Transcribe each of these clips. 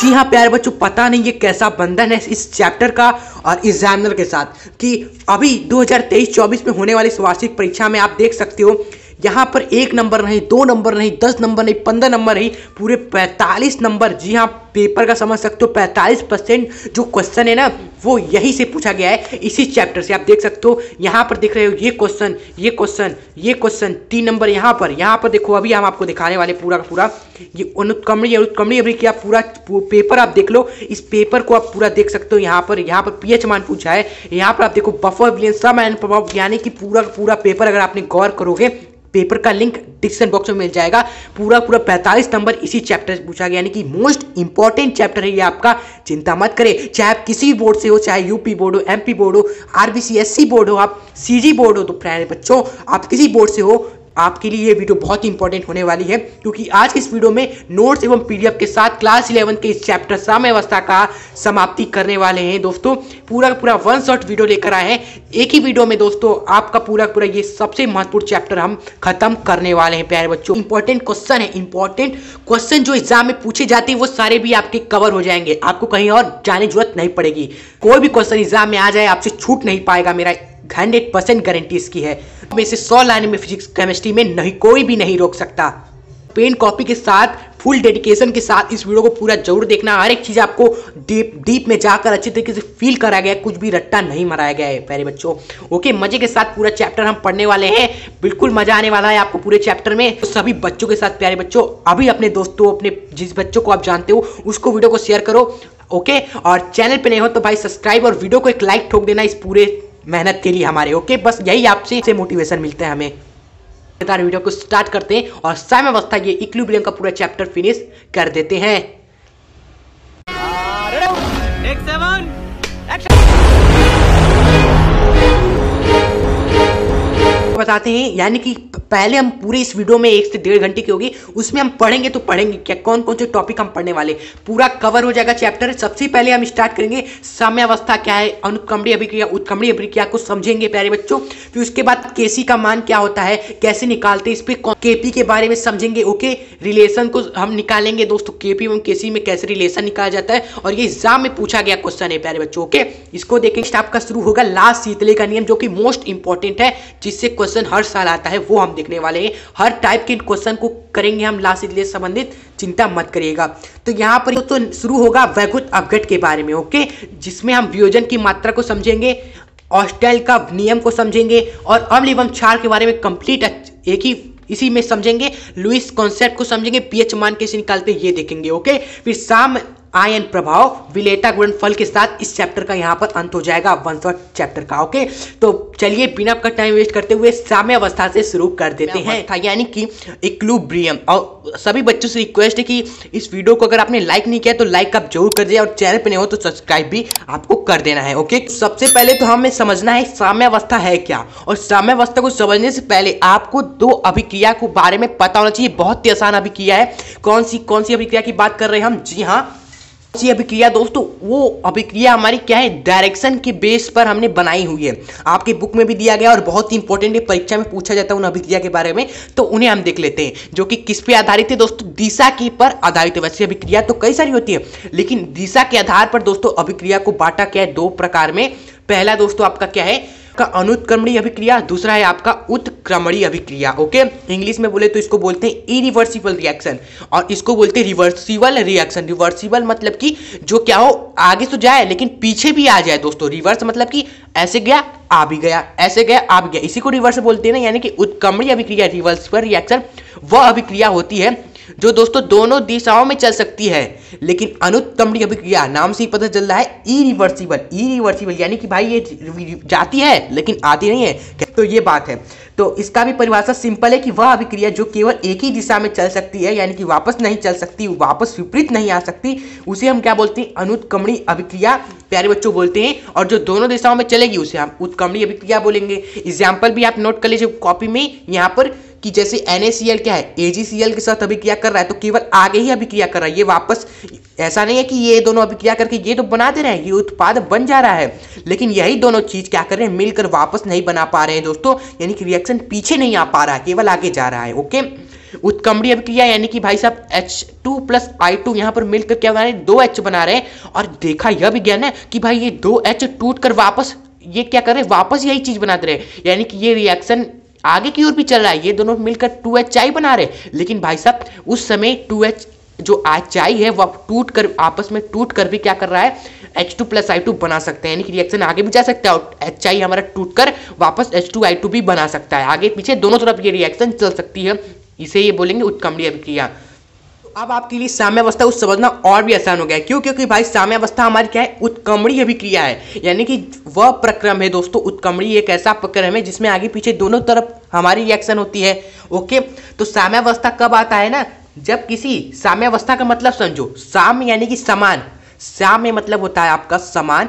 जी हाँ प्यारे बच्चों, पता नहीं ये कैसा बंधन है इस चैप्टर का और एग्जामिनर के साथ कि अभी 2023-24 में होने वाली वार्षिक परीक्षा में आप देख सकते हो यहाँ पर 1 नंबर नहीं, 2 नंबर नहीं, 10 नंबर नहीं, 15 नंबर नहीं, पूरे 45 नंबर। जी हाँ, पेपर का समझ सकते हो 45% जो क्वेश्चन है ना वो यही से पूछा गया है, इसी चैप्टर से। आप देख सकते हो यहाँ पर देख रहे हो ये क्वेश्चन, ये क्वेश्चन, ये क्वेश्चन, 3 नंबर यहाँ पर देखो। अभी हम आपको दिखाने वाले पूरा का पूरा ये अनुत्क्रमणीय अभिक्रिया पूरा पेपर आप देख लो। इस पेपर को आप पूरा देख सकते हो। यहाँ पर पीएच मान पूछा है। यहाँ पर आप देखो बफर विलयन सम प्रभाव, यानी कि पूरा पेपर अगर आपने गौर करोगे, पेपर का लिंक डिस्क्रिप्शन बॉक्स में मिल जाएगा। पूरा 45 नंबर इसी चैप्टर से पूछा गया, यानी कि मोस्ट इंपॉर्टेंट चैप्टर है ये आपका। चिंता मत करें, चाहे आप किसी बोर्ड से हो, चाहे यूपी बोर्ड हो, एमपी बोर्ड हो, आरबीसीएसई बोर्ड हो, आप सीजी बोर्ड हो, तो प्यारे बच्चों आप किसी बोर्ड से हो, आपके लिए ये वीडियो बहुत इंपॉर्टेंट होने वाली है, क्योंकि आज इस वीडियो में नोट्स एवं पीडीएफ के साथ क्लास 11 के इस चैप्टर साम्यावस्था का समाप्ति करने वाले हैं दोस्तों। पूरा 1 शॉट वीडियो लेकर आए हैं। एक ही वीडियो में दोस्तों आपका पूरा ये सबसे महत्वपूर्ण चैप्टर हम खत्म करने वाले हैं प्यारे बच्चों। इंपॉर्टेंट क्वेश्चन है, इंपॉर्टेंट क्वेश्चन जो एग्जाम में पूछे जाते हैं वो सारे भी आपके कवर हो जाएंगे। आपको कहीं और जाने की जरूरत नहीं पड़ेगी। कोई भी क्वेश्चन एग्जाम में आ जाए आपसे छूट नहीं पाएगा, मेरा 100% गारंटी इसकी है। में से 100 लाइन में फिजिक्स केमिस्ट्री में नहीं, कोई भी नहीं रोक सकता। पेन कॉपी के साथ फुल डेडिकेशन के साथ इस वीडियो को पूरा जरूर देखना। हर एक चीज आपको डीप में जाकर अच्छी तरीके से फील कराया गया है, कुछ भी रट्टा नहीं मराया गया है प्यारे बच्चों। ओके, मजे के साथ पूरा चैप्टर हम पढ़ने वाले हैं। बिल्कुल मजा आने वाला है आपको पूरे चैप्टर में। तो सभी बच्चों के साथ प्यारे बच्चों अभी अपने दोस्तों, अपने जिस बच्चों को आप जानते हो उसको वीडियो को शेयर करो। ओके, और चैनल पे नहीं हो तो भाई सब्सक्राइब और वीडियो को एक लाइक ठोक देना इस पूरे मेहनत के लिए हमारे। ओके, बस यही आपसे मोटिवेशन मिलता है हमें। वीडियो को स्टार्ट करते हैं और साम्यावस्था ये इक्विलिब्रियम का पूरा चैप्टर फिनिश कर देते हैं। बताते हैं, यानी कि पहले हम पूरे इस वीडियो में 1 से 1.5 घंटे की होगी, उसमें हम पढ़ेंगे तो पढ़ेंगे क्या, कौन कौन से टॉपिक हम पढ़ने वाले, पूरा कवर हो जाएगा चैप्टर। सबसे पहले हम स्टार्ट करेंगे साम्यावस्था क्या है, अनुत्क्रमणीय अभिक्रिया, उत्क्रमणीय अभिक्रिया को समझेंगे प्यारे बच्चों। फिर उसके बाद केसी का मान क्या होता है, कैसे निकालते हैं, इस पे केपी के बारे में समझेंगे। ओके, रिलेशन को हम निकालेंगे दोस्तों, केपी एवं केसी में कैसे रिलेशन निकाला जाता है, और ये एग्जाम में पूछा गया क्वेश्चन है प्यारे बच्चों। ओके, इसको देखेंगे। आपका शुरू होगा लास्ट शीतले का नियम, जो कि मोस्ट इंपॉर्टेंट है, जिससे क्वेश्चन हर साल आता है, वो हम देखने वाले हैं। हर टाइप के क्वेश्चन को करेंगे हम लास्ट शीतले से संबंधित, चिंता मत करिएगा। तो यहाँ पर तो शुरू होगा वैद्युत अपघट के बारे में। ओके, जिसमें हम वियोजन की मात्रा को समझेंगे, ऑस्टेल का नियम को समझेंगे, और अम्ल एवं क्षार के बारे में कंप्लीट एक ही इसी में समझेंगे। लुईस कॉन्सेप्ट को समझेंगे, पीएच मान कैसे निकालते ये देखेंगे। ओके, फिर साम आयन प्रभाव विलेटा गुणनफल के साथ इस चैप्टर का यहाँ पर अंत हो जाएगा, 1 शॉट चैप्टर का। ओके, तो चलिए बिना का टाइम वेस्ट करते हुए साम्यावस्था से शुरू कर देते हैं, यानी कि इक्विलिब्रियम। और सभी बच्चों से रिक्वेस्ट है कि इस वीडियो को अगर आपने लाइक नहीं किया तो लाइक आप जरूर कर दिए, और चैनल पे नहीं हो तो सब्सक्राइब भी आपको कर देना है। ओके, सबसे पहले तो हमें समझना है साम्यावस्था है क्या, और साम्यावस्था को समझने से पहले आपको 2 अभिक्रिया को बारे में पता होना चाहिए। बहुत ही आसान अभिक्रिया है। कौन सी अभिक्रिया की बात कर रहे हैं हम? जी हाँ, अभिक्रिया दोस्तों, वो अभिक्रिया हमारी क्या है, डायरेक्शन के बेस पर हमने बनाई हुई है। आपके बुक में भी दिया गया और बहुत ही इंपॉर्टेंट है, परीक्षा में पूछा जाता है उन अभिक्रिया के बारे में, तो उन्हें हम देख लेते हैं। जो कि किस पे आधारित है दोस्तों? दिशा की पर आधारित है। वैसे अभिक्रिया तो कई सारी होती है, लेकिन दिशा के आधार पर दोस्तों अभिक्रिया को बांटा क्या है 2 प्रकार में। पहला दोस्तों आपका क्या है, का अनुत्क्रमणीय अभिक्रिया, दूसरा है आपका उत्क्रमणीय अभिक्रिया। ओके, इंग्लिश में बोले तो इसको बोलते हैं इरिवर्सिबल रिएक्शन, और इसको बोलते हैं रिवर्सिबल रिएक्शन। रिवर्सिबल मतलब कि जो क्या हो, आगे तो जाए लेकिन पीछे भी आ जाए दोस्तों। रिवर्स मतलब कि ऐसे गया आ भी गया, ऐसे गया आ भी गया, इसी को रिवर्स बोलते हैं ना। यानी कि उत्क्रमणीय अभिक्रिया, रिवर्सिबल रिएक्शन, वह अभिक्रिया होती है जो दोस्तों दोनों दिशाओं में चल सकती है। लेकिन अनुत्क्रमणीय अभिक्रिया नाम से ही पता चल रहा है इरिवर्सिबल, यानी कि भाई ये जाती है लेकिन आती नहीं है। तो ये बात है। तो इसका भी परिभाषा सिंपल है कि वह अभिक्रिया जो केवल एक ही दिशा में चल सकती है, यानी कि वापस नहीं चल सकती, वापस विपरीत नहीं आ सकती, उसे हम क्या बोलते हैं? अनुत्क्रमणीय अभिक्रिया प्यारे बच्चों बोलते हैं। और जो दोनों दिशाओं में चलेगी उसे हम उत्क्रमणीय अभिक्रिया बोलेंगे। एग्जाम्पल भी आप नोट कर लीजिए कॉपी में यहाँ पर, कि जैसे NaCl क्या है, AgCl के साथ अभिक्रिया कर रहा है, तो केवल आगे ही अभिक्रिया कर रहा है, ये वापस ऐसा नहीं है कि ये दोनों अभिक्रिया करके ये तो बना दे रहे हैं, ये उत्पाद बन जा रहा है, लेकिन यही दोनों चीज क्या कर रहे हैं, मिलकर वापस नहीं बना पा रहे हैं दोस्तों। यानी कि रिएक्शन पीछे नहीं आ पा रहा है, केवल आगे जा रहा है। ओके, उत्क्रमणीय अभिक्रिया यानी कि भाई साहब H2+I2 यहाँ पर मिलकर क्या बना रहे हैं, 2H बना रहे हैं। और देखा यह भी गया ना कि भाई ये 2H टूट कर वापस ये क्या कर रहे हैं, वापस यही चीज बनाते रहे, यानी कि ये रिएक्शन आगे की ओर भी चल रहा है, ये दोनों मिलकर 2HI बना रहे। लेकिन भाई साहब उस समय 2H जो HI है वह टूट कर आपस में टूट कर भी क्या कर रहा है, H2+I2 बना सकते हैं, यानी कि रिएक्शन आगे भी जा सकता है और HI हमारा टूट कर वापस H2I2 भी बना सकता है, आगे पीछे दोनों तरफ ये रिएक्शन चल सकती है, इसे ये बोलेंगे उत्क्रमणीय अभिक्रिया। अब आपके लिए साम्यावस्था को समझना और भी आसान हो गया है, क्यों? क्योंकि भाई साम्यावस्था हमारी क्या है, उत्क्रमणीय अभिक्रिया है, यानी कि वह प्रक्रम है दोस्तों, उत्क्रमणीय एक ऐसा प्रक्रम है जिसमें आगे पीछे दोनों तरफ हमारी रिएक्शन होती है। ओके, तो साम्यावस्था कब आता है ना, जब किसी साम्यावस्था का मतलब समझो, साम्य यानी कि समान, साम्य मतलब होता है आपका समान,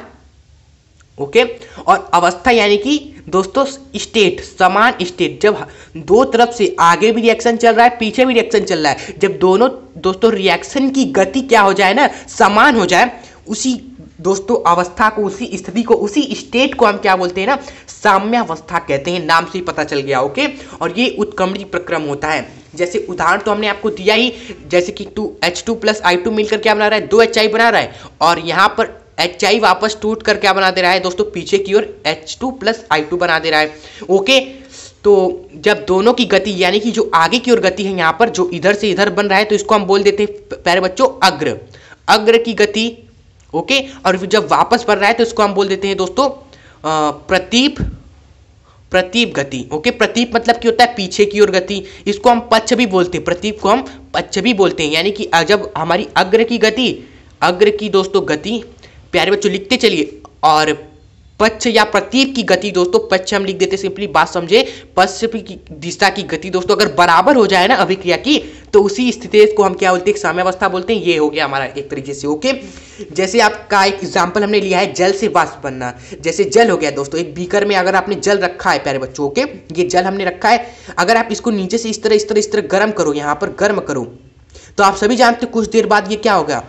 ओके, और अवस्था यानी कि दोस्तों स्टेट, समान स्टेट, जब दो तरफ से आगे भी रिएक्शन चल रहा है पीछे भी रिएक्शन चल रहा है, जब दोनों दोस्तों रिएक्शन की गति क्या हो जाए ना, समान हो जाए, उसी दोस्तों अवस्था को, उसी स्थिति को, उसी स्टेट को हम क्या बोलते हैं ना, साम्यावस्था कहते हैं, नाम से ही पता चल गया। ओके, और ये उत्क्रमणीय प्रक्रम होता है। जैसे उदाहरण तो हमने आपको दिया ही, जैसे कि H2+I2 मिलकर क्या बना रहा है, 2HI बना रहा है, और यहाँ पर HI वापस टूट कर क्या बना दे रहा है दोस्तों, पीछे की ओर H2+I2 बना दे रहा है। ओके, तो जब दोनों की गति यानी कि जो आगे की ओर गति है यहाँ पर जो इधर से इधर बन रहा है, तो इसको हम बोल देते हैं प्यारे बच्चों अग्र, अग्र की गति। ओके, और जब वापस बढ़ रहा है तो इसको हम बोल देते हैं दोस्तों प्रतीप, प्रतीप गति। ओके, प्रतीप मतलब क्या होता है, पीछे की ओर गति, इसको हम पक्ष भी बोलते हैं, प्रतीप को हम पक्ष भी बोलते हैं, यानी कि जब हमारी अग्र की गति, अग्र की दोस्तों गति, प्यारे बच्चों लिखते चलिए, और पक्ष या प्रतीप की गति दोस्तों, पक्ष हम लिख देते सिंपली, बात समझे, पक्ष की दिशा की गति दोस्तों अगर बराबर हो जाए ना अभिक्रिया की, तो उसी स्थिति को हम क्या बोलते हैं, साम्यावस्था बोलते हैं। ये हो गया हमारा एक तरीके से। ओके, जैसे आपका एक एग्जांपल हमने लिया है, जल से वाष्प बनना। जैसे जल हो गया दोस्तों, एक बीकर में अगर आपने जल रखा है प्यारे बच्चों, ओके, ये जल हमने रखा है, अगर आप इसको नीचे से इस तरह गर्म करो, यहाँ पर गर्म करो, तो आप सभी जानते हो कुछ देर बाद ये क्या होगा,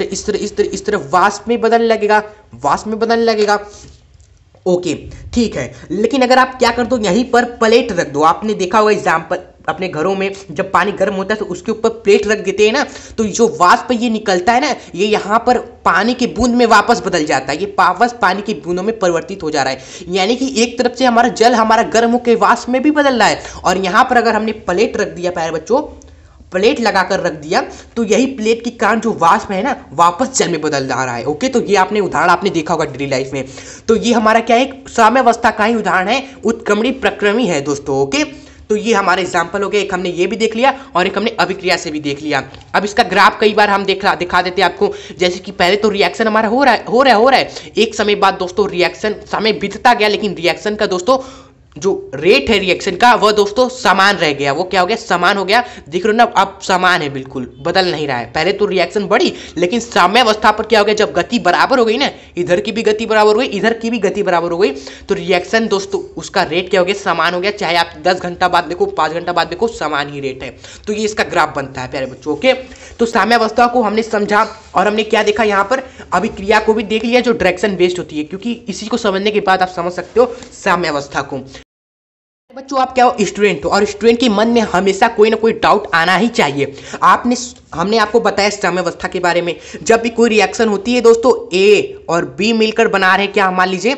इस तरह वाष्प में बदलने लगेगा, वाष्प में बदलने लगेगा। ओके, ठीक है, लेकिन अगर आप क्या कर दो, यहीं पर प्लेट रख दो, आपने देखा होगा एग्जाम्पल अपने घरों में, जब पानी गर्म होता है तो उसके ऊपर प्लेट रख देते हैं ना, तो जो वाष्प ये निकलता है ना, ये यहाँ पर पानी के बूंद में वापस बदल जाता है, ये वापस पानी की बूंदों में परिवर्तित हो जा रहा है, यानी कि एक तरफ से हमारा जल हमारा गर्म होकर वाष्प में भी बदल रहा है, और यहाँ पर अगर हमने प्लेट रख दिया प्यारे बच्चों, प्लेट लगाकर रख दिया, तो यही प्लेट के कारण जो वाष्प है ना वापस जल में बदल जा रहा है। ओके, तो ये आपने उदाहरण आपने देखा होगा डेली लाइफ में, तो ये हमारा क्या है, साम्यावस्था का ही उदाहरण है, उत्क्रमणीय प्रक्रम ही है दोस्तों। ओके, तो ये हमारे एग्जाम्पल हो गए, एक हमने ये भी देख लिया और एक हमने अभिक्रिया से भी देख लिया। अब इसका ग्राफ कई बार हम दिखा देते हैं आपको, जैसे कि पहले तो रिएक्शन हमारा हो रहा है, एक समय बाद दोस्तों रिएक्शन समय बीतता गया, लेकिन रिएक्शन का दोस्तों जो रेट है रिएक्शन का वह दोस्तों समान रह गया, वो क्या हो गया, समान हो गया, दिख रहे हो ना, अब समान है, बिल्कुल बदल नहीं रहा है। पहले तो रिएक्शन बढ़ी, लेकिन साम्यावस्था पर क्या हो गया, जब गति बराबर हो गई ना, इधर की भी गति बराबर हो गई, इधर की भी गति बराबर हो गई, तो रिएक्शन दोस्तों उसका रेट क्या हो गया, समान हो गया, चाहे आप 10 घंटा बाद देखो, 5 घंटा बाद देखो, समान ही रेट है। तो ये इसका ग्राफ बनता है प्यारे बच्चों। ओके, तो साम्यावस्था को हमने समझा और हमने क्या देखा, यहाँ पर अभिक्रिया को भी देख लिया जो डायरेक्शन बेस्ड होती है, क्योंकि इसी को समझने के बाद आप समझ सकते हो साम्यावस्था को। बच्चों आप क्या हो, स्टूडेंट हो, और स्टूडेंट के मन में हमेशा कोई ना कोई डाउट आना ही चाहिए। हमने आपको बताया साम्यावस्था के बारे में, जब भी कोई रिएक्शन होती है दोस्तों, ए और बी मिलकर बना रहे हैं क्या, मान लीजिए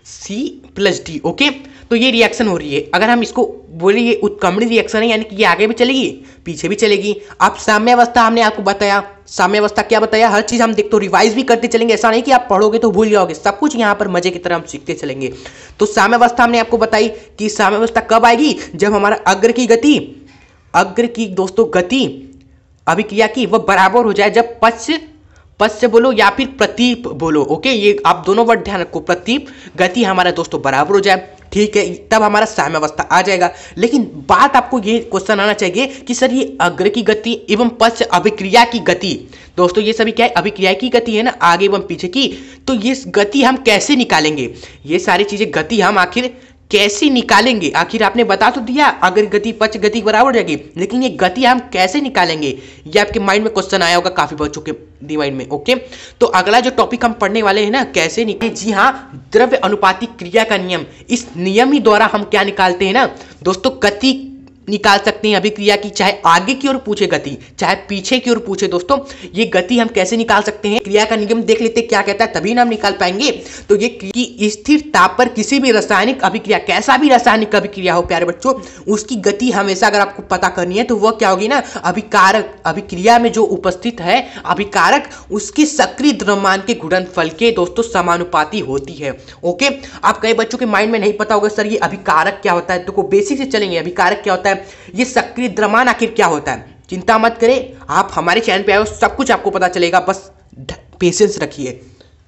C+D। ओके, तो ये रिएक्शन हो रही है, अगर हम इसको बोले ये उत्क्रमणीय रिएक्शन है, यानी कि ये आगे भी चलेगी पीछे भी चलेगी। अब साम्यावस्था हमने आपको बताया, साम्यावस्था क्या बताया, हर चीज हम देखते रिवाइज भी करते चलेंगे, ऐसा नहीं कि आप पढ़ोगे तो भूल जाओगे, सब कुछ यहाँ पर मजे की तरह हम सीखते चलेंगे। तो साम्यावस्था हमने आपको बताई कि साम्यावस्था कब आएगी, जब हमारा अग्र की दोस्तों गति अभिक्रिया की वह बराबर हो जाए, जब पश्च बोलो या फिर प्रतीप बोलो। ओके, ये आप दोनों वर्ड ध्यान रखो, प्रतीप गति हमारा दोस्तों बराबर हो जाए, ठीक है, तब हमारा साम्यावस्था आ जाएगा। लेकिन बात आपको ये क्वेश्चन आना चाहिए कि सर ये अग्र की गति एवं पश्च अभिक्रिया की गति, दोस्तों ये सभी क्या है, अभिक्रिया की गति है ना, आगे एवं पीछे की, तो ये गति हम कैसे निकालेंगे, ये सारी चीजें गति हम आखिर कैसे निकालेंगे, आखिर आपने बता तो दिया अगर गति पक्ष गति बराबर हो जाएगी, लेकिन ये गति हम कैसे निकालेंगे, ये आपके माइंड में क्वेश्चन आया होगा काफी बच्चों के दिमाग में। ओके, तो अगला जो टॉपिक हम पढ़ने वाले हैं ना, कैसे निकाले, जी हाँ, द्रव्य अनुपातिक क्रिया का नियम, इस नियम ही द्वारा हम क्या निकालते हैं ना दोस्तों, गति निकाल सकते हैं अभिक्रिया की, चाहे आगे की ओर पूछे गति चाहे पीछे की ओर पूछे। दोस्तों ये गति हम कैसे निकाल सकते हैं, क्रिया का नियम देख लेते क्या कहता है, तभी ना हम निकाल पाएंगे। तो ये कि स्थिर ताप पर किसी भी रासायनिक अभिक्रिया, कैसा भी रासायनिक अभिक्रिया हो प्यारे बच्चों, उसकी गति हमेशा अगर आपको पता करनी है तो वह क्या होगी ना, अभिकारक, अभिक्रिया में जो उपस्थित है अभिकारक, उसकी सक्रिय द्रव्यमान के गुणनफल के दोस्तों समानुपाती होती है। ओके, आप कई बच्चों के माइंड में नहीं पता होगा सर ये अभिकारक क्या होता है, तो बेसिक से चलेंगे। अभिकारक क्या होता है, ये सक्रिय द्रव्यमान आखिर क्या होता है, चिंता मत करें, आप हमारे चैनल पे आए हो सब कुछ आपको पता चलेगा, बस पेशेंस रखिए।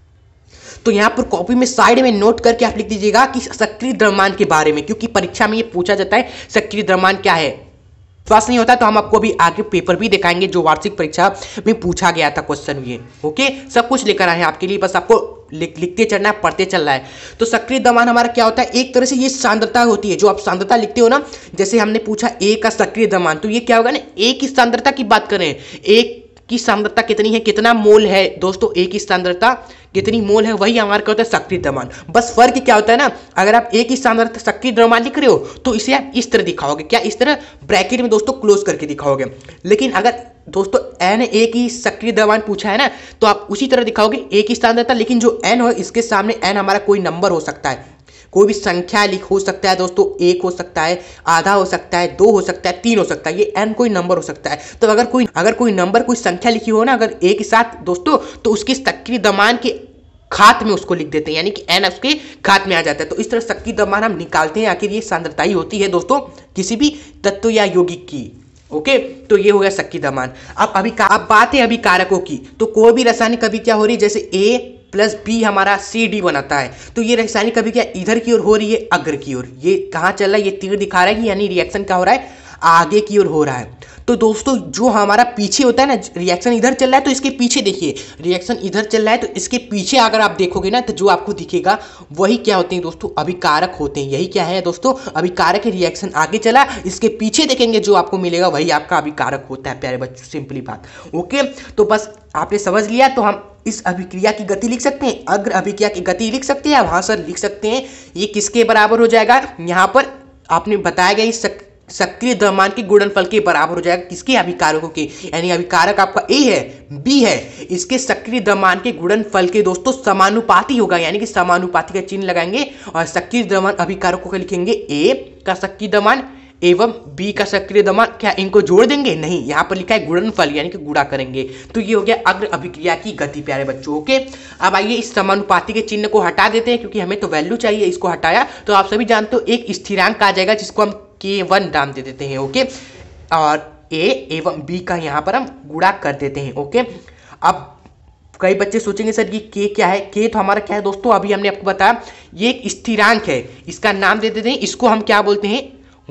तो यहां पर कॉपी में साइड में नोट करके आप लिख दीजिएगा कि सक्रिय द्रव्यमान के बारे में, क्योंकि परीक्षा में ये पूछा जाता है सक्रिय द्रव्यमान क्या है। विश्वास नहीं होता तो हम आपको अभी आगे पेपर भी दिखाएंगे जो वार्षिक परीक्षा में पूछा गया था क्वेश्चन। ये ओके, सब कुछ लेकर आए हैं आपके लिए, बस आपको लिखते चलना है, पढ़ते चलना है। तो सक्रिय द्रव्यमान हमारा क्या होता है, एक तरह से ये सांद्रता होती है, जो आप सांद्रता लिखते हो ना, जैसे हमने पूछा ए का सक्रिय द्रव्यमान, तो ये क्या होगा ना, ए की सांद्रता की बात करें, एक की सांद्रता कितनी है, कितना मोल है दोस्तों, ए की सांद्रता कितनी मोल है, वही हमारा क्या होता है सक्रिय द्रव्यमान। बस फर्क क्या होता है ना, अगर आप ए की सांद्रता सक्रिय द्रव्यमान लिख रहे हो तो इसे आप इस तरह दिखाओगे, क्या इस तरह ब्रैकेट में दोस्तों क्लोज करके दिखाओगे। लेकिन अगर दोस्तों एन ए की सक्रिय द्रव्यमान पूछा है ना, तो आप उसी तरह दिखाओगे ए की सांद्रता, लेकिन जो एन हो इसके सामने एन हमारा कोई नंबर हो सकता है, कोई भी संख्या हो सकता है दोस्तों, 1 हो सकता है, आधा हो सकता है, 2 हो सकता है, 3 हो सकता है, ये n कोई नंबर हो सकता है। तो अगर कोई नंबर, कोई संख्या लिखी हो ना अगर a के साथ दोस्तों, तो उसकी सक्रिय द्रव्यमान के खात में उसको लिख देते हैं, यानी कि n उसके खात में आ जाता है। तो इस तरह सक्रिय द्रव्यमान हम निकालते हैं, आखिर ये सांद्रता ही होती है दोस्तों किसी भी तत्व या यौगिक की। ओके, तो ये हो गया सक्रिय द्रव्यमान। अब बात है अभिकारकों की, तो कोई भी रासायनिक अभिक्रिया हो रही है, जैसे A प्लस बी हमारा CD बनाता है, तो ये रासायनिक अभिक्रिया इधर की ओर हो रही है, अग्र की ओर, ये कहाँ चल रहा है, ये तीर दिखा रहा है कि यानी रिएक्शन क्या हो रहा है, आगे की ओर हो रहा है। तो दोस्तों जो हमारा पीछे होता है ना, रिएक्शन इधर चल रहा है तो इसके पीछे देखिए, रिएक्शन इधर चल रहा है तो इसके पीछे अगर आप देखोगे ना, तो जो आपको दिखेगा वही क्या होते हैं दोस्तों, अभिकारक होते हैं। यही क्या है दोस्तों, अभिकारक है। रिएक्शन आगे चला, इसके पीछे देखेंगे जो आपको मिलेगा वही आपका अभिकारक होता है प्यारे बच्चों, सिंपली बात। ओके, तो बस आपने समझ लिया। तो हम इस अभिक्रिया की गति लिख सकते हैं, अग्र अभिक्रिया की गति लिख सकते हैं, हाँ सर लिख सकते हैं। ये किसके बराबर हो जाएगा, यहाँ पर आपने बताया गया इस सक्रिय द्रव्यमान के गुणनफल के बराबर हो जाएगा, किसके, अभिकारकों के, यानी अभिकारक आपका ए है, बी है, इसके सक्रिय द्रव्यमान के गुणनफल के दोस्तों समानुपाती होगा, यानी कि समानुपाती का चिन्ह लगाएंगे और सक्रिय द्रव्यमान अभिकारकों का लिखेंगे ए का सक्रिय द्रव्यमान एवं बी का सक्रिय द्रव्यमान, क्या इनको जोड़ देंगे, नहीं, यहाँ पर लिखा है गुणनफल, यानी कि गुणा करेंगे। तो ये हो गया अग्र अभिक्रिया की गति प्यारे बच्चों। ओके, अब आइए इस समानुपाती के चिन्ह को हटा देते हैं, क्योंकि हमें तो वैल्यू चाहिए, इसको हटाया तो आप सभी जानते हो एक स्थिरांक आ जाएगा जिसको हम K1 नाम दे देते हैं। ओके, और A एवं B का यहाँ पर हम गुणा कर देते हैं। ओके, अब कई बच्चे सोचेंगे सर ये K क्या है, K तो हमारा क्या है दोस्तों, अभी हमने आपको बताया ये एक स्थिरांक है, इसका नाम दे देते हैं, इसको हम क्या बोलते हैं,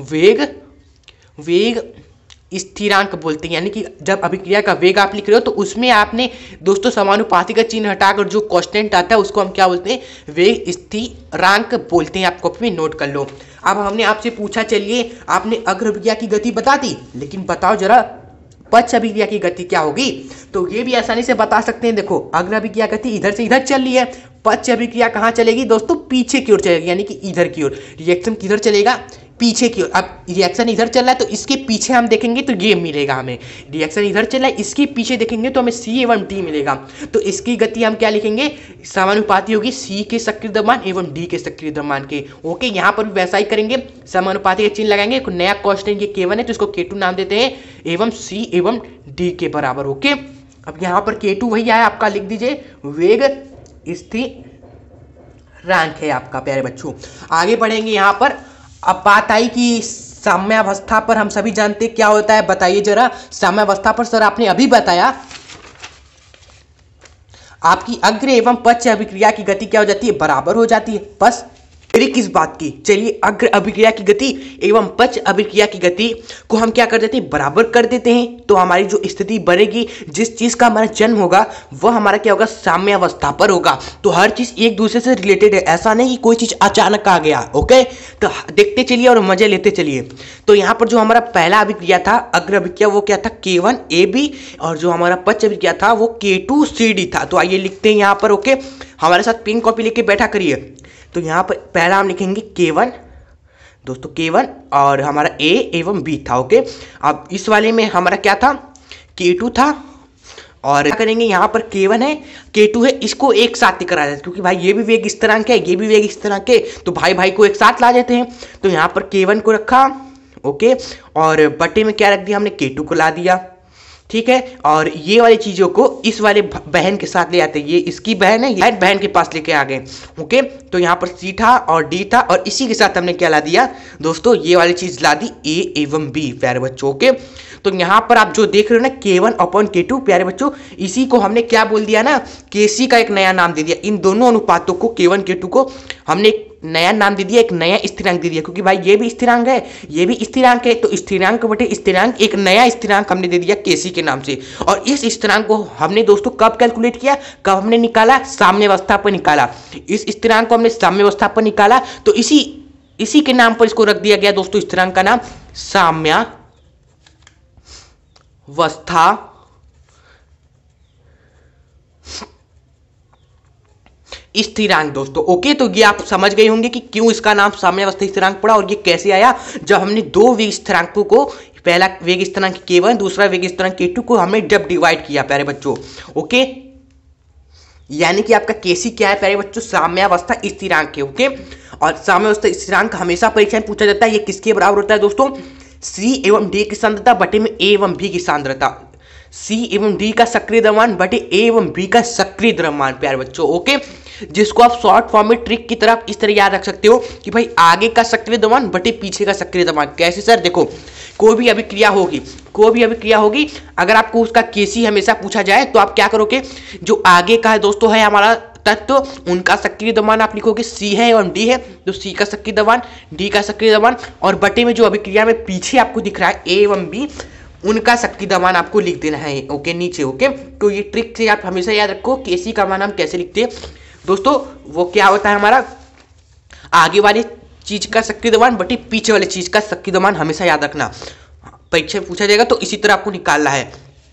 वेग स्थिरांक बोलते हैं। यानी कि जब अभिक्रिया का वेग आप लिख रहे हो तो उसमें आपने दोस्तों समानुपाती का चिन्ह हटाकर जो कांस्टेंट आता है उसको हम क्या बोलते हैं, वेग स्थिरांक बोलते हैं। आप कॉपी में नोट कर लो। अब हमने आपसे पूछा, चलिए आपने अग्र अभिक्रिया की गति बता दी, लेकिन बताओ जरा पक्ष अभिक्रिया की गति क्या होगी। तो ये भी आसानी से बता सकते हैं। देखो अग्र अभिक्रिया गति इधर से इधर चल रही है, पक्ष अभिक्रिया कहाँ चलेगी दोस्तों, पीछे की ओर चलेगी, यानी कि इधर की ओर। रिएक्शन किधर चलेगा, पीछे की ओर। अब रिएक्शन इधर चल रहा है तो इसके पीछे हम देखेंगे तो ये मिलेगा हमें, रिएक्शन इधर चल रहा है इसके पीछे देखेंगे तो हमें C एवं D मिलेगा। तो इसकी गति हम क्या लिखेंगे, समानुपाती होगी C के सक्रिय द्रव्यमान एवं D के सक्रिय द्रव्यमान के। ओके, यहाँ पर भी वैसा ही करेंगे, समानुपाती का चिन्ह लगाएंगे, एक नया कांस्टेंट ये K1 है तो इसको K2 नाम देते हैं, एवं C एवं D के बराबर। ओके, अब यहाँ पर K2 वही आया आपका, लिख दीजिए वेग स्थिरांक है आपका प्यारे बच्चों। आगे बढ़ेंगे यहाँ पर। अब बात आई कि साम्यावस्था पर हम सभी जानते क्या होता है, बताइए जरा। साम्यावस्था पर सर आपने अभी बताया, आपकी अग्र एवं पक्ष अभिक्रिया की गति क्या हो जाती है, बराबर हो जाती है। बस फिर किस बात की, चलिए अग्र अभिक्रिया की गति एवं पक्ष अभिक्रिया की गति को हम क्या कर देते हैं, बराबर कर देते हैं। तो हमारी जो स्थिति बनेगी, जिस चीज का हमारा जन्म होगा वह हमारा क्या होगा, साम्यावस्था पर होगा। तो हर चीज एक दूसरे से रिलेटेड है, ऐसा नहीं कि कोई चीज अचानक आ गया। ओके, तो देखते चलिए और मजे लेते चलिए। तो यहाँ पर जो हमारा पहला अभिक्रिया था अग्र अभिक्रिया, वो क्या था K1AB, और जो हमारा पक्ष अभिक्रिया था वो K2CD था। तो आइए लिखते हैं यहाँ पर। ओके, हमारे साथ पेन कॉपी लेके बैठा करिए। तो यहाँ पर पहला हम लिखेंगे K1, दोस्तों K1 और हमारा A एवं B था। ओके, अब इस वाले में हमारा क्या था, K2 था। और क्या करेंगे, यहाँ पर K1 है K2 है, इसको एक साथ लेकर आ जाते, क्योंकि भाई ये भी वेग स्थिरांक है, ये भी वेग स्थिरांक है, तो भाई भाई को एक साथ ला देते हैं। तो यहाँ पर K1 को रखा, ओके, और बटे में क्या रख दिया हमने, K2 को ला दिया, ठीक है। और ये वाली चीजों को इस वाले बहन के साथ ले आते हैं, ये इसकी बहन है, ये बहन के पास लेके आ गए। ओके, तो यहाँ पर C था और D था, और इसी के साथ हमने क्या ला दिया दोस्तों, ये वाली चीज ला दी A एवं B प्यारे बच्चों। ओके, तो यहाँ पर आप जो देख रहे हो ना K1/K2 प्यारे बच्चों, इसी को हमने क्या बोल दिया ना, KC का एक नया नाम दे दिया। इन दोनों अनुपातों को K1/K2 को हमने एक नया नाम दे दिया, एक नया स्थिरांक दे दिया, क्योंकि भाई ये भी स्थिरांक है, ये भी स्थिरांक है, तो स्थिरांक बटे स्थिरांक एक नया स्थिरांक हमने दे दिया KC के नाम से। और इस स्थिरांक को हमने दोस्तों कब कैलकुलेट किया, कब हमने निकाला, साम्यावस्था पर निकाला। इस स्थिरांक को हमने साम्यावस्था पर निकाला, तो इसी के नाम पर इसको रख दिया गया दोस्तों, स्थिरांक का नाम साम्यावस्था स्थिरांक दोस्तों। ओके, तो ये आप समझ गए होंगे कि क्यों इसका नाम साम्यावस्था स्थिरांक पड़ा, और ये कैसे आया, जब हमने दो वेग स्थिरांकों को, पहला वेग स्थिरांक K1 दूसरा वेग स्थिरांक K2 को हमने जब डिवाइड किया प्यारे बच्चों। ओके, यानी कि आपका KC क्या है प्यारे बच्चों, साम्यावस्था स्थिरांक है। ओके, और साम्यावस्था स्थिरांक हमेशा परीक्षा में पूछा जाता है, ये किसके बराबर होता है दोस्तों, C एवं D की सांद्रता बटे में A एवं B की सांद्रता, C एवं D का सक्रिय द्रव्यमान बटे A एवं B का सक्रिय द्रव्यमान प्यारे बच्चों। ओके, जिसको आप शॉर्ट फॉर्म में ट्रिक की तरफ इस तरह याद रख सकते हो कि भाई आगे का सक्रिय द्रव्यमान बटे पीछे का सक्रिय द्रव्यमान। कैसे सर, देखो कोई भी अभिक्रिया होगी, अगर आपको उसका KC हमेशा पूछा जाए तो आप क्या करोगे, जो आगे का है दोस्तों है हमारा तत्व, उनका सक्रिय द्रव्यमान आप लिखोगे, C है और D है, तो C का सक्रिय द्रव्यमान, D का सक्रिय द्रव्यमान, और बटे में जो अभिक्रिया में पीछे आपको दिख रहा है A एवं B, उनका सक्रिय द्रव्यमान आपको लिख देना है। ओके, नीचे। ओके, तो ये ट्रिक से आप हमेशा याद रखो KC का मान हम कैसे लिखते हैं दोस्तों, वो क्या होता है हमारा, आगे वाली चीज का सक्रिय द्रव्यमान बटे पीछे वाली चीज का सक्रिय द्रव्यमान, हमेशा याद रखना, परीक्षा में पूछा जाएगा तो इसी तरह आपको निकालना है।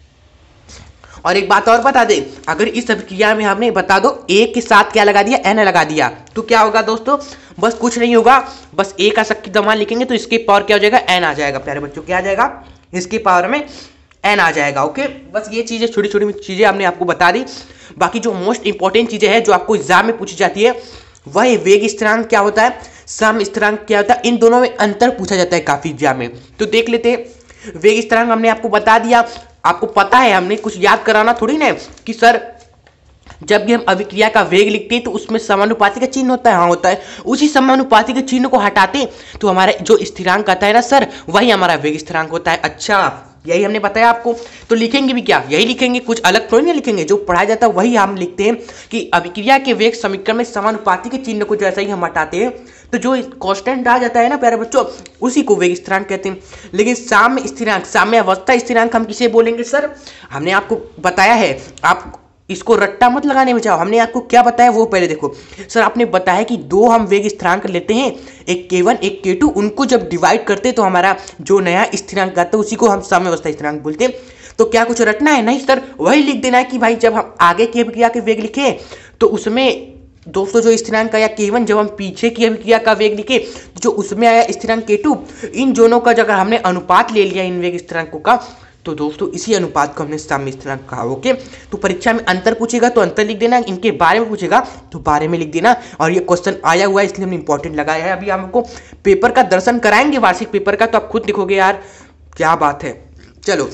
और एक बात और बता दें, अगर इस अभिक्रिया में हमने बता दो A के साथ क्या लगा दिया, N लगा दिया, तो क्या होगा दोस्तों, बस कुछ नहीं होगा, बस A का सक्रिय द्रव्यमान लिखेंगे तो इसके पावर क्या हो जाएगा, N आ जाएगा प्यारे बच्चों। क्या आ जाएगा, इसके पावर में N आ जाएगा। ओके, बस ये चीजें छोटी छोटी चीजें हमने आपको बता दी। बाकी जो मोस्ट इंपॉर्टेंट चीजें हैं जो आपको एग्जाम में पूछी जाती है, वह वेग स्थिरांक क्या होता है, सम स्थिरांक क्या होता है, इन दोनों में अंतर पूछा जाता है काफी एग्जाम में। तो देख लेते हैं, वेग स्थिरांक हमने आपको बता दिया, आपको पता है, हमने कुछ याद कराना थोड़ी ना कि सर जब भी हम अभिक्रिया का वेग लिखते हैं तो उसमें समानुपाती का चिन्ह होता है, हाँ होता है, उसी समानुपाती के चिन्ह को हटाते तो हमारा जो स्थिरांक आता है ना सर, वही हमारा वेग स्थिरांक होता है। अच्छा, यही हमने बताया आपको, तो लिखेंगे भी क्या, यही लिखेंगे, कुछ अलग थोड़ी ना लिखेंगे, जो पढ़ाया जाता है वही हम लिखते हैं कि अभिक्रिया के वेग समीकरण में समानुपाती के चिन्ह को जैसे ही हम हटाते हैं तो जो कांस्टेंट आ जाता है ना प्यारे बच्चों, उसी को वेग स्थिरांक कहते हैं। लेकिन साम्य स्थिरांक, साम्यावस्था स्थिरांक हम किसे बोलेंगे सर, हमने आपको बताया है, आप इसको रट्टा मत लगाने में चाहो, हमने आपको क्या बताया वो पहले देखो। सर आपने बताया कि दो हम वेग स्थिरांक लेते हैं, एक K1 एक K2, उनको जब डिवाइड करते तो हमारा जो नया स्थिरांक आता है उसी को हम साम्यावस्था स्थिरांक बोलते हैं। तो क्या कुछ रटना है, नहीं सर, वही लिख देना है कि भाई जब हम आगे की अभिक्रिया के वेग लिखे तो उसमें दोस्तों जो स्थिरांक आया K1, जब हम पीछे की अभिक्रिया का वेग लिखे तो जो उसमें आया स्थिरांक K2, इन दोनों का अगर हमने अनुपात ले लिया इन वेग स्थिरांकों का, तो दोस्तों इसी अनुपात को हमने साम्य स्थिरांक कहा। ओके, तो परीक्षा में अंतर पूछेगा तो अंतर लिख देना, इनके बारे में पूछेगा तो बारे में लिख देना। और ये क्वेश्चन आया हुआ है इसलिए हमने इंपॉर्टेंट लगाया है। अभी हमको पेपर का दर्शन कराएंगे, वार्षिक पेपर का, तो आप खुद लिखोगे यार क्या बात है। चलो,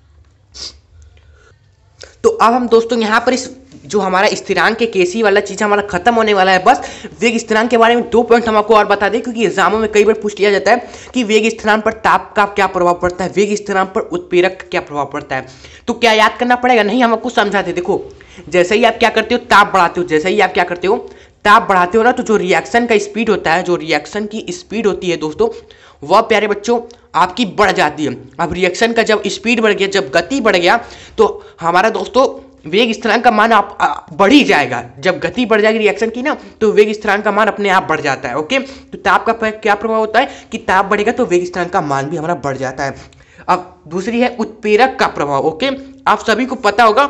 तो अब हम दोस्तों यहाँ पर इस जो हमारा स्थिरांक के KC वाला चीज हमारा खत्म होने वाला है। बस वेग स्थिरांक के बारे में 2 पॉइंट हम आपको और बता दें, क्योंकि एग्जामों में कई बार पूछ लिया जाता है कि वेग स्थिरांक पर ताप का क्या प्रभाव पड़ता है, वेग स्थिरांक पर उत्प्रेरक का क्या प्रभाव पड़ता है। तो क्या याद करना पड़ेगा, नहीं, हम आपको समझाते। देखो, जैसे ही आप क्या करते हो, ताप बढ़ाते हो, जैसे ही आप क्या करते हो, ताप बढ़ाते हो ना, तो जो रिएक्शन का स्पीड होता है, जो रिएक्शन की स्पीड होती है दोस्तों, वह प्यारे बच्चों आपकी बढ़ जाती है। अब रिएक्शन का जब स्पीड बढ़ गया, जब गति बढ़ गया, तो हमारा दोस्तों वेग स्थिरांक का मान आप बढ़ ही जाएगा। जब गति बढ़ जाएगी रिएक्शन की ना, तो वेग स्थिरांक का मान अपने आप बढ़ जाता है। ओके, तो ताप का क्या प्रभाव होता है कि ताप बढ़ेगा तो वेग स्थिरांक का मान भी हमारा बढ़ जाता है। अब दूसरी है उत्प्रेरक का प्रभाव। ओके, आप सभी को पता होगा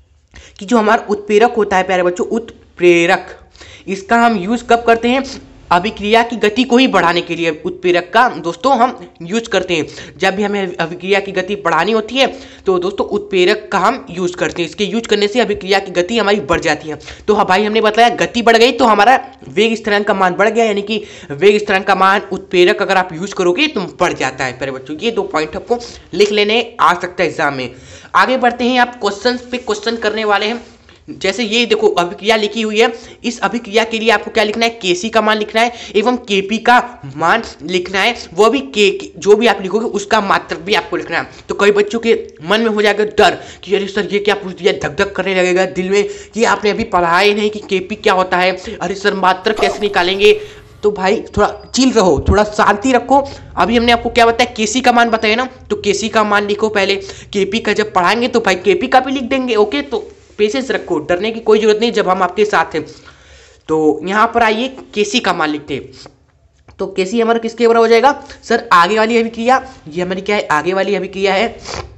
कि जो हमारा उत्प्रेरक होता है प्यारे बच्चों, उत्प्रेरक, इसका हम यूज कब करते हैं, अभिक्रिया की गति को ही बढ़ाने के लिए उत्प्रेरक का दोस्तों हम यूज करते हैं। जब भी हमें अभिक्रिया की गति बढ़ानी होती है तो दोस्तों उत्प्रेरक का हम यूज करते हैं। इसके यूज करने से अभिक्रिया की गति हमारी बढ़ जाती है। तो हाँ भाई, हमने बताया गति बढ़ गई तो हमारा वेग स्थिरांक का मान बढ़ गया, यानी कि वेग स्थिरांक का मान उत्प्रेरक अगर आप यूज करोगे तो बढ़ जाता है। प्यारे बच्चों, ये 2 पॉइंट आपको लिख लेने आ सकता है एग्जाम में। आगे बढ़ते हैं, आप क्वेश्चन पे क्वेश्चन करने वाले हैं। जैसे ये देखो अभिक्रिया लिखी हुई है, इस अभिक्रिया के लिए आपको क्या लिखना है, केसी का मान लिखना है एवं केपी का मान लिखना है। वो भी के जो भी आप लिखोगे उसका मात्रक भी आपको लिखना है। तो कई बच्चों के मन में हो जाएगा डर कि अरे सर ये क्या पूछ दिया, धक धक करने लगेगा दिल में कि आपने अभी पढ़ा ही नहीं कि केपी क्या होता है, अरे सर मात्रक कैसे निकालेंगे। तो भाई थोड़ा चिल रहो, थोड़ा शांति रखो। अभी हमने आपको क्या बताया, केसी का मान बताया ना, तो केसी का मान लिखो पहले। केपी का जब पढ़ाएंगे तो भाई केपी का भी लिख देंगे। ओके, तो पेशेंस रखो, डरने की कोई जरूरत नहीं जब हम आपके साथ हैं। तो यहाँ पर आइए केसी का मान लिखते हैं। तो केसी हमारा किसके बराबर हो जाएगा सर, आगे वाली अभिक्रिया, ये हमारी क्या है, आगे वाली अभिक्रिया है,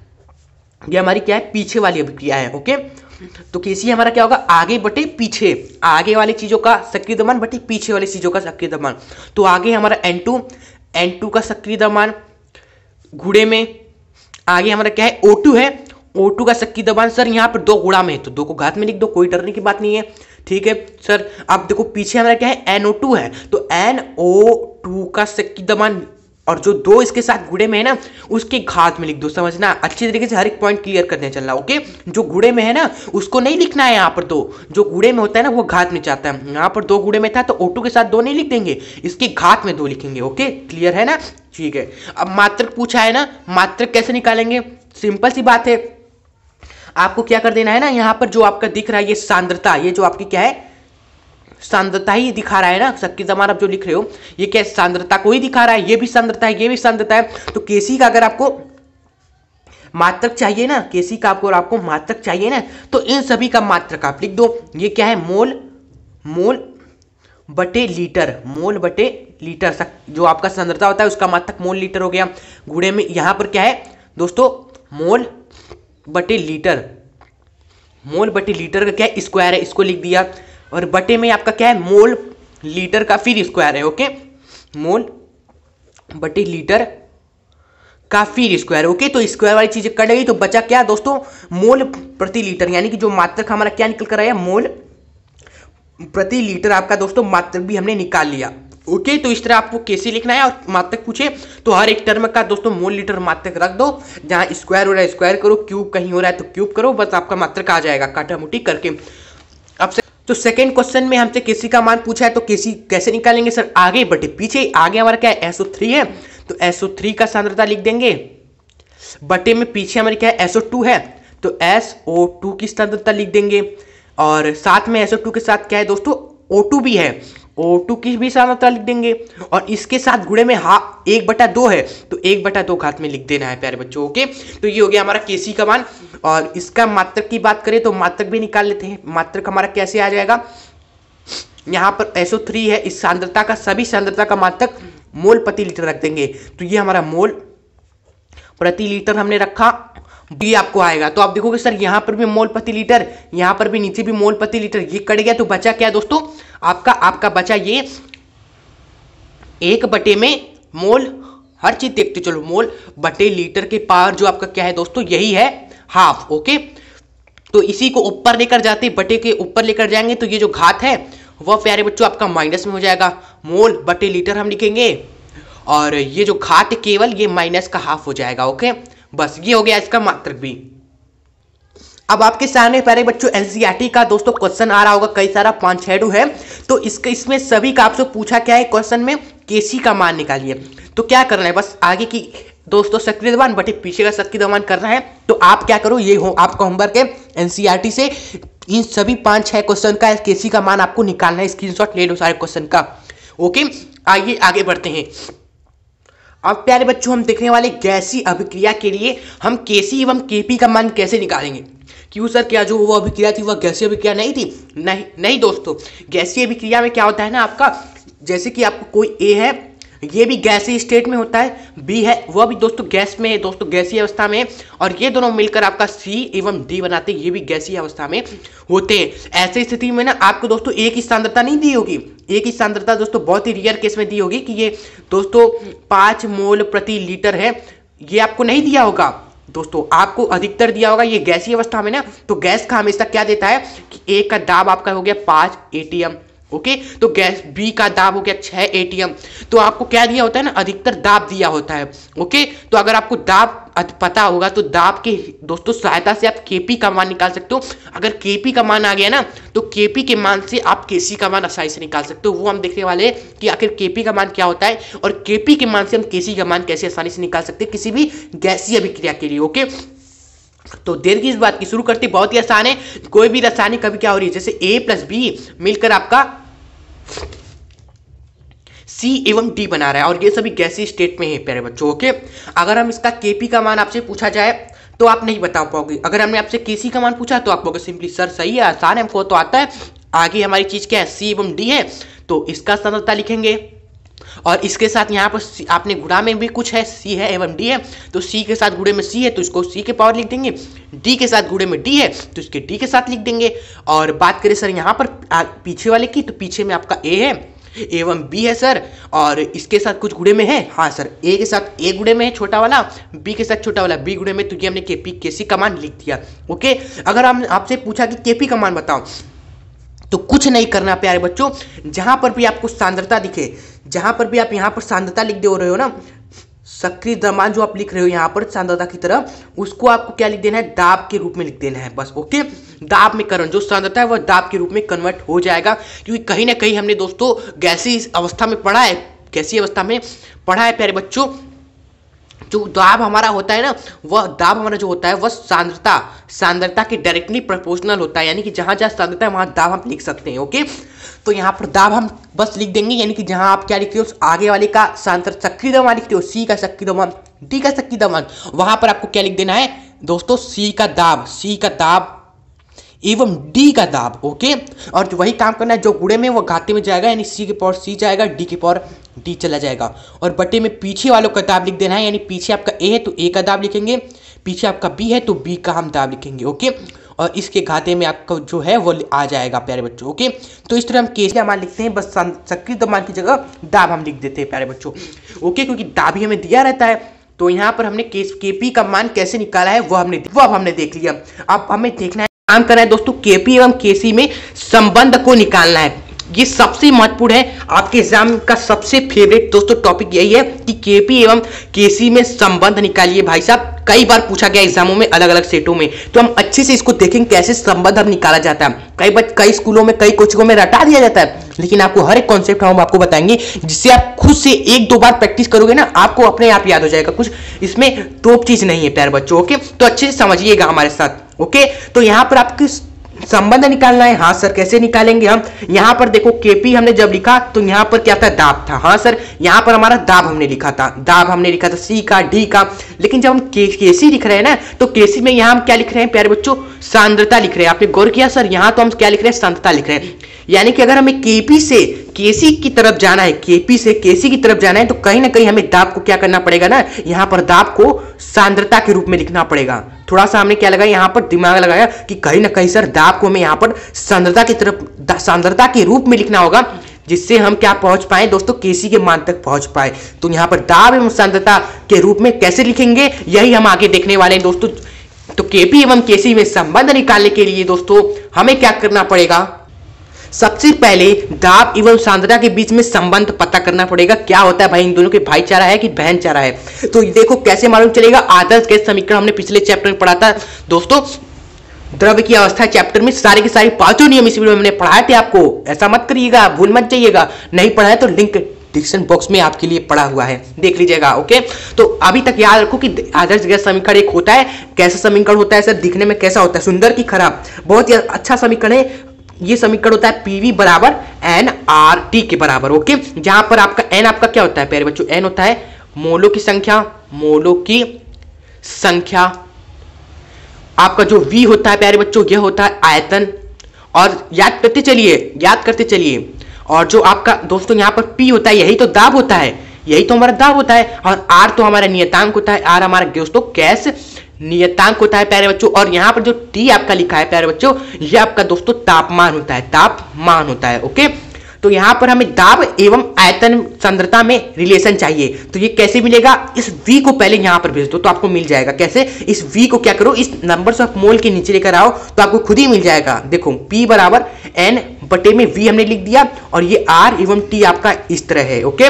ये हमारी क्या है, पीछे वाली अभिक्रिया है। ओके, तो केसी हमारा क्या होगा, आगे बटे पीछे, आगे वाली चीजों का सक्रिय द्रव्यमान बटे पीछे वाली चीजों का सक्रिय द्रव्यमान। तो आगे हमारा N2 का सक्रिय द्रव्यमान गुणे में, आगे हमारा क्या है O2 है, O2 का सक्रिय द्रव्यमान सर यहाँ पर 2 गुणा में है तो 2 को घात में लिख दो, कोई डरने की बात नहीं है। ठीक है सर, अब देखो पीछे हमारा क्या है, NO2 है, तो NO2 का सक्रिय द्रव्यमान और जो 2 इसके साथ गुणे में है ना उसके घात में लिख दो। समझना, अच्छी तरीके से हर एक पॉइंट क्लियर करने चलना। ओके, जो गुणे में है ना उसको नहीं लिखना है यहाँ पर 2, जो गुणे में होता है ना वो घात में चाहता है। यहाँ पर 2 गुणे में था तो O2 के साथ 2 नहीं लिख देंगे, इसके घात में 2 लिखेंगे। ओके, क्लियर है ना, ठीक है। अब मात्रक पूछा है ना, मात्रक कैसे निकालेंगे, सिंपल सी बात है, आपको क्या कर देना है ना, यहाँ पर जो आपका दिख रहा है ये सांद्रता, ये जो आपकी क्या है सांद्रता ही दिखा रहा है ना, सक्रिय द्रव्यमान आप जो लिख रहे हो ये क्या सांद्रता को ही दिखा रहा है, ये भी सांद्रता है, ये भी सांद्रता है। तो केसी का अगर आपको मात्रक चाहिए ना, केसी का आपको मात्रक चाहिए ना, तो इन सभी का मात्रक आप लिख दो। ये क्या है, मोल बटे लीटर, मोल बटे लीटर, जो आपका सांद्रता होता है उसका मात्रक मोल लीटर हो गया। गुणे में यहां पर क्या है दोस्तों, मोल बटे लीटर, मोल बटे लीटर का क्या है, स्क्वायर है, इसको लिख दिया। और बटे में आपका क्या है, मोल लीटर का फिर स्क्वायर है। ओके, मोल बटे लीटर का फिर स्क्वायर। ओके, तो स्क्वायर वाली चीजें कट गई तो बचा क्या दोस्तों, मोल प्रति लीटर, यानी कि जो मात्रक हमारा क्या निकल कर आया, मोल प्रति लीटर आपका दोस्तों मात्रक भी हमने निकाल लिया। ओके, तो इस तरह आपको कैसे लिखना है, और मात्रक पूछे तो हर एक टर्म का दोस्तों मोल लीटर मात्रक रख दो, जहां स्क्वायर हो रहा है स्क्वायर करो, क्यूब कहीं हो रहा है तो क्यूब करो, बस आपका मात्रक आ जाएगा काटा मुटी करके। अब तो सेकंड क्वेश्चन में हमसे केसी का मान पूछा है, तो केसी कैसे निकालेंगे सर, आगे बटे पीछे। आगे हमारा क्या है, SO3 है, तो SO3 का सांद्रता लिख देंगे, बटे में पीछे हमारे क्या है, SO2 है, तो SO2 की सांद्रता लिख देंगे, और साथ में SO2 के साथ क्या है दोस्तों, O2 भी है, O2 की भी सांद्रता लिख देंगे, और इसके साथ गुणे में 1/2 है, तो 1/2 घात में लिख देना है प्यारे बच्चों। ओके, तो ये हो गया हमारा केसी का मान। और इसका मात्रक की बात करें तो मात्रक भी निकाल लेते हैं। मात्रक हमारा कैसे आ जाएगा, यहाँ पर SO3 है, इस सांद्रता का सभी सांद्रता का मात्रक मोल प्रति लीटर रख देंगे, तो ये हमारा मोल प्रति लीटर हमने रखा, ये आपको आएगा। तो आप देखोगे सर यहाँ पर भी मोल प्रति लीटर, यहाँ पर भी नीचे भी मोल प्रति लीटर, ये कट गया तो बचा क्या दोस्तों, आपका बचा ये 1 बटे में मोल, हर चीज देखते चलो, मोल बटे लीटर के पावर जो आपका क्या है दोस्तों, यही है हाफ। ओके, तो इसी को ऊपर लेकर जाते, बटे के ऊपर लेकर जाएंगे तो ये जो घात है वह प्यारे बच्चों आपका माइनस में हो जाएगा, मोल बटे लीटर हम लिखेंगे, और ये जो घात है केवल ये माइनस का हाफ हो जाएगा। ओके, बस ये हो गया इसका मात्रक भी। अब आपके सामने प्यारे बच्चों एनसीईआरटी का दोस्तों क्वेश्चन आ रहा होगा, कई सारा 5-6 है, तो इसमें सभी का आपसे पूछा क्या है क्वेश्चन में, केसी का मान निकालिए। तो क्या करना है, बस आगे की दोस्तों सक्रिय द्रव्यमान बटे पीछे का सक्रिय द्रव्यमान करना है। तो आप क्या करो, ये हो आपका होमवर्क है, एनसीईआरटी से इन सभी 5-6 क्वेश्चन का केसी का मान आपको निकालना है, स्क्रीनशॉट ले लो सारे क्वेश्चन का। ओके, आइए आगे बढ़ते हैं। अब प्यारे बच्चों हम देखने वाले गैसीय अभिक्रिया के लिए हम केसी एवं केपी का मान कैसे निकालेंगे। क्यों सर, क्या जो वो अभिक्रिया थी वह गैसीय अभिक्रिया नहीं थी? नहीं दोस्तों, गैसीय अभिक्रिया में क्या होता है ना आपका, जैसे कि आपको कोई ए है, ये भी गैसीय स्टेट में होता है। बी है वह भी दोस्तों गैस में है, दोस्तों गैसीय अवस्था में। और ये दोनों मिलकर आपका सी एवं डी बनाते हैं, ये भी गैसीय अवस्था में होते हैं। ऐसी स्थिति में ना आपको दोस्तों एक ही सांद्रता नहीं दी होगी, एक ही सांद्रता दोस्तों बहुत ही रेयर केस में दी होगी कि ये दोस्तों 5 मोल प्रति लीटर है, ये आपको नहीं दिया होगा दोस्तों, आपको अधिकतर दिया होगा ये गैसीय अवस्था में ना। तो गैस का हमेशा क्या देता है कि ए का दाब आपका हो गया 5 ATM, ओके। तो गैस बी का दाब हो गया 6 ATM। तो आपको क्या दिया होता है ना, अधिकतर दाब दिया होता है, ओके। तो अगर आपको दाब पता होगा तो दाब के दोस्तों सहायता से आप केपी का मान निकाल सकते हो। अगर केपी का मान आ गया ना तो केपी के मान से आप केसी का मान आसानी से निकाल सकते हो। वो हम देखने वाले हैं कि आखिर केपी का मान क्या होता है और केपी के मान से हम केसी का मान कैसे आसानी से निकाल सकते हैं किसी भी गैसीय अभिक्रिया के लिए, ओके। तो देर की इस बात की शुरू करते, बहुत ही आसान है। कोई भी रासायनिक अभी क्या हो रही है, जैसे A प्लस बी मिलकर आपका C एवं D बना रहा है और ये सभी गैसीय स्टेट में है प्यारे बच्चों, ओके। अगर हम इसका Kp का मान आपसे पूछा जाए तो आप नहीं बता पाओगे। अगर हमने आपसे Kc का मान पूछा तो आप कहोगे सिंपली सर सही है, आसान है, हमको तो आता है। आगे हमारी चीज क्या है, C एवं D है, तो इसका सांद्रता लिखेंगे और इसके साथ यहाँ पर आपने गुणा में भी कुछ है, C है एवं D है, तो C के साथ गुणे में C है तो इसको C के पावर लिख देंगे, D के साथ गुणे में D है तो इसके D के साथ लिख देंगे। और बात करें सर यहाँ पर पीछे वाले की, तो पीछे में आपका A है एवं B है सर, और इसके साथ कुछ गुणे में है, हाँ सर A के साथ A गुणे में है छोटा वाला, B के साथ छोटा वाला B गुणे में, तो ये हमने केसी का मान लिख दिया, ओके। अगर हम आपसे पूछा कि केपी का मान बताओ तो कुछ नहीं करना प्यारे बच्चों, जहां पर भी आपको सांद्रता दिखे, जहां पर भी आप यहां पर सांद्रता लिख दे रहे हो ना, सक्रिय द्रव्यमान जो आप लिख रहे हो यहां पर सांद्रता की तरह, उसको आपको क्या लिख देना है, दाब के रूप में लिख देना है बस, ओके। दाब में कन्वर्ट, जो सांद्रता है वह दाब के रूप में कन्वर्ट हो जाएगा, क्योंकि कहीं ना कहीं हमने दोस्तों गैसीय अवस्था में पढ़ा है, गैसीय अवस्था में पढ़ा है प्यारे बच्चों। जो दाब हमारा होता है ना, वह दाब हमारा जो होता है वह सांद्रता के डायरेक्टली प्रोपोर्शनल होता है, यानी कि जहां जहां सांद्रता है वहां दाब हम लिख सकते हैं, ओके। तो यहाँ पर दाब हम बस लिख देंगे, यानी कि जहां आप क्या लिखते हो आगे वाले का सक्रिय द्रव्यमान लिखते हो, सी का सक्रिय द्रव्यमान, डी का सक्रिय द्रव्यमान, वहां पर आपको क्या लिख देना है दोस्तों, सी का दाब एवं डी का दाब, ओके। और वही काम करना है, जो गुणे में वो घाते में जाएगा, यानी सी के पावर सी जाएगा, डी के पावर डी चला जाएगा, और बटे में पीछे वालों का दाब लिख देना है, यानी पीछे आपका ए है तो ए का दाब लिखेंगे, पीछे आपका बी है तो बी का हम दाब लिखेंगे, ओके। और इसके घाते में आपका जो है वो आ जाएगा प्यारे बच्चों, ओके। तो इस तरह हम केसी का मान लिखते हैं, बस सक्रिय द्रव्यमान की जगह दाब हम लिख देते हैं प्यारे बच्चों, ओके, क्योंकि दाब ही हमें दिया रहता है। तो यहाँ पर हमने केपी का मान कैसे निकाला है वो हमने देख लिया। अब हमें देखना है, काम करना है दोस्तों, केपी एवं केसी में संबंध को निकालना है। ये सबसे महत्वपूर्ण है, आपके एग्जाम का सबसे फेवरेट दोस्तों टॉपिक यही है कि केपी एवं केसी में संबंध निकालिए भाई साहब। कई बार पूछा गया एग्जामों में अलग अलग सेटों में, तो हम अच्छे से इसको देखेंगे कैसे संबंध हम निकाला जाता है। कई स्कूलों में, कई कोचिंगों में रटा दिया जाता है, लेकिन आपको हर एक कॉन्सेप्ट हम आपको बताएंगे, जिससे आप खुद से 1-2 बार प्रैक्टिस करोगे ना, आपको अपने आप याद हो जाएगा। कुछ इसमें टॉप चीज नहीं है प्यारे बच्चों, ओके। तो अच्छे से समझिएगा हमारे साथ, ओके। तो यहाँ पर आपकी संबंध निकालना है, हाँ सर कैसे निकालेंगे हम। यहां पर देखो केपी हमने जब लिखा तो यहां पर क्या था, दाब था, हाँ सर यहां पर हमारा दाब हमने लिखा था सी का, डी का। लेकिन जब हम केसी लिख रहे हैं ना, तो केसी में यहां हम क्या लिख रहे हैं प्यारे बच्चों, सांद्रता लिख रहे हैं। आपने गौर किया सर, यहां तो हम क्या लिख रहे हैं, सांद्रता लिख रहे हैं। यानी कि अगर हमें केपी से केसी की तरफ जाना है, केपी से केसी की तरफ जाना है, तो कहीं ना कहीं हमें दाब को क्या करना पड़ेगा ना, यहां पर दाब को सांद्रता के रूप में लिखना पड़ेगा। थोड़ा सा हमने क्या लगाया, यहां पर दिमाग लगाया कि कहीं ना कहीं सर दाब को हमें यहां पर सांद्रता की तरफ, सांद्रता के रूप में लिखना होगा, जिससे हम क्या पहुंच पाए दोस्तों, केसी के मान तक पहुंच पाए। तो यहां पर दाब एवं सांद्रता के रूप में कैसे लिखेंगे, यही हम आगे देखने वाले हैं दोस्तों। तो केपी एवं केसी में संबंध निकालने के लिए दोस्तों हमें क्या करना पड़ेगा, सबसे पहले दाब एवं सांद्रता के बीच में संबंध पता करना पड़ेगा। क्या होता है भाई, इन दोनों के भाईचारा है कि बहनचारा है। तो देखो कैसे मालूम चलेगा, आदर्श गैस समीकरण हमने पिछले चैप्टर में पढ़ा था दोस्तों, द्रव्य की अवस्था चैप्टर में सारे के सारे 5 नियम इस वीडियो में हमने पढ़ाए थे आपको। ऐसा मत करिएगा, भूल मत जाइएगा, नहीं पढ़ा है तो लिंक डिस्क्रिप्शन बॉक्स में आपके लिए पड़ा हुआ है, देख लीजिएगा, ओके। तो अभी तक याद रखो कि आदर्श गैस समीकरण एक होता है, कैसा समीकरण होता है सर, दिखने में कैसा होता है, सुंदर की खराब, बहुत ही अच्छा समीकरण है। ये समीकरण होता है पीवी बराबर एन आर टी के बराबर, ओके। जहां पर आपका एन आपका क्या होता है प्यारे बच्चों, एन होता है मोलों की संख्या, आपका जो वी होता है प्यारे बच्चों यह होता है आयतन, और याद करते चलिए, और जो आपका दोस्तों यहां पर पी होता है, यही तो दाब होता है, यही तो हमारा दाब होता है। और आर तो हमारा नियतांक होता है, आर हमारा दोस्तों गैस नियतांक होता है प्यारे बच्चों। और यहाँ पर जो टी आपका लिखा है प्यारे बच्चों, ये आपका दोस्तों तापमान होता है, तापमान होता है। ओके, तो यहाँ पर हमें दाब एवं आयतन सांद्रता में रिलेशन चाहिए। तो ये कैसे मिलेगा, इस V को पहले यहाँ पर भेज दो तो आपको मिल जाएगा। कैसे, इस V को क्या करो, इस नंबर्स ऑफ मोल के नीचे लेकर आओ तो आपको खुद ही मिल जाएगा। देखो P बराबर N बटे में V हमने लिख दिया, और ये R एवं T आपका इस तरह है। ओके,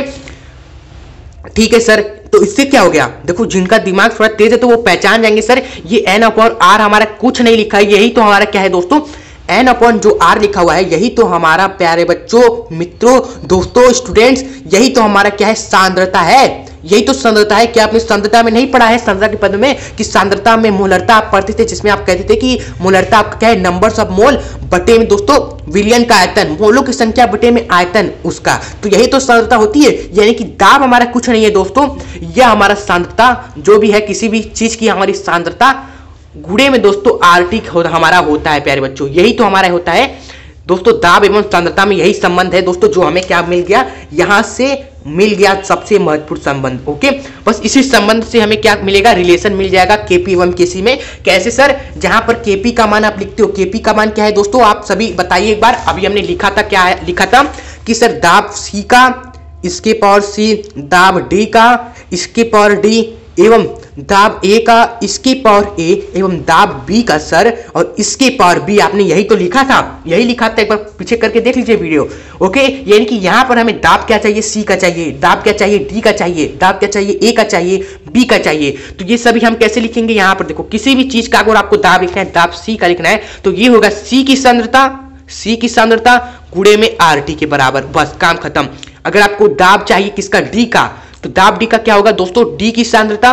ठीक है सर। तो इससे क्या हो गया, देखो जिनका दिमाग थोड़ा तेज है तो वो पहचान जाएंगे, सर ये N अपॉन R हमारा कुछ नहीं लिखा है, यही तो हमारा क्या है दोस्तों, N अपॉन जो R लिखा हुआ है, यही तो हमारा प्यारे बच्चों, मित्रों, दोस्तों, स्टूडेंट्स, यही तो हमारा क्या है, सांद्रता है। यही तो सांद्रता है। क्या आपने सांद्रता में नहीं पढ़ा है, सांद्रता के पद में, कि सांद्रता में मोलरता आप पढ़ते थे, जिसमें आप कहते थे कि मोलरता आपका क्या है, नंबर्स ऑफ मोल बटे में दोस्तों विलयन का आयतन, मोलों की संख्या बटे में आयतन उसका। तो यही तो सांद्रता होती है। यानी कि दाब हमारा कुछ नहीं है दोस्तों, यह हमारा सांद्रता जो भी है, किसी भी चीज की हमारी सांद्रता गुणे में दोस्तों आरटी हमारा होता है प्यारे बच्चों। यही तो हमारा होता है दोस्तों, दाब एवं सांद्रता में यही संबंध है दोस्तों, जो हमें क्या मिल गया, यहां से मिल गया सबसे महत्वपूर्ण संबंध। ओके, बस इसी संबंध से हमें क्या मिलेगा, रिलेशन मिल जाएगा केपी एवं केसी में। कैसे सर, जहां पर केपी का मान आप लिखते हो, केपी का मान क्या है दोस्तों, आप सभी बताइए एक बार। अभी हमने लिखा था, क्या है लिखा था कि सर दाब सी का इसके पावर सी, दाब डी का इसके पावर डी, एवं दाब ए का इसके पावर ए, एवं दाब बी का सर और इसके पावर बी। आपने यही तो लिखा था, यही लिखा था, एक बार पीछे करके देख लीजिए वीडियो। ओके, यानी कि यहां पर हमें दाब क्या चाहिए, सी का चाहिए, दाब क्या चाहिए, डी का चाहिए, दाब क्या चाहिए, ए का चाहिए, बी का चाहिए। तो ये सभी हम कैसे लिखेंगे, यहां पर देखो, किसी भी चीज का अगर आपको दाब लिखना है, दाब सी का लिखना है, तो ये होगा सी की सांद्रता, सी की सांद्रता गुणे में आर टी के बराबर, बस काम खत्म। अगर आपको दाब चाहिए किसका, डी का, तो दाब डी का क्या होगा दोस्तों, डी की सांद्रता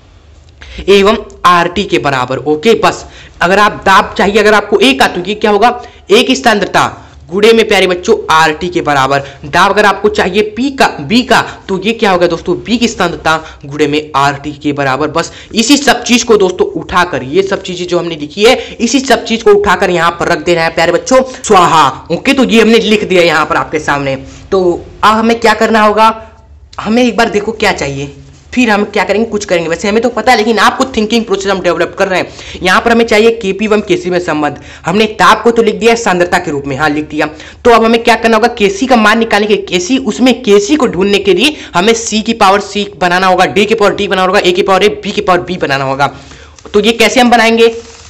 एवं आरटी के बराबर। ओके, बस। अगर आप दाब चाहिए अगर आपको ए का, तो ये क्या होगा, ए की सांद्रता गुणे में प्यारे बच्चों आरटी के बराबर। दाब अगर आपको चाहिए पी का, बी का, तो ये क्या होगा दोस्तों, बी की सांद्रता गुणे में आरटी के बराबर। बस इसी सब चीज को दोस्तों उठाकर, ये सब चीजें जो हमने लिखी है, इसी सब चीज को उठाकर यहां पर रख देना है प्यारे बच्चों, स्वाहा। ओके, तो ये हमने लिख दिया यहां पर आपके सामने। तो अब हमें क्या करना होगा, हमें एक बार देखो क्या चाहिए, फिर हम क्या करेंगे, कुछ करेंगे। वैसे हमें तो पता है, लेकिन आपको थिंकिंग प्रोसेस हम डेवलप कर रहे हैं। यहां पर हमें चाहिए केपी एवं केसी में संबंध। हमने ताप को तो लिख दिया सांद्रता के रूप में, हाँ लिख दिया। तो अब हमें क्या करना होगा, केसी का मान निकालने के, केसी उसमें केसी को ढूंढने के लिए हमें सी की पावर सी बनाना होगा, डी की पावर डी बनाना होगा, ए की पावर ए, बी की पावर बी बनाना होगा। तो ये कैसे हम बनाएंगे,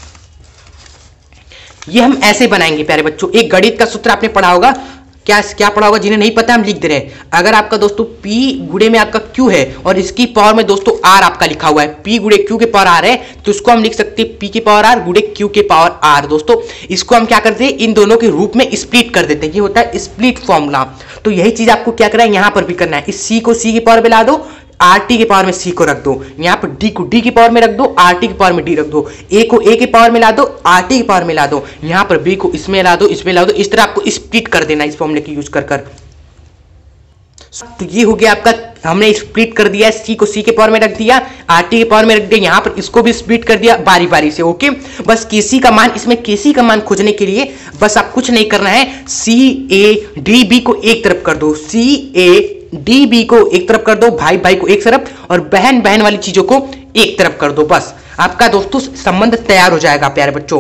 ये हम ऐसे बनाएंगे प्यारे बच्चों। एक गणित का सूत्र आपने पढ़ा होगा, क्या पढ़ा होगा, जिन्हें नहीं पता हम लिख दे रहे हैं। अगर आपका दोस्तों P गुणे में आपका Q है और इसकी पावर में दोस्तों R आपका लिखा हुआ है, P गुणे Q के पावर R है, तो इसको हम लिख सकते हैं P के पावर R गुणे Q के पावर R। दोस्तों इसको हम क्या करते हैं, इन दोनों के रूप में स्प्लिट कर देते हैं, ये होता है स्प्लिट फॉर्मूला। तो यही चीज आपको क्या करना है, यहां पर भी करना है। इस C को C की पावर में ला दो, आरटी के पावर में सी को रख दो, यहाँ पर डी को डी की पावर में रख दो, आरटी की पावर में डी रख दो, ए को ए की पावर में ला दो, आरटी की पावर में ला दो, यहाँ पर बी को इसमें ला दो, इसमें ला दो। इस तरह आपको स्प्लिट कर देना इस फॉर्मूले की यूज कर कर। तो ये हो गया आपका, हमने स्प्लिट कर दिया, सी को सी के पावर में रख दिया, आरटी के पावर में रख दिया, यहाँ पर इसको भी स्प्लिट कर दिया बारी बारी से। ओके, बस केसी का मान, इसमें केसी का मान खोजने के लिए बस आप कुछ नहीं करना है, सी ए डी बी को एक तरफ कर दो, सी ए डी बी को एक तरफ कर दो, भाई भाई को एक तरफ, और बहन बहन वाली चीजों को एक तरफ कर दो। बस आपका दोस्तों संबंध तैयार हो जाएगा प्यारे बच्चों।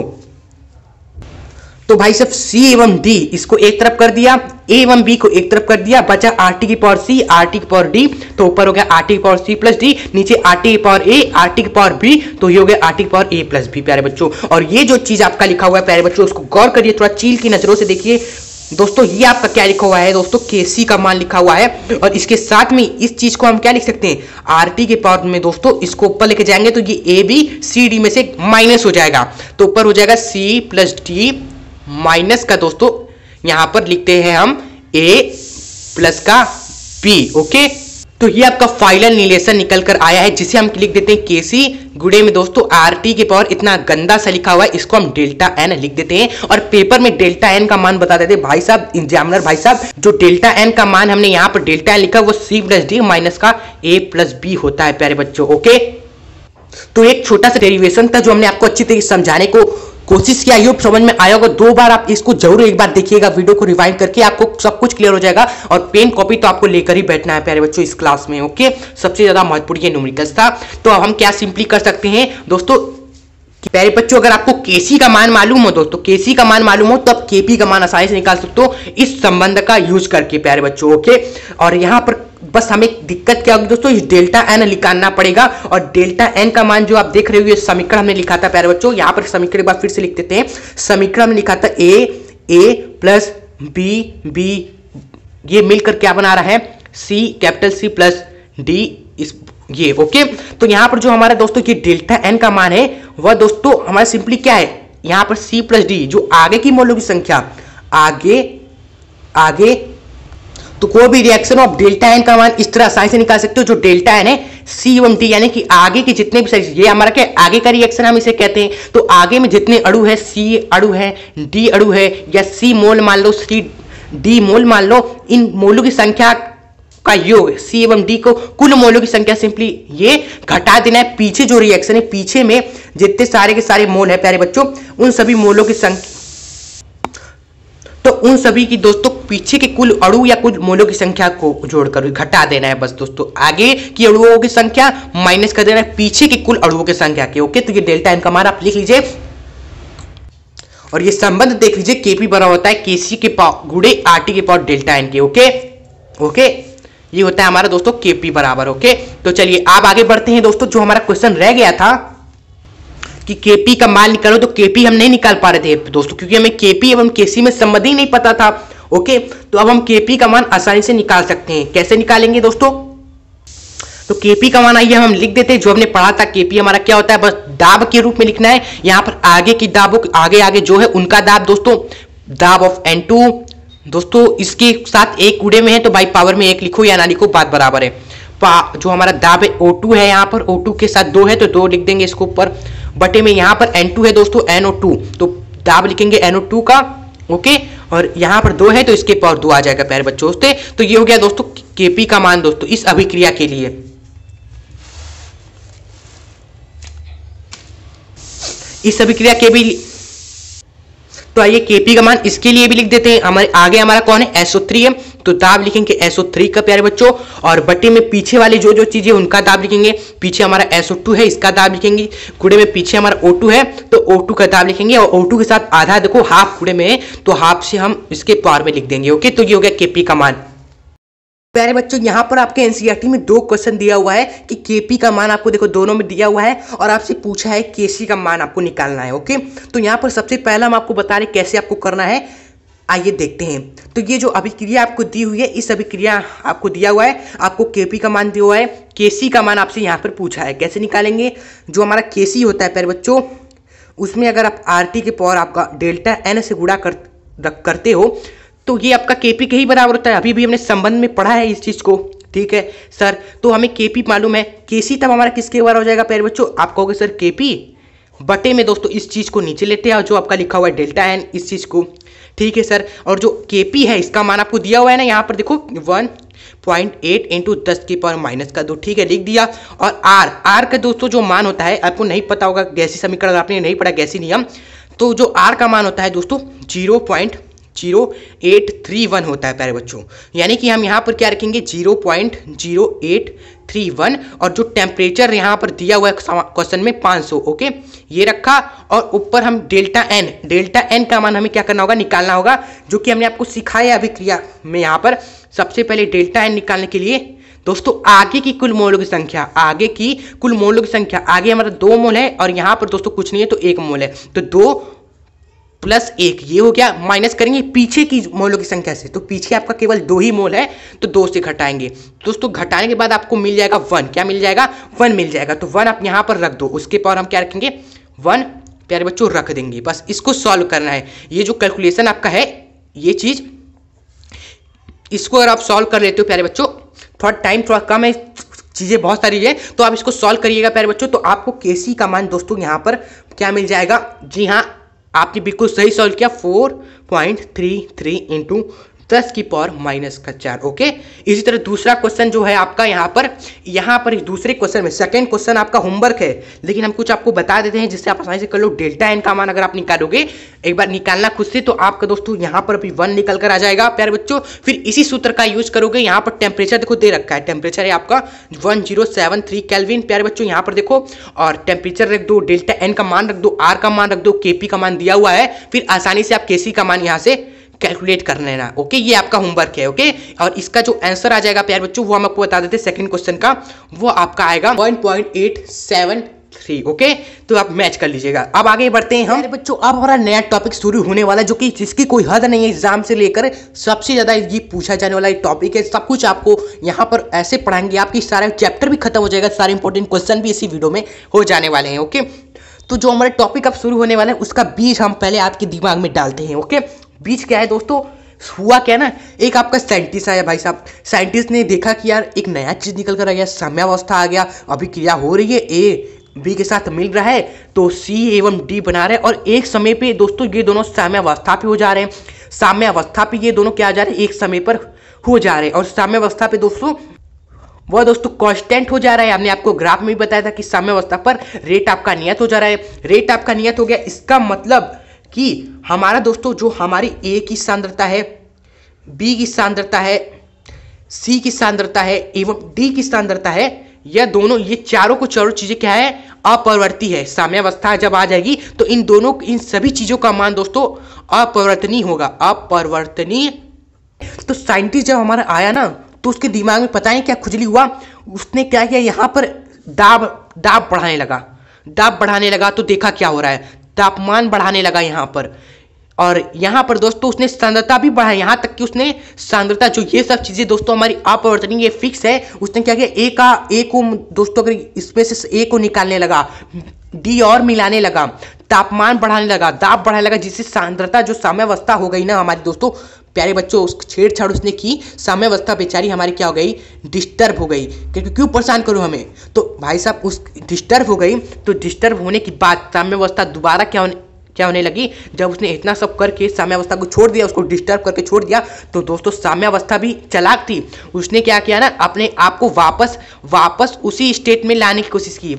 तो भाई साहब C एवं D इसको एक तरफ कर दिया, A एवं B को एक तरफ कर दिया, बचा RT की पावर C, RT की पावर D, तो ऊपर हो गया RT की पावर C प्लस D, नीचे RT की पावर A, RT की पावर B, तो ये हो गया RT की पावर A प्लस B प्यारे बच्चों। और ये जो चीज आपका लिखा हुआ है प्यारे बच्चों, उसको गौर करिए, थोड़ा चील की नजरों से देखिए दोस्तों। ये आपका क्या लिखा हुआ है दोस्तों, KC का मान लिखा हुआ है, और इसके साथ में इस चीज को हम क्या लिख सकते हैं, RT के पावर में दोस्तों इसको ऊपर लेके जाएंगे तो ये AB CD में से माइनस हो जाएगा, तो ऊपर हो जाएगा C प्लस D माइनस का दोस्तों यहां पर लिखते हैं हम A प्लस का B। ओके, तो ये आपका फाइनल रिलेशन निकल कर आया है, जिसे हम लिख देते हैं KC गुणे में दोस्तों RT के पावर, इतना गंदा सा लिखा हुआ है, इसको हम डेल्टा N लिख देते हैं, और पेपर में डेल्टा N का मान बता देते हैं भाई साहब, एग्जामिनर भाई साहब। जो डेल्टा N का मान हमने यहाँ पर डेल्टा N लिखा वो C प्लस D माइनस का A प्लस B होता है प्यारे बच्चों। ओके, तो एक छोटा सा डेरिवेशन था जो हमने आपको अच्छी तरीके से समझाने को कोशिश किया, ये समझ में आया होगा। 2 बार आप इसको जरूर एक बार देखिएगा, वीडियो को रिवाइंड करके आपको सब कुछ क्लियर हो जाएगा। और पेन कॉपी तो आपको लेकर ही बैठना है प्यारे बच्चों इस क्लास में, ओके। सबसे ज्यादा महत्वपूर्ण ये न्यूमेरिकल्स था। तो अब हम क्या सिंपली कर सकते हैं दोस्तों, प्यारे बच्चों, अगर आपको केसी का मान मालूम हो दोस्तों, केसी का मान मालूम हो, तब केपी का मान आसानी से निकाल सकते हो इस संबंध का यूज करके प्यारे बच्चों, ओके। और यहां पर बस हमें दिक्कत क्या होगी दोस्तों, इस डेल्टा एन निकालना पड़ेगा। और डेल्टा एन का मान जो आप देख रहे हो, ये समीकरण हमने लिखा था प्यारे बच्चों। यहां पर समीकरण एक बार फिर से लिख देते हैं। समीकरण हमने लिखा था ए प्लस बी, ये मिलकर क्या बना रहा है, C, capital C plus D, इस ये, ओके। तो यहां पर जो हमारा दोस्तों ये डेल्टा एन का मान है, वह दोस्तों हमारा सिंपली क्या है, यहां पर सी प्लस डी, जो आगे की मोलों की संख्या, आगे तो कोई भी रिएक्शन ऑफ डेल्टा एन का मान इस तरह आसानी से निकाल सकते हो। जो डेल्टा एन है सी एवं डी, यानी कि आगे के जितने भी, ये हमारा क्या आगे का रिएक्शन हम इसे कहते हैं। तो आगे में जितने अणु है, सी अणु है, डी अणु है, या सी मोल मान लो, सी डी मोल मान लो, इन मोलों की संख्या का योग, सी एवं डी को कुल मोलों की संख्या सिंपली ये घटा देना है। पीछे जो रिएक्शन है, पीछे में जितने सारे के सारे मोल है प्यारे बच्चों, उन सभी मोलों की संख्या, तो उन सभी की दोस्तों पीछे के कुल अणु या कुल मोलों की संख्या को जोड़कर घटा देना है बस दोस्तों। आगे की अणुओं की संख्या माइनस कर देना है पीछे के कुल अणुओं की संख्या के, ओके। तो ये डेल्टा एन का मान आप लिख लीजिए। और ये संबंध देख लीजिए, केपी बराबर होता है केसी के पावर गुणे आरटी के पावर डेल्टा एन के, ओके। ये होता है हमारा दोस्तों केपी बराबर, ओके। तो चलिए आप आगे बढ़ते हैं दोस्तों। जो हमारा क्वेश्चन रह गया था कि केपी का मान निकालो, तो केपी हम नहीं निकाल पा रहे थे दोस्तों, क्योंकि हमें केपी एवं केसी में संबंध ही नहीं पता था, ओके। तो अब हम केपी का मान आसानी से निकाल सकते हैं। कैसे निकालेंगे दोस्तों, तो केपी का मान आइए हम लिख देते हैं। जो हमने पढ़ा था, केपी हमारा क्या होता है, बस दाब के रूप में लिखना है। यहां पर आगे की दाबों, आगे जो है उनका दाब दोस्तों, दाब ऑफ N2 दोस्तों, इसके साथ एक गुणे में है तो बाई पावर में 1 लिखो या ना लिखो, बात बराबर है। जो हमारा दाब है O2 है, यहाँ पर O2 के साथ 2 है तो 2 लिख देंगे इसको ऊपर, बटे में यहाँ पर N2 है दोस्तों, NO2, तो दाब लिखेंगे NO2 का, ओके। और यहाँ पर 2 है तो इसके पावर 2 आ जाएगा प्यारे बच्चों। तो ये हो गया दोस्तों केपी का मान दोस्तों इस अभिक्रिया के लिए। इस अभिक्रिया के भी, तो आइए केपी का मान इसके लिए भी लिख देते हैं। हमारे आगे हमारा कौन है, SO3 है, तो दाब लिखेंगे SO3 का प्यारे बच्चों। और बटे में पीछे वाली जो चीजें उनका दाब लिखेंगे। पीछे हमारा SO2 है, इसका दाब लिखेंगे। गुणे में पीछे हमारा O2 है तो O2 का दाब लिखेंगे। और O2 के साथ आधा देखो हाफ गुणे में है, तो हाफ से हम इसके पावर में लिख देंगे, ओके। तो ये हो गया केपी का मान। प्यारे बच्चों, यहां पर आपके एनसीईआरटी में 2 क्वेश्चन दिया हुआ है कि केपी का मान आपको देखो दोनों में दिया हुआ है, और आपसे पूछा है केसी का मान आपको निकालना है, ओके। तो यहां पर सबसे पहला हम आपको बता रहे कैसे आपको करना है, आइए देखते हैं। तो ये जो अभिक्रिया आपको दी हुई है, इस अभिक्रिया आपको दिया हुआ है, आपको केपी का मान दिया हुआ है, केसी का मान आपसे यहाँ पर पूछा है। कैसे निकालेंगे, जो हमारा केसी होता है प्यारे बच्चों, उसमें अगर आप आरटी के पावर आपका डेल्टा एन से गुणा करते हो तो ये आपका केपी के ही बराबर होता है। अभी भी हमने संबंध में पढ़ा है इस चीज को, ठीक है सर। तो हमें केपी मालूम है, केसी तब हमारा किसके बराबर हो जाएगा प्यारे बच्चों, आप कहोगे सर केपी बटे में दोस्तों इस चीज को नीचे लेते हैं, और जो आपका लिखा हुआ है डेल्टा एन, इस चीज को, ठीक है सर। और जो केपी है इसका मान आपको दिया हुआ है ना, यहाँ पर देखो 1.8 इंटू 10 की पावर माइनस का 2, ठीक है, लिख दिया। और आर का दोस्तों जो मान होता है, आपको नहीं पता होगा गैसी समीकरण, आपने नहीं पढ़ा गैसी नियम, तो जो आर का मान होता है दोस्तों 0.0831 होता है प्यारे बच्चों। यानी कि हम यहाँ पर क्या रखेंगे 0.0831, और जो टेम्परेचर यहाँ पर दिया हुआ है क्वेश्चन में 500, ओके, ये रखा। और ऊपर हम डेल्टा एन का मान हमें क्या करना होगा, निकालना होगा, जो कि हमने आपको सिखाया अभिक्रिया में। यहाँ पर सबसे पहले डेल्टा एन निकालने के लिए दोस्तों आगे की कुल मोलों की संख्या, आगे की कुल मोलों की संख्या, आगे हमारा 2 मोल है और यहाँ पर दोस्तों कुछ नहीं है तो 1 मोल है, तो 2 प्लस 1 ये हो गया। माइनस करेंगे पीछे की मोलों की संख्या से, तो पीछे आपका केवल 2 ही मोल है तो 2 से घटाएंगे दोस्तों। घटाने के बाद आपको मिल जाएगा 1, क्या मिल जाएगा, 1 मिल जाएगा। तो 1 आप यहाँ पर रख दो, उसके पावर हम क्या रखेंगे 1 प्यारे बच्चों रख देंगे। बस इसको सॉल्व करना है। ये जो कैलकुलेशन आपका है, ये चीज, इसको अगर आप सॉल्व कर लेते हो प्यारे बच्चों, थोड़ा टाइम थोड़ा कम है, चीजें बहुत सारी है, तो आप इसको सॉल्व करिएगा प्यारे बच्चों, तो आपको केसी का मान दोस्तों यहाँ पर क्या मिल जाएगा। जी हाँ, आपने बिल्कुल सही सॉल्व किया, 4.33 इंटू 10 की पावर -4। ओके, इसी तरह दूसरा क्वेश्चन जो है आपका यहाँ पर दूसरे क्वेश्चन में सेकंड क्वेश्चन आपका होमवर्क है, लेकिन हम कुछ आपको बता देते हैं जिससे आप आसानी से कर लो। डेल्टा एन का मान अगर आप निकालोगे, एक बार निकालना खुद से, तो आपका दोस्तों यहाँ पर अभी 1 निकल कर आ जाएगा प्यारे बच्चों। फिर इसी सूत्र का यूज करोगे, यहाँ पर टेम्परेचर देखो दे रखा है, टेम्परेचर है आपका 1073 केल्विन प्यारे बच्चों यहाँ पर देखो, और टेम्परेचर रख दो, डेल्टा एन का मान रख दो, आर का मान रख दो, केपी का मान दिया हुआ है, फिर आसानी से आप केसी का मान यहाँ से कैलकुलेट कर लेना। ओके, ये आपका होमवर्क है। ओके, और इसका जो आंसर आ जाएगा प्यारे बच्चों वो हम आपको बता देते हैं सेकंड क्वेश्चन का, वो आपका आएगा 1.873। ओके, तो आप मैच कर लीजिएगा। अब आगे बढ़ते हैं हम बच्चों, अब हमारा नया टॉपिक शुरू होने वाला है, जो कि जिसकी कोई हद नहीं है, एग्जाम से लेकर सबसे ज्यादा ये पूछा जाने वाला टॉपिक है। सब कुछ आपको यहाँ पर ऐसे पढ़ाएंगे, आपकी सारे चैप्टर भी खत्म हो जाएगा, सारे इंपॉर्टेंट क्वेश्चन भी इसी वीडियो में हो जाने वाले हैं। ओके, तो जो हमारा टॉपिक अब शुरू होने वाला है उसका बीज हम पहले आपके दिमाग में डालते हैं। ओके, बीज क्या है दोस्तों, हुआ क्या ना, एक आपका साइंटिस्ट आया भाई साहब, साइंटिस्ट ने देखा कि यार एक नया चीज निकल कर आ गया, साम्यावस्था आ गया, अभिक्रिया हो रही है, ए बी के साथ मिल रहा है तो सी एवं डी बना रहे हैं, और एक समय पे दोस्तों ये दोनों साम्यावस्था पे हो जा रहे हैं, साम्यावस्था पे ये दोनों क्या आ जा रहे हैं, एक समय पर हो जा रहे हैं, और साम्यावस्था पे दोस्तों वह दोस्तों कांस्टेंट हो जा रहा है। हमने आपको ग्राफ में भी बताया था कि साम्यावस्था पर रेट आपका नियत हो जा रहा है, रेट आपका नियत हो गया, इसका मतलब कि हमारा दोस्तों जो हमारी ए की सांद्रता है, बी की सांद्रता है, सी की सांद्रता है एवं डी की सांद्रता है, यह दोनों, ये चारों चीजें क्या है, अपरिवर्ती है। साम्यावस्था जब आ जाएगी तो इन सभी चीजों का मान दोस्तों अपरिवर्तनीय होगा, अपरिवर्तनीय। तो साइंटिस्ट जब हमारा आया ना, तो उसके दिमाग में पता नहीं क्या खुजली हुआ, उसने क्या किया, यहाँ पर दाब बढ़ाने लगा, तो देखा क्या हो रहा है, तापमान बढ़ाने लगा यहाँ पर, और यहाँ पर दोस्तों उसने सांद्रता भी बढ़ाई, यहाँ तक कि उसने सांद्रता, जो ये सब चीजें दोस्तों हमारी अपरिवर्तनीय, ये फिक्स है, उसने क्या किया, ए को दोस्तों अगर इसमें से ए को निकालने लगा, डी और मिलाने लगा, तापमान बढ़ाने लगा, दाब बढ़ाने लगा, जिससे सांद्रता जो साम्यावस्था हो गई ना हमारी दोस्तों प्यारे बच्चों, उस छेड़छाड़ उसने की, साम्यावस्था बेचारी हमारी क्या हो गई, डिस्टर्ब हो गई। क्योंकि क्यों परेशान करूं हमें, तो भाई साहब उस डिस्टर्ब हो गई, तो डिस्टर्ब होने की बाद साम्यावस्था दोबारा क्या होने लगी, जब उसने इतना सब करके साम्यावस्था को छोड़ दिया, उसको डिस्टर्ब करके छोड़ दिया, तो दोस्तों साम्यावस्था भी चालाक थी, उसने क्या किया ना, अपने आप को वापस उसी स्टेट में लाने की कोशिश की,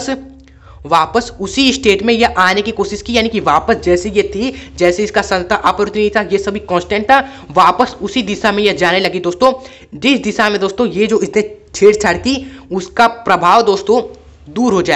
वापस उसी स्टेट में यह आने की कोशिश की, यानी कि वापस जैसे ये थी, जैसे इसका सांद्रता अपरिवर्तनीय था, ये सभी कांस्टेंट था, वापस उसी दिशा में यह जाने लगी दोस्तों, जिस दिशा में दोस्तों ये जो इसने छेड़छाड़ की उसका प्रभाव दोस्तों दूर हो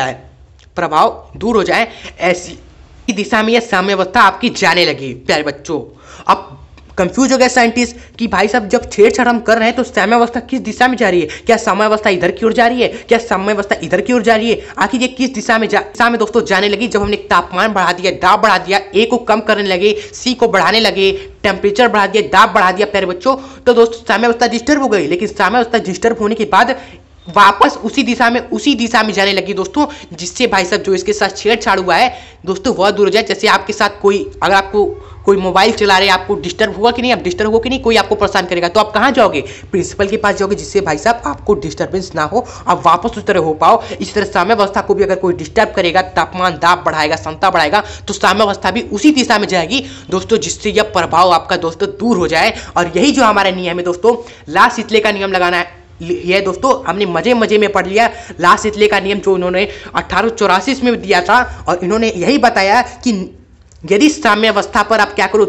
जाए, ऐसी दिशा में यह साम्यावस्था आपकी जाने लगी प्यारे बच्चों। अब कंफ्यूज हो गया साइंटिस्ट कि भाई साहब जब छेड़छाड़ हम कर रहे हैं तो साम्यावस्था किस दिशा में जा रही है, क्या साम्यावस्था इधर की ओर जा रही है, क्या साम्यावस्था इधर की ओर जा रही है, आखिर ये किस दिशा में दोस्तों जाने लगी, जब हमने तापमान बढ़ा दिया, दाब बढ़ा दिया, ए को कम करने लगे, सी को बढ़ाने लगे, टेम्परेचर बढ़ा दिया, दाब बढ़ा दिया प्यारे बच्चों, तो दोस्तों साम्यावस्था डिस्टर्ब हो गई, लेकिन साम्यावस्था डिस्टर्ब होने के बाद वापस उसी दिशा में जाने लगी दोस्तों, जिससे भाई साहब जो इसके साथ छेड़छाड़ हुआ है दोस्तों वह दूर हो जाए। जैसे आपके साथ अगर आपको कोई मोबाइल चला रहे, आपको डिस्टर्ब हुआ कि नहीं, आप डिस्टर्ब हो कि नहीं, कोई आपको परेशान करेगा, तो आप कहाँ जाओगे, प्रिंसिपल के पास जाओगे, जिससे भाई साहब आपको डिस्टर्बेंस ना हो, आप वापस उस तरह हो पाओ। इस तरह साम्यावस्था को भी अगर कोई डिस्टर्ब करेगा, तापमान दाब बढ़ाएगा, क्षमता बढ़ाएगा, तो साम्यावस्था भी उसी दिशा में जाएगी दोस्तों, जिससे यह प्रभाव आपका दोस्तों दूर हो जाए। और यही जो हमारा नियम है दोस्तों, लासितले का नियम लगाना है, ये दोस्तों हमने मजे में पढ़ लिया, लासितले का नियम जो इन्होंने 1884 में दिया था, और इन्होंने यही बताया कि यदि साम्यावस्था पर आप क्या करो,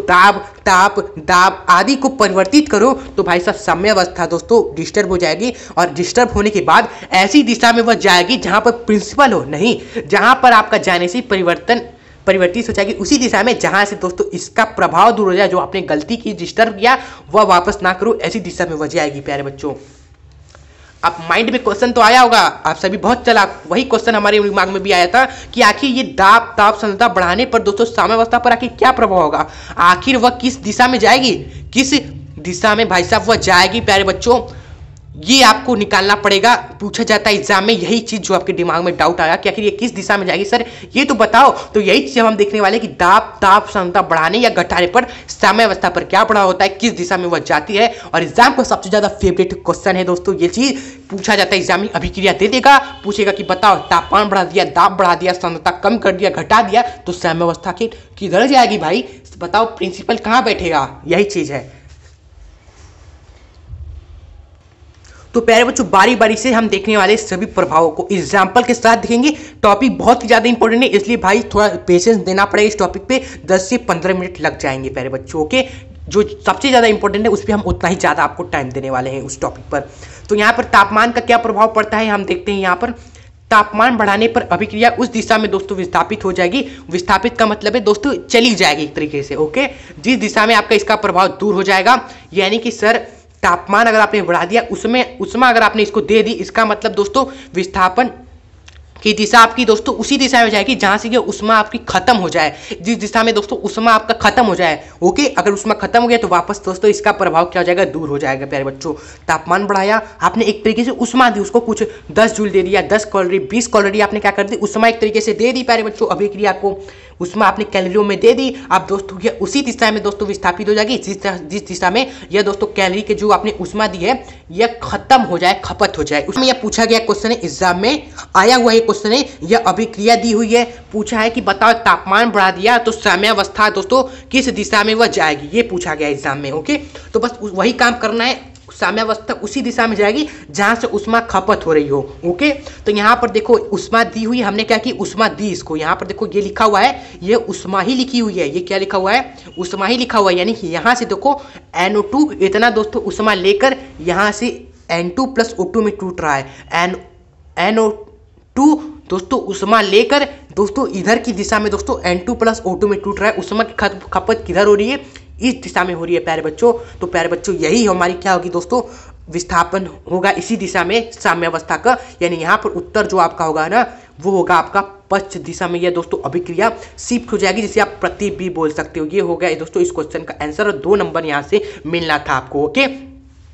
दाब आदि को परिवर्तित करो, तो भाई साहब साम्यावस्था दोस्तों डिस्टर्ब हो जाएगी, और डिस्टर्ब होने के बाद ऐसी दिशा में वह जाएगी जहां पर प्रिंसिपल हो, नहीं जहां पर आपका जाने से परिवर्तित हो जाएगी, उसी दिशा में जहां से दोस्तों इसका प्रभाव दूर हो जाए, जो आपने गलती की, डिस्टर्ब किया, वह वापस ना करो, ऐसी दिशा में वह जाएगी प्यारे बच्चों। अब माइंड में क्वेश्चन तो आया होगा, आप सभी बहुत चालाक, वही क्वेश्चन हमारे दिमाग में भी आया था कि आखिर ये दाब सांद्रता बढ़ाने पर दोस्तों साम्यावस्था पर आखिर क्या प्रभाव होगा, आखिर वह किस दिशा में जाएगी, किस दिशा में भाई साहब वह जाएगी प्यारे बच्चों, ये आपको निकालना पड़ेगा। पूछा जाता है एग्जाम में यही चीज, जो आपके दिमाग में डाउट आया कि आखिर ये किस दिशा में जाएगी सर, ये तो बताओ। तो यही चीज हम देखने वाले कि दाब सांद्रता बढ़ाने या घटाने पर साम्यावस्था पर क्या प्रभाव होता है, किस दिशा में वह जाती है। और एग्जाम का सबसे ज्यादा फेवरेट क्वेश्चन है दोस्तों, ये चीज पूछा जाता है एग्जाम में, अभिक्रिया दे देगा, पूछेगा कि बताओ तापमान बढ़ा दिया, दाब बढ़ा दिया, सांद्रता कम कर दिया, घटा दिया, तो साम्यावस्था किधर जाएगी भाई, बताओ प्रिंसिपल कहाँ बैठेगा, यही चीज है। तो प्यारे बच्चों बारी बारी से हम देखने वाले सभी प्रभावों को एग्जाम्पल के साथ देखेंगे। टॉपिक बहुत ही ज़्यादा इंपॉर्टेंट है, इसलिए भाई थोड़ा पेशेंस देना पड़ेगा। इस टॉपिक पे 10 से 15 मिनट लग जाएंगे प्यारे बच्चों। ओके, जो सबसे ज़्यादा इंपॉर्टेंट है उस पर हम उतना ही ज़्यादा आपको टाइम देने वाले हैं उस टॉपिक पर। तो यहाँ पर तापमान का क्या प्रभाव पड़ता है हम देखते हैं। यहाँ पर तापमान बढ़ाने पर अभिक्रिया उस दिशा में दोस्तों विस्थापित हो जाएगी। विस्थापित का मतलब है दोस्तों चली जाएगी एक तरीके से। ओके, जिस दिशा में आपका इसका प्रभाव दूर हो जाएगा, यानी कि सर तापमान अगर आपने बढ़ा दिया उसमें उष्मा अगर आपने इसको दे दी, इसका मतलब दोस्तों विस्थापन की दिशा आपकी दोस्तों उसी दिशा में जाएगी जहां से ये उष्मा आपकी खत्म हो जाए। जिस दिशा में दोस्तों उष्मा आपका खत्म हो जाए। ओके, अगर उष्मा खत्म हो गया तो वापस दोस्तों इसका प्रभाव क्या हो जाएगा, दूर हो जाएगा प्यारे बच्चों। तापमान बढ़ाया आपने, एक तरीके से उष्मा दी, उसको कुछ 10 जूल दे दिया, 10 कैलोरी 20 कैलोरी आपने क्या कर दी, उष्मा एक तरीके से दे दी प्यारे बच्चों। अभिक्रिया को उष्मा आपने कैलोरियों में दे दी। अब दोस्तों ये उसी दिशा में दोस्तों विस्थापित हो जाएगी जिस दिशा में यह दोस्तों कैलोरी के जो आपने उष्मा दी है यह खत्म हो जाए, खपत हो जाए। उसमें यह पूछा गया क्वेश्चन है, एग्जाम में आया हुआ ये क्वेश्चन है। यह अभिक्रिया दी हुई है, पूछा है कि बताओ तापमान बढ़ा दिया तो साम्यावस्था दोस्तों किस दिशा में वह जाएगी, ये पूछा गया एग्जाम में। ओके, तो बस वही काम करना है, साम्यावस्था उसी दिशा में जाएगी जहां से उष्मा खपत हो रही हो। ओके, तो यहाँ पर देखो उष्मा दी हुई, हमने क्या की उष्मा दी इसको। यहाँ पर देखो ये लिखा हुआ है, ये उष्मा ही लिखी हुई है। ये क्या लिखा हुआ है, उष्मा ही लिखा हुआ है। यानी कि यहाँ से देखो NO2 इतना दोस्तों उष्मा लेकर यहाँ से N2 प्लस O2 में टूट रहा है। NO2 दोस्तों उष्मा लेकर दोस्तों इधर की दिशा में दोस्तों N2 प्लस O2 में टूट रहा है। उष्मा की खपत किधर हो रही है, इस दिशा में हो रही है प्यारे बच्चों। तो प्यारे बच्चों यही हमारी क्या होगी दोस्तों, विस्थापन होगा इसी दिशा में साम्यावस्था का। यानी यहाँ पर उत्तर जो आपका होगा ना वो होगा आपका पश्चिम दिशा में। यह दोस्तों अभिक्रिया शिफ्ट हो जाएगी, जिसे आप प्रति भी बोल सकते हो। ये हो गया दोस्तों इस क्वेश्चन का आंसर, और 2 नंबर यहाँ से मिलना था आपको। ओके,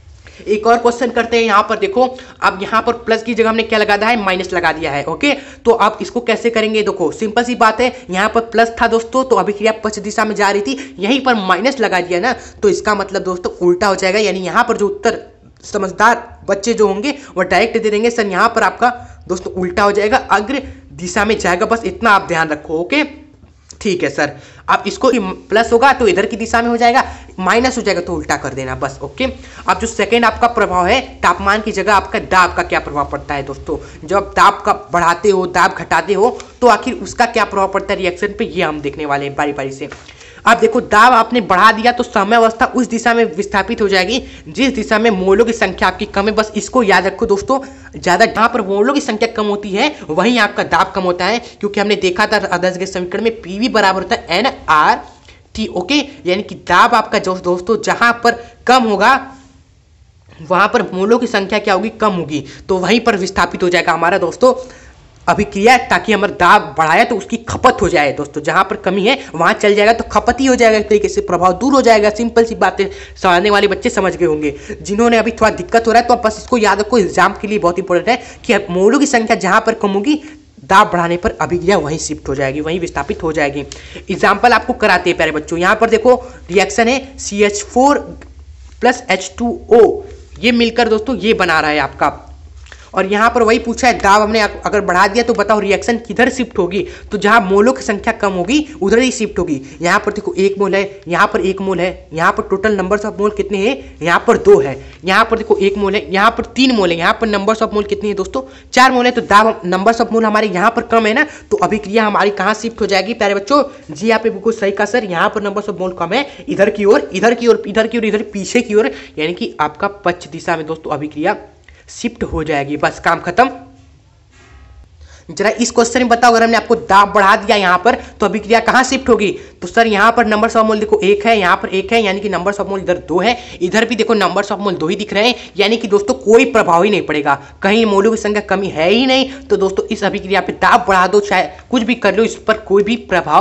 एक और क्वेश्चन करते हैं। यहाँ पर देखो, अब यहाँ पर प्लस की जगह हमने क्या लगा दिया है, माइनस लगा दिया है। ओके, तो अब इसको कैसे करेंगे, देखो सिंपल सी बात है। यहाँ पर प्लस था दोस्तों, तो अभिक्रिया पश्चिम दिशा में जा रही थी, यहीं पर माइनस लगा दिया ना, तो इसका मतलब दोस्तों उल्टा हो जाएगा। यानी यहाँ पर जो उत्तर समझदार बच्चे जो होंगे वो डायरेक्ट दे देंगे, सर यहाँ पर आपका दोस्तों उल्टा हो जाएगा, अग्र दिशा में जाएगा। बस इतना आप ध्यान रखो। ओके, ठीक है सर। अब इसको प्लस होगा तो इधर की दिशा में हो जाएगा, माइनस हो जाएगा तो उल्टा कर देना बस। ओके, अब जो सेकंड आपका प्रभाव है, तापमान की जगह आपका दाब का क्या प्रभाव पड़ता है दोस्तों। जब दाब का बढ़ाते हो, दाब घटाते हो, तो आखिर उसका क्या प्रभाव पड़ता है रिएक्शन पे, ये हम देखने वाले हैं बारी बारी से। अब देखो दाब आपने बढ़ा दिया तो साम्यावस्था उस दिशा में विस्थापित हो जाएगी जिस दिशा में मोलों की संख्या आपकी कम है। बस इसको याद रखो दोस्तों, ज्यादा जहां पर मोलों की संख्या कम होती है वहीं आपका दाब कम होता है, क्योंकि हमने देखा था आदर्श गैस समीकरण में PV बराबर होता है nRT। ओके, यानी कि दाब आपका जो दोस्तों जहां पर कम होगा वहां पर मोलों की संख्या क्या होगी, कम होगी, तो वहीं पर विस्थापित हो जाएगा हमारा दोस्तों अभिक्रिया, ताकि हमारा दाब बढ़ाया तो उसकी खपत हो जाए दोस्तों। जहां पर कमी है वहां चल जाएगा तो खपत ही हो जाएगा, एक तरीके से प्रभाव दूर हो जाएगा। सिंपल सी बातें समझने वाले बच्चे समझ गए होंगे। जिन्होंने अभी थोड़ा दिक्कत हो रहा है तो आप बस इसको याद रखो, एग्जाम के लिए बहुत इंपॉर्टेंट है कि मोलों की संख्या जहां पर कम होगी दाब बढ़ाने पर अभिक्रिया वहीं शिफ्ट हो जाएगी, वहीं विस्थापित हो जाएगी। एग्जाम्पल आपको कराते हैं प्यारे बच्चों। यहाँ पर देखो रिएक्शन है CH4 प्लस H2O, ये मिलकर दोस्तों ये बना रहा है आपका, और यहाँ पर वही पूछा है दाब हमने अगर बढ़ा दिया तो बताओ रिएक्शन किधर शिफ्ट होगी, तो जहाँ मोलों की संख्या कम होगी उधर ही शिफ्ट होगी। यहाँ पर देखो 1 मोल है, यहाँ पर 1 मोल है, यहाँ पर टोटल नंबर्स ऑफ मोल कितने हैं, यहाँ पर 2 है। यहाँ पर देखो 1 मोल है, यहाँ पर 3 मोल है, यहाँ पर नंबर्स ऑफ मोल कितनी है दोस्तों, 4 मोल है। तो दाब नंबर्स ऑफ मोल हमारे यहाँ पर कम है ना, तो अभिक्रिया हमारी कहाँ शिफ्ट हो जाएगी प्यारे बच्चों, जी यहाँ पे बिल्कुल सही कहा सर, यहाँ पर नंबर्स ऑफ मोल कम है, इधर की ओर, इधर की ओर, इधर की ओर, इधर पीछे की ओर, यानी कि आपका पश्चिम दिशा में दोस्तों अभिक्रिया शिफ्ट हो जाएगी। बस काम खत्म। जरा इस क्वेश्चन में बताओ, अगर हमने आपको दाब बढ़ा दिया यहाँ पर तो अभिक्रिया कहाँ शिफ्ट होगी, तो सर यहाँ पर नंबर्स ऑफ मोल देखो 1 है, यहाँ पर 1 है, यानी कि नंबर्स ऑफ मोल इधर 2 है, इधर भी देखो नंबर्स ऑफ मोल 2 ही दिख रहे हैं, यानी कि दोस्तों कोई प्रभाव ही नहीं पड़ेगा, कहीं मोलों की संख्या कमी है ही नहीं। तो दोस्तों इस अभिक्रिया पे दाब बढ़ा दो, चाहे कुछ भी कर लो, इस पर कोई भी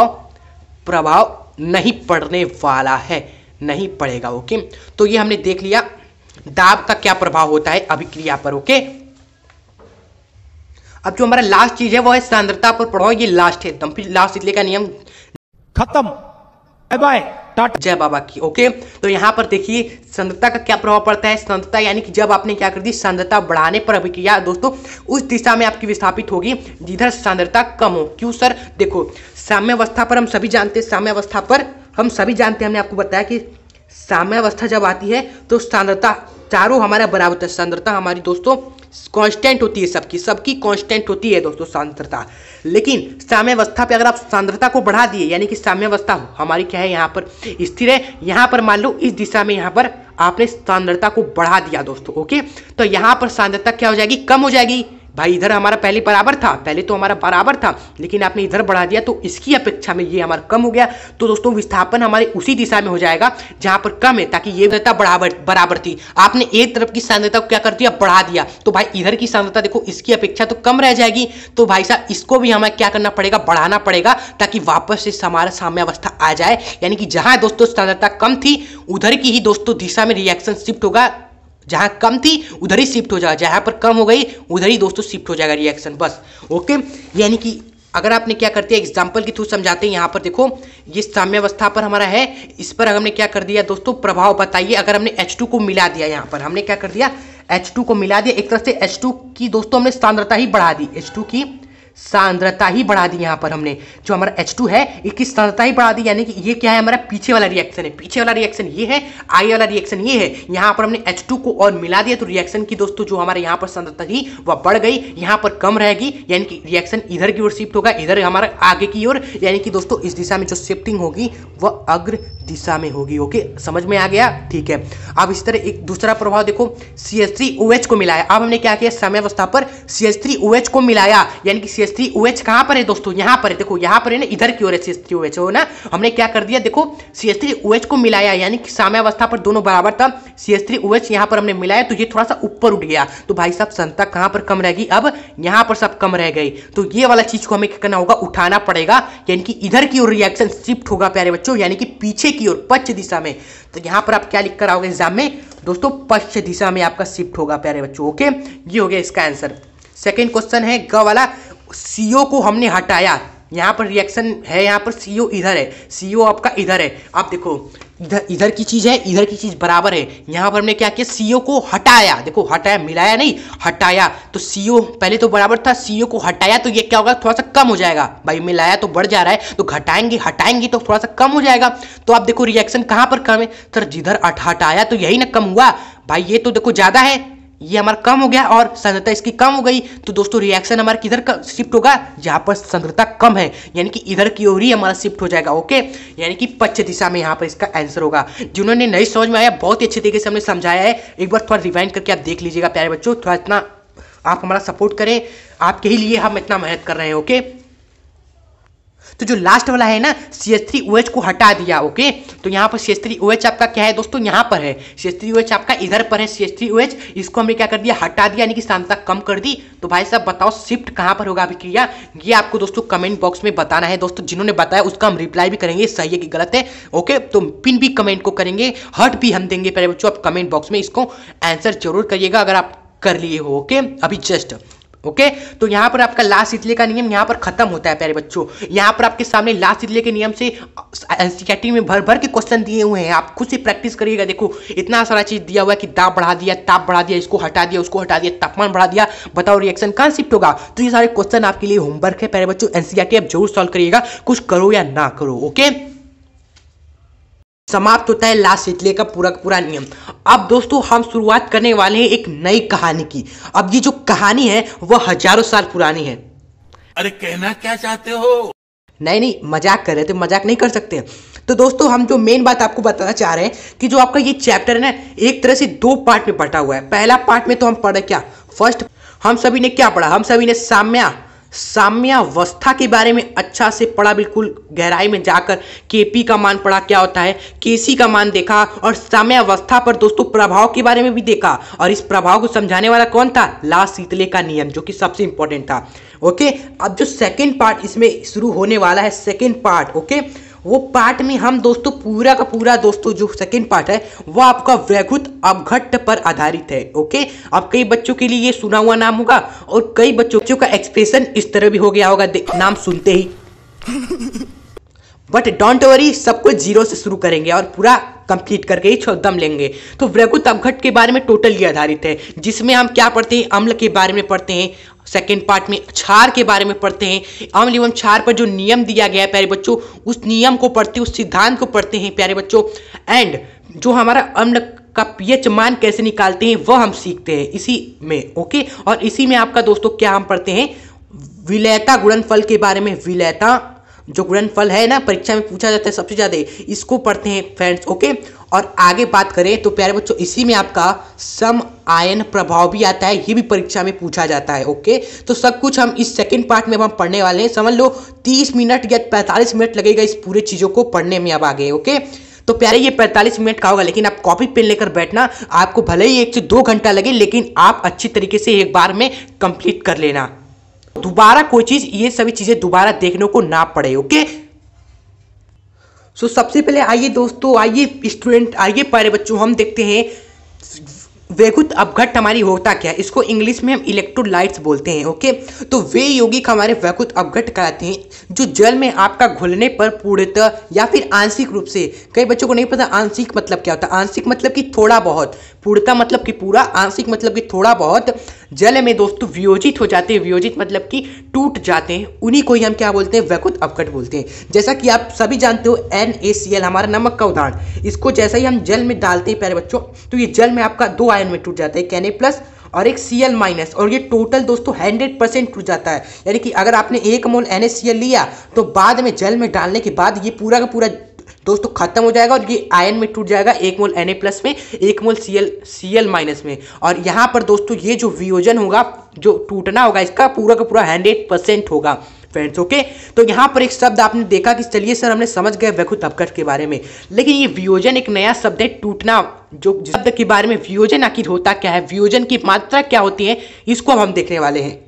प्रभाव नहीं पड़ने वाला है, नहीं पड़ेगा। ओके, तो ये हमने देख लिया दाब का क्या प्रभाव होता है अभिक्रिया पर। ओके, अब जो हमारा लास्ट चीज है वो है सांद्रता पर प्रभाव। ये लास्ट है एकदम, फिर लास्ट इसलिए का नियम खत्म, बाय बाय टाटा जय बाबा की। ओके, तो यहां पर देखिए सांद्रता का क्या प्रभाव पड़ता है। सांद्रता यानी कि जब आपने क्या कर दी, सांद्रता बढ़ाने पर अभिक्रिया दोस्तों उस दिशा में आपकी विस्थापित होगी जिधर सांद्रता कम हो। क्यों सर, देखो साम्यावस्था पर हम सभी जानते हैं, साम्यावस्था पर हम सभी जानते हैं, हमने आपको बताया कि साम्यावस्था जब आती है तो सांद्रता चारों हमारा बराबर होता है। सांद्रता हमारी दोस्तों कांस्टेंट होती है, सबकी कांस्टेंट होती है दोस्तों सांद्रता। लेकिन साम्यावस्था पे अगर आप सांद्रता को बढ़ा दिए, यानी कि साम्यावस्था हमारी क्या है यहाँ पर स्थिर है, यहाँ पर मान लो इस दिशा में यहाँ पर आपने सांद्रता को बढ़ा दिया दोस्तों। ओके, तो यहाँ पर सांद्रता क्या हो जाएगी, कम हो जाएगी। भाई इधर हमारा पहले बराबर था, पहले तो हमारा बराबर था, लेकिन आपने इधर बढ़ा दिया तो इसकी अपेक्षा में ये हमारा कम हो गया। तो दोस्तों विस्थापन हमारे उसी दिशा में हो जाएगा जहां पर कम है, ताकि ये सांद्रता बराबर थी। आपने एक तरफ की सांद्रता को क्या कर दिया, बढ़ा दिया, तो भाई इधर की सांद्रता देखो इसकी अपेक्षा तो कम रह जाएगी। तो भाई साहब इसको भी हमें क्या करना पड़ेगा, बढ़ाना पड़ेगा, ताकि वापस से हमारा साम्यावस्था आ जाए। यानी कि जहां दोस्तों सांद्रता कम थी उधर की ही दोस्तों दिशा में रिएक्शन शिफ्ट होगा, जहां कम थी उधर ही शिफ्ट हो जाएगा, जहां पर कम हो गई उधर ही दोस्तों शिफ्ट हो जाएगा रिएक्शन, बस। ओके, यानी कि अगर आपने क्या करते हैं एग्जांपल के थ्रू समझाते हैं। यहाँ पर देखो ये साम्यावस्था पर हमारा है, इस पर हमने क्या कर दिया दोस्तों, प्रभाव बताइए। अगर हमने H2 को मिला दिया, यहाँ पर हमने क्या कर दिया, H2 को मिला दिया, एक तरह से H2 की दोस्तों हमने सांद्रता ही बढ़ा दी, H2 की सांद्रता ही बढ़ा दी। यहाँ पर हमने जो हमारा H2 है इसकी सांद्रता ही बढ़ा दी, यानी कि ये क्या है, हमारा पीछे वाला रिएक्शन है, पीछे वाला रिएक्शन ये है, आगे वाला रिएक्शन ये है। यहाँ पर हमने H2 को और मिला दिया तो रिएक्शन की दोस्तों जो हमारे यहाँ पर सांद्रता थी वह बढ़ गई, यहाँ पर कम रहेगी, यानी कि रिएक्शन इधर की ओर शिफ्ट होगा, इधर हमारा आगे की ओर, यानी कि दोस्तों इस दिशा में जो शिफ्टिंग होगी वह अग्र दिशा में होगी। ओके, समझ में आ गया, ठीक है। अब इस तरह एक दूसरा प्रभाव देखो, CH3OH को मिलाया। अब हमने क्या किया, साम्यावस्था पर CH3OH को मिलाया, यानी कि CH3OH कहां पर है दोस्तों, यहां पर है, देखो यहां पर है ना, इधर की ओर है CH3OH हो ना। हमने क्या कर दिया, देखो CH3OH को मिलाया, यानी कि साम्यावस्था पर दोनों बराबर था, CH3OH यहां पर हमने मिलाया तो ये थोड़ा सा ऊपर उठ गया, तो भाई साहब सांद्रता कहां पर कम रहेगी, अब यहां पर सब कम रह गई। तो ये वाला चीज को हमें क्या करना होगा, उठाना पड़ेगा, यानी कि इधर की ओर रिएक्शन शिफ्ट होगा प्यारे बच्चों, यानी कि पीछे की ओर, पश्चिम दिशा में। तो यहां पर आप क्या लिख कर आओगे एग्जाम में दोस्तों, पश्चिम दिशा में आपका शिफ्ट होगा प्यारे बच्चों। ओके, ये हो गया इसका आंसर। सेकंड क्वेश्चन है ग वाला, CO को हमने हटाया, यहाँ पर रिएक्शन है, यहाँ पर CO इधर है, CO आपका इधर है। आप देखो इधर की चीज है, इधर की चीज बराबर है, यहाँ पर हमने क्या किया, CO को हटाया, देखो हटाया, मिलाया नहीं, हटाया। तो CO पहले तो बराबर था, CO को हटाया तो ये क्या होगा, थोड़ा सा कम हो जाएगा। भाई मिलाया तो बढ़ जा रहा है, तो घटाएंगे हटाएंगे तो थोड़ा सा कम हो जाएगा। तो आप देखो रिएक्शन कहाँ पर कम है, सर जिधर हटाया तो यही ना कम हुआ। भाई ये तो देखो ज्यादा है, ये हमारा कम हो गया और सांद्रता इसकी कम हो गई, तो दोस्तों रिएक्शन हमारा किधर का शिफ्ट होगा, जहां पर सांद्रता कम है, यानी कि इधर की ओर ही हमारा शिफ्ट हो जाएगा। ओके, यानी कि पश्चिम दिशा में यहाँ पर इसका आंसर होगा। जिन्होंने नहीं समझ में आया, बहुत ही अच्छे तरीके से हमने समझाया है, एक बार थोड़ा रिवाइंड करके आप देख लीजिएगा प्यारे बच्चों। थोड़ा इतना आप हमारा सपोर्ट करें, आपके ही लिए हम इतना मेहनत कर रहे हैं। ओके, तो जो लास्ट वाला है ना, CH3OH को हटा दिया। ओके, तो यहाँ पर CH3OH आपका क्या है दोस्तों, यहाँ पर है, CH3OH आपका इधर पर है, CH3OH इसको हमने क्या कर दिया, हटा दिया, यानी कि सांद्रता कम कर दी। तो भाई साहब बताओ शिफ्ट कहाँ पर होगा अभिक्रिया, ये आपको दोस्तों कमेंट बॉक्स में बताना है दोस्तों। जिन्होंने बताया उसका हम रिप्लाई भी करेंगे, सही है कि गलत है। ओके, तो पिन भी कमेंट को करेंगे, हर्ट भी हम देंगे प्यारे बच्चों। आप कमेंट बॉक्स में इसको आंसर जरूर करिएगा अगर आप कर लिए हो। ओके, अभी जस्ट ओके, तो यहाँ पर आपका लास्ट शीतले का नियम यहाँ पर खत्म होता है प्यारे बच्चों। यहाँ पर आपके सामने लास्ट शीतले के नियम से एनसीईआरटी में भर भर के क्वेश्चन दिए हुए हैं, आप खुद से प्रैक्टिस करिएगा। देखो इतना सारा चीज दिया हुआ है कि दाब बढ़ा दिया, ताप बढ़ा दिया, इसको हटा दिया, उसको हटा दिया, तापमान बढ़ा दिया, बताओ रिएक्शन कहाँ शिफ्ट होगा। तो ये सारे क्वेश्चन आपके लिए होमवर्क है प्यारे बच्चों, एनसीईआरटी आप जरूर सॉल्व करिएगा, कुछ करो या ना करो। ओके, समाप्त होता है लास्ट शीतले का पूरा नियम। अब दोस्तों हम शुरुआत करने वाले हैं एक नई कहानी की। अब ये जो कहानी है वह हजारों साल पुरानी है। अरे कहना क्या चाहते हो? नहीं मजाक कर रहे थे, मजाक नहीं कर सकते। तो दोस्तों हम जो मेन बात आपको बताना चाह रहे हैं कि जो आपका ये चैप्टर है ना, एक तरह से दो पार्ट में बटा हुआ है। पहला पार्ट में तो हम पढ़े क्या, फर्स्ट हम सभी ने क्या पढ़ा, हम सभी ने साम्यावस्था के बारे में अच्छा से पढ़ा, बिल्कुल गहराई में जाकर केपी का मान पढ़ा, क्या होता है, केसी का मान देखा, और साम्यावस्था पर दोस्तों प्रभाव के बारे में भी देखा। और इस प्रभाव को समझाने वाला कौन था, लास्ट शीतले का नियम, जो कि सबसे इंपॉर्टेंट था। ओके, अब जो सेकेंड पार्ट इसमें शुरू होने वाला है, सेकेंड पार्ट, ओके, वो पार्ट में हम दोस्तों पूरा का पूरा दोस्तों जो सेकंड पार्ट है वो आपका वैद्युत अपघट्ट पर आधारित है। ओके, अब कई बच्चों के लिए ये सुना हुआ नाम होगा और कई बच्चों का एक्सप्रेशन इस तरह भी हो गया होगा नाम सुनते ही। बट डोंट वरी, सब कुछ जीरो से शुरू करेंगे और पूरा कंप्लीट करके ही दम लेंगे। तो वैद्युत अपघट्ट के बारे में टोटली आधारित है, जिसमें हम क्या पढ़ते हैं, अम्ल के बारे में पढ़ते हैं, सेकेंड पार्ट में क्षार के बारे में पढ़ते हैं, अम्ल एवं क्षार पर जो नियम दिया गया है प्यारे बच्चों, उस नियम को पढ़ते हैं, उस सिद्धांत को पढ़ते हैं प्यारे बच्चों। एंड जो हमारा अम्ल का पीएच मान कैसे निकालते हैं वह हम सीखते हैं इसी में। ओके, और इसी में आपका दोस्तों क्या हम पढ़ते हैं, विलेयता गुणनफल के बारे में। विलेयता जो गुणनफल है ना, परीक्षा में पूछा जाता है सबसे ज्यादा, इसको पढ़ते हैं फ्रेंड्स। ओके, और आगे बात करें तो प्यारे बच्चों इसी में आपका सम आयन प्रभाव भी आता है, ये भी परीक्षा में पूछा जाता है। ओके, तो सब कुछ हम इस सेकंड पार्ट में अब हम पढ़ने वाले हैं। समझ लो 30 मिनट या 45 मिनट लगेगा इस पूरे चीजों को पढ़ने में अब आगे। ओके, तो प्यारे ये 45 मिनट का होगा, लेकिन आप कॉपी पेन लेकर बैठना, आपको भले ही 1 से 2 घंटा लगे, लेकिन आप अच्छी तरीके से एक बार में कंप्लीट कर लेना, दोबारा कोई चीज ये सभी चीजें दोबारा देखने को ना पड़े। ओके, सो सबसे पहले आइए दोस्तों, आइए स्टूडेंट, आइए प्यारे बच्चों, हम देखते हैं वैद्युत अपघट्ट हमारी होता क्या है। इसको इंग्लिश में हम इलेक्ट्रोलाइट्स बोलते हैं। ओके, तो वे यौगिक हमारे वैद्युत अपघट्ट कहलाते हैं जो जल में आपका घुलने पर पूर्णतः या फिर आंशिक रूप से, कई बच्चों को नहीं पता आंशिक मतलब क्या होता है। आंशिक मतलब कि थोड़ा बहुत, पूर्णतः मतलब कि पूरा, आंशिक मतलब कि थोड़ा बहुत जल में दोस्तों वियोजित हो जाते हैं। वियोजित मतलब कि टूट जाते हैं, उन्हीं को ही हम क्या बोलते हैं, वैद्युत अपघट्ट बोलते हैं। जैसा कि आप सभी जानते हो NaCl हमारा नमक का उदाहरण, इसको जैसा ही हम जल में डालते हैं प्यारे बच्चों, तो ये जल में आपका 2 आयन में टूट जाता है, एक Na+ और एक Cl-, और ये टोटल दोस्तों 100% टूट जाता है। यानी कि अगर आपने 1 मोल NaCl लिया तो बाद में जल में डालने के बाद ये पूरा का पूरा दोस्तों खत्म हो जाएगा और ये आयन में टूट जाएगा, 1 मोल Na+ में, 1 मोल Cl- में। और यहाँ पर दोस्तों ये जो वियोजन होगा, जो टूटना होगा, इसका पूरा का पूरा 100% होगा फ्रेंड्स। ओके, तो यहाँ पर एक शब्द आपने देखा कि चलिए सर हमने समझ गए वैद्युत अपघट्ट के बारे में, लेकिन ये वियोजन एक नया शब्द है, टूटना। जो शब्द के बारे में वियोजन आखिर होता क्या है, वियोजन की मात्रा क्या होती है, इसको अब हम देखने वाले हैं।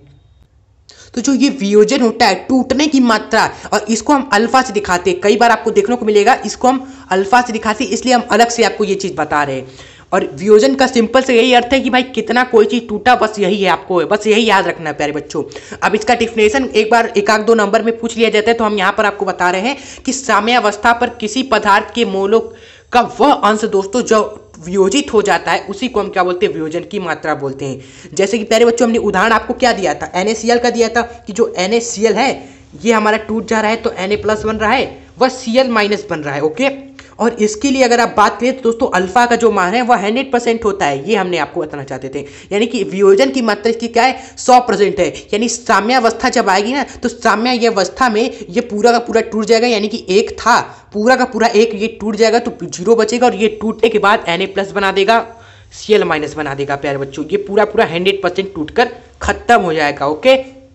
तो जो ये वियोजन होता है, टूटने की मात्रा, और इसको हम अल्फा से दिखाते हैं। कई बार आपको देखने को मिलेगा इसको हम अल्फा से दिखाते हैं, इसलिए हम अलग से आपको ये चीज बता रहे हैं। और वियोजन का सिंपल से यही अर्थ है कि भाई कितना कोई चीज टूटा, बस यही है, आपको बस यही याद रखना है प्यारे बच्चों। अब इसका डिफिनेशन एक बार 1-2 नंबर में पूछ लिया जाता है, तो हम यहाँ पर आपको बता रहे हैं कि साम्यावस्था पर किसी पदार्थ के मोलों का वह अंश दोस्तों जो वियोजित हो जाता है, उसी को हम क्या बोलते हैं, वियोजन की मात्रा बोलते हैं। जैसे कि प्यारे बच्चों हमने उदाहरण आपको क्या दिया था, NaCl का दिया था कि जो NaCl है ये हमारा टूट जा रहा है तो Na+ बन रहा है, वह Cl- बन रहा है। ओके, और इसके लिए अगर आप बात करें तो दोस्तों अल्फा का जो मान है वह 100% होता है, ये हमने आपको बताना चाहते थे। यानी कि वियोजन की मात्रा इसकी क्या है, 100% है। यानी साम्यावस्था जब आएगी ना, तो साम्यावस्था में ये पूरा का पूरा टूट जाएगा, यानी कि एक था पूरा का पूरा एक, ये टूट जाएगा तो 0 बचेगा, और ये टूटने के बाद Na+ बना देगा, Cl- बना देगा प्यारे बच्चों। ये पूरा पूरा 100% टूटकर खत्म हो जाएगा। ओके,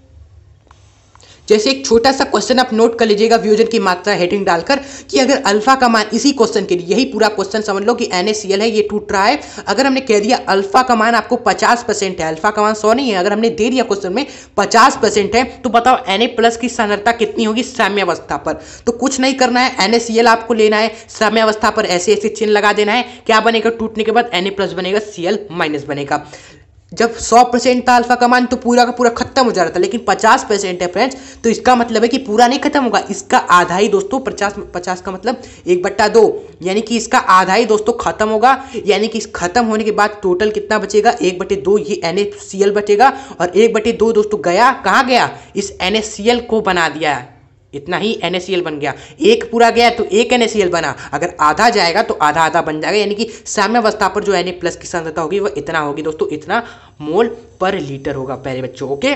जैसे एक छोटा सा क्वेश्चन आप नोट कर लीजिएगा वियोजन की मात्रा हेडिंग डालकर, कि अगर अल्फा का मान, इसी क्वेश्चन के लिए यही पूरा क्वेश्चन समझ लो कि NaCl है, ये टूट रहा है। अगर हमने कह दिया अल्फा का मान आपको 50% है, अल्फा का मान 100 नहीं है, अगर हमने दे दिया क्वेश्चन में 50% है, तो बताओ Na+ की सांद्रता कितनी होगी साम्यावस्था पर। तो कुछ नहीं करना है, NaCl आपको लेना है, साम्यावस्था पर ऐसे ऐसे चिन्ह लगा देना है, क्या बनेगा, टूटने के बाद Na+ बनेगा, Cl- बनेगा। जब 100% था अल्फा का मान तो पूरा का पूरा खत्म हो जा रहा था, लेकिन 50% है फ्रेंड्स, तो इसका मतलब है कि पूरा नहीं खत्म होगा, इसका आधा ही दोस्तों, 50 का मतलब 1/2, यानी कि इसका आधा ही दोस्तों खत्म होगा। यानी कि इस खत्म होने के बाद टोटल कितना बचेगा, 1/2 ये NaCl बचेगा, और 1/2 दोस्तों गया कहाँ गया, इस NaCl को बना दिया, इतना ही NaCl बन गया। एक पूरा गया तो एक NaCl बना, अगर आधा जाएगा तो आधा आधा बन जाएगा। यानी कि साम्यावस्था पर जो Na+ की सांद्रता होगी वह इतना होगी दोस्तों, इतना मोल पर लीटर होगा प्यारे बच्चों। ओके,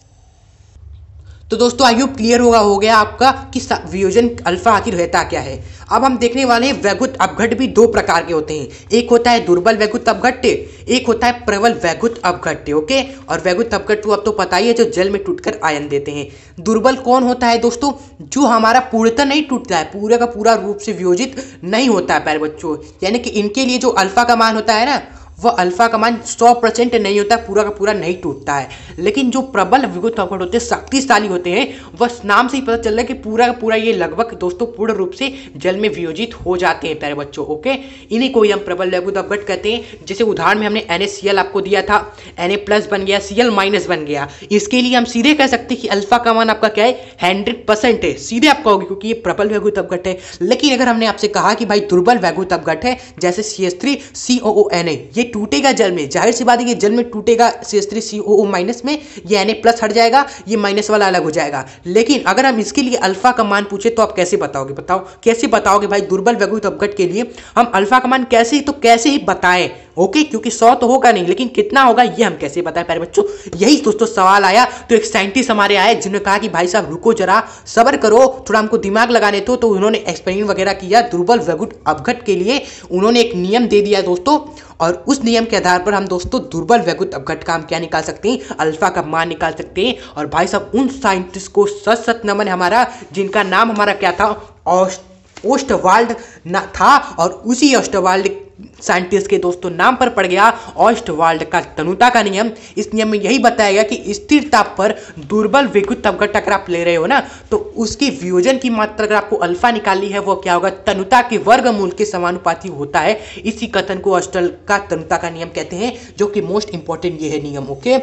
तो दोस्तों आई होप क्लियर हो गया आपका कि वियोजन अल्फा आखिर रहता क्या है। अब हम देखने वाले हैं वैद्युत अपघट्ट भी 2 प्रकार के होते हैं, एक होता है दुर्बल वैद्युत अपघट्ट, एक होता है प्रबल वैद्युत अपघट्ट। ओके, और वैद्युत अपघट्ट तो अब तो पता ही है, जो जल में टूटकर आयन देते हैं। दुर्बल कौन होता है दोस्तों, जो हमारा पूर्णतः नहीं टूटता है, पूरा का पूरा रूप से वियोजित नहीं होता है प्यारे बच्चों। यानी कि इनके लिए जो अल्फा का मान होता है ना, वह अल्फा का मान 100% नहीं होता, पूरा का पूरा नहीं टूटता है। लेकिन जो प्रबल वैद्युत अपघट्ट होते हैं, शक्तिशाली होते हैं, वह नाम से ही पता चल रहा है कि पूरा का पूरा ये लगभग दोस्तों पूर्ण रूप से जल में वियोजित हो जाते हैं प्यारे बच्चों। ओके, इन्हीं को ही हम प्रबल वैद्युत अपघट्ट कहते हैं। जैसे उदाहरण में हमने NaCl आपको दिया था, Na+ बन गया, Cl- बन गया। इसके लिए हम सीधे कह सकते हैं कि अल्फा का मान आपका क्या है, 100% है, सीधे आपका होगी, क्योंकि ये प्रबल वैद्युत अपघट्ट है। लेकिन अगर हमने आपसे कहा कि भाई दुर्बल वैद्युत अपघट्ट है, जैसे CH3COONA, ये टूटेगा जल में, जाहिर सी बात है ये जल में टूटेगा CH3COO माइनस में, ये Na+ हट जाएगा, ये माइनस वाला अलग हो जाएगा। लेकिन अगर हम इसके लिए अल्फा का मान पूछे तो आप कैसे बताओगे? बताओ कैसे बताओगे भाई? दुर्बल वैद्युत अपघट के लिए हम अल्फा का मान कैसे ही बताएं? ओके, क्योंकि 100 तो होगा नहीं, लेकिन कितना होगा ये हम कैसे बताएं प्यारे बच्चों? यही दोस्तों सवाल आया। तो एक साइंटिस्ट हमारे आए जिन्होंने कहा कि भाई साहब रुको जरा, सब्र करो, थोड़ा हमको दिमाग लगाने दो। तो उन्होंने एक्सपेरिमेंट वगैरह किया, दुर्बल वैद्युत अपघट के लिए उन्होंने एक नियम दे दिया दोस्तों, और उस नियम के आधार पर हम दोस्तों दुर्बल वैद्युत अपघट का हम क्या निकाल सकते हैं? अल्फा का मान निकाल सकते हैं। और भाई साहब उन साइंटिस्ट को सत नमन हमारा, जिनका नाम हमारा क्या था? ओस्टवाल्ड था, और उसी ओस्टवाल्ड साइंटिस्ट के दोस्तों नाम पर पड़ गया ओस्टवाल्ड का तनुता का नियम। इस नियम में यही बताया गया कि स्थिर ताप पर दुर्बल वैद्युत अपघट अगर आप ले रहे हो ना, तो उसकी वियोजन की मात्रा अगर आपको अल्फा निकालनी है, वो क्या होगा? तनुता के वर्गमूल के समानुपाती होता है। इसी कथन को ऑस्टल का तनुता का नियम कहते हैं, जो कि मोस्ट इंपॉर्टेंट ये है नियम। ओके,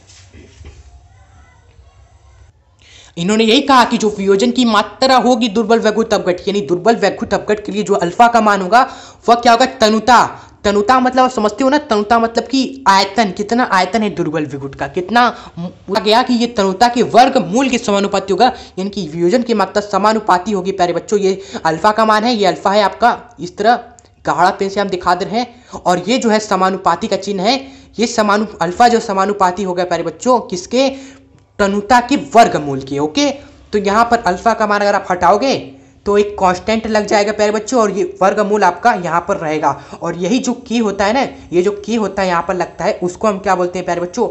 इन्होंने यही कहा कि जो वियोजन की मात्रा होगी दुर्बल वैद्युत अपघट, यानी दुर्बल वैद्युत अपघट के लिए जो अल्फा का मान होगा वह क्या होगा? तनुता मतलब आप समझते हो ना, तनुता मतलब कि आयतन, कितना आयतन है दुर्बल वैद्युत का, कितना गया कि ये तनुता के वर्गमूल के समानुपाती होगा, यानी कि वियोजन की मात्रा समानुपाती होगी प्यारे बच्चों। ये अल्फा का मान है, ये अल्फा है आपका, इस तरह गाढ़ा पेन से हम दिखा दे रहे हैं। और ये जो है समानुपाती का चिन्ह है, ये अल्फा जो समानुपाती होगा प्यारे बच्चों किसके? तनुता के वर्गमूल के। ओके, तो यहाँ पर अल्फा का मान अगर आप हटाओगे तो एक कांस्टेंट लग जाएगा प्यारे बच्चों, और ये वर्गमूल आपका यहाँ पर रहेगा। और यही जो की होता है ना, ये जो की होता है यहाँ पर लगता है, उसको हम क्या बोलते हैं प्यारे बच्चों?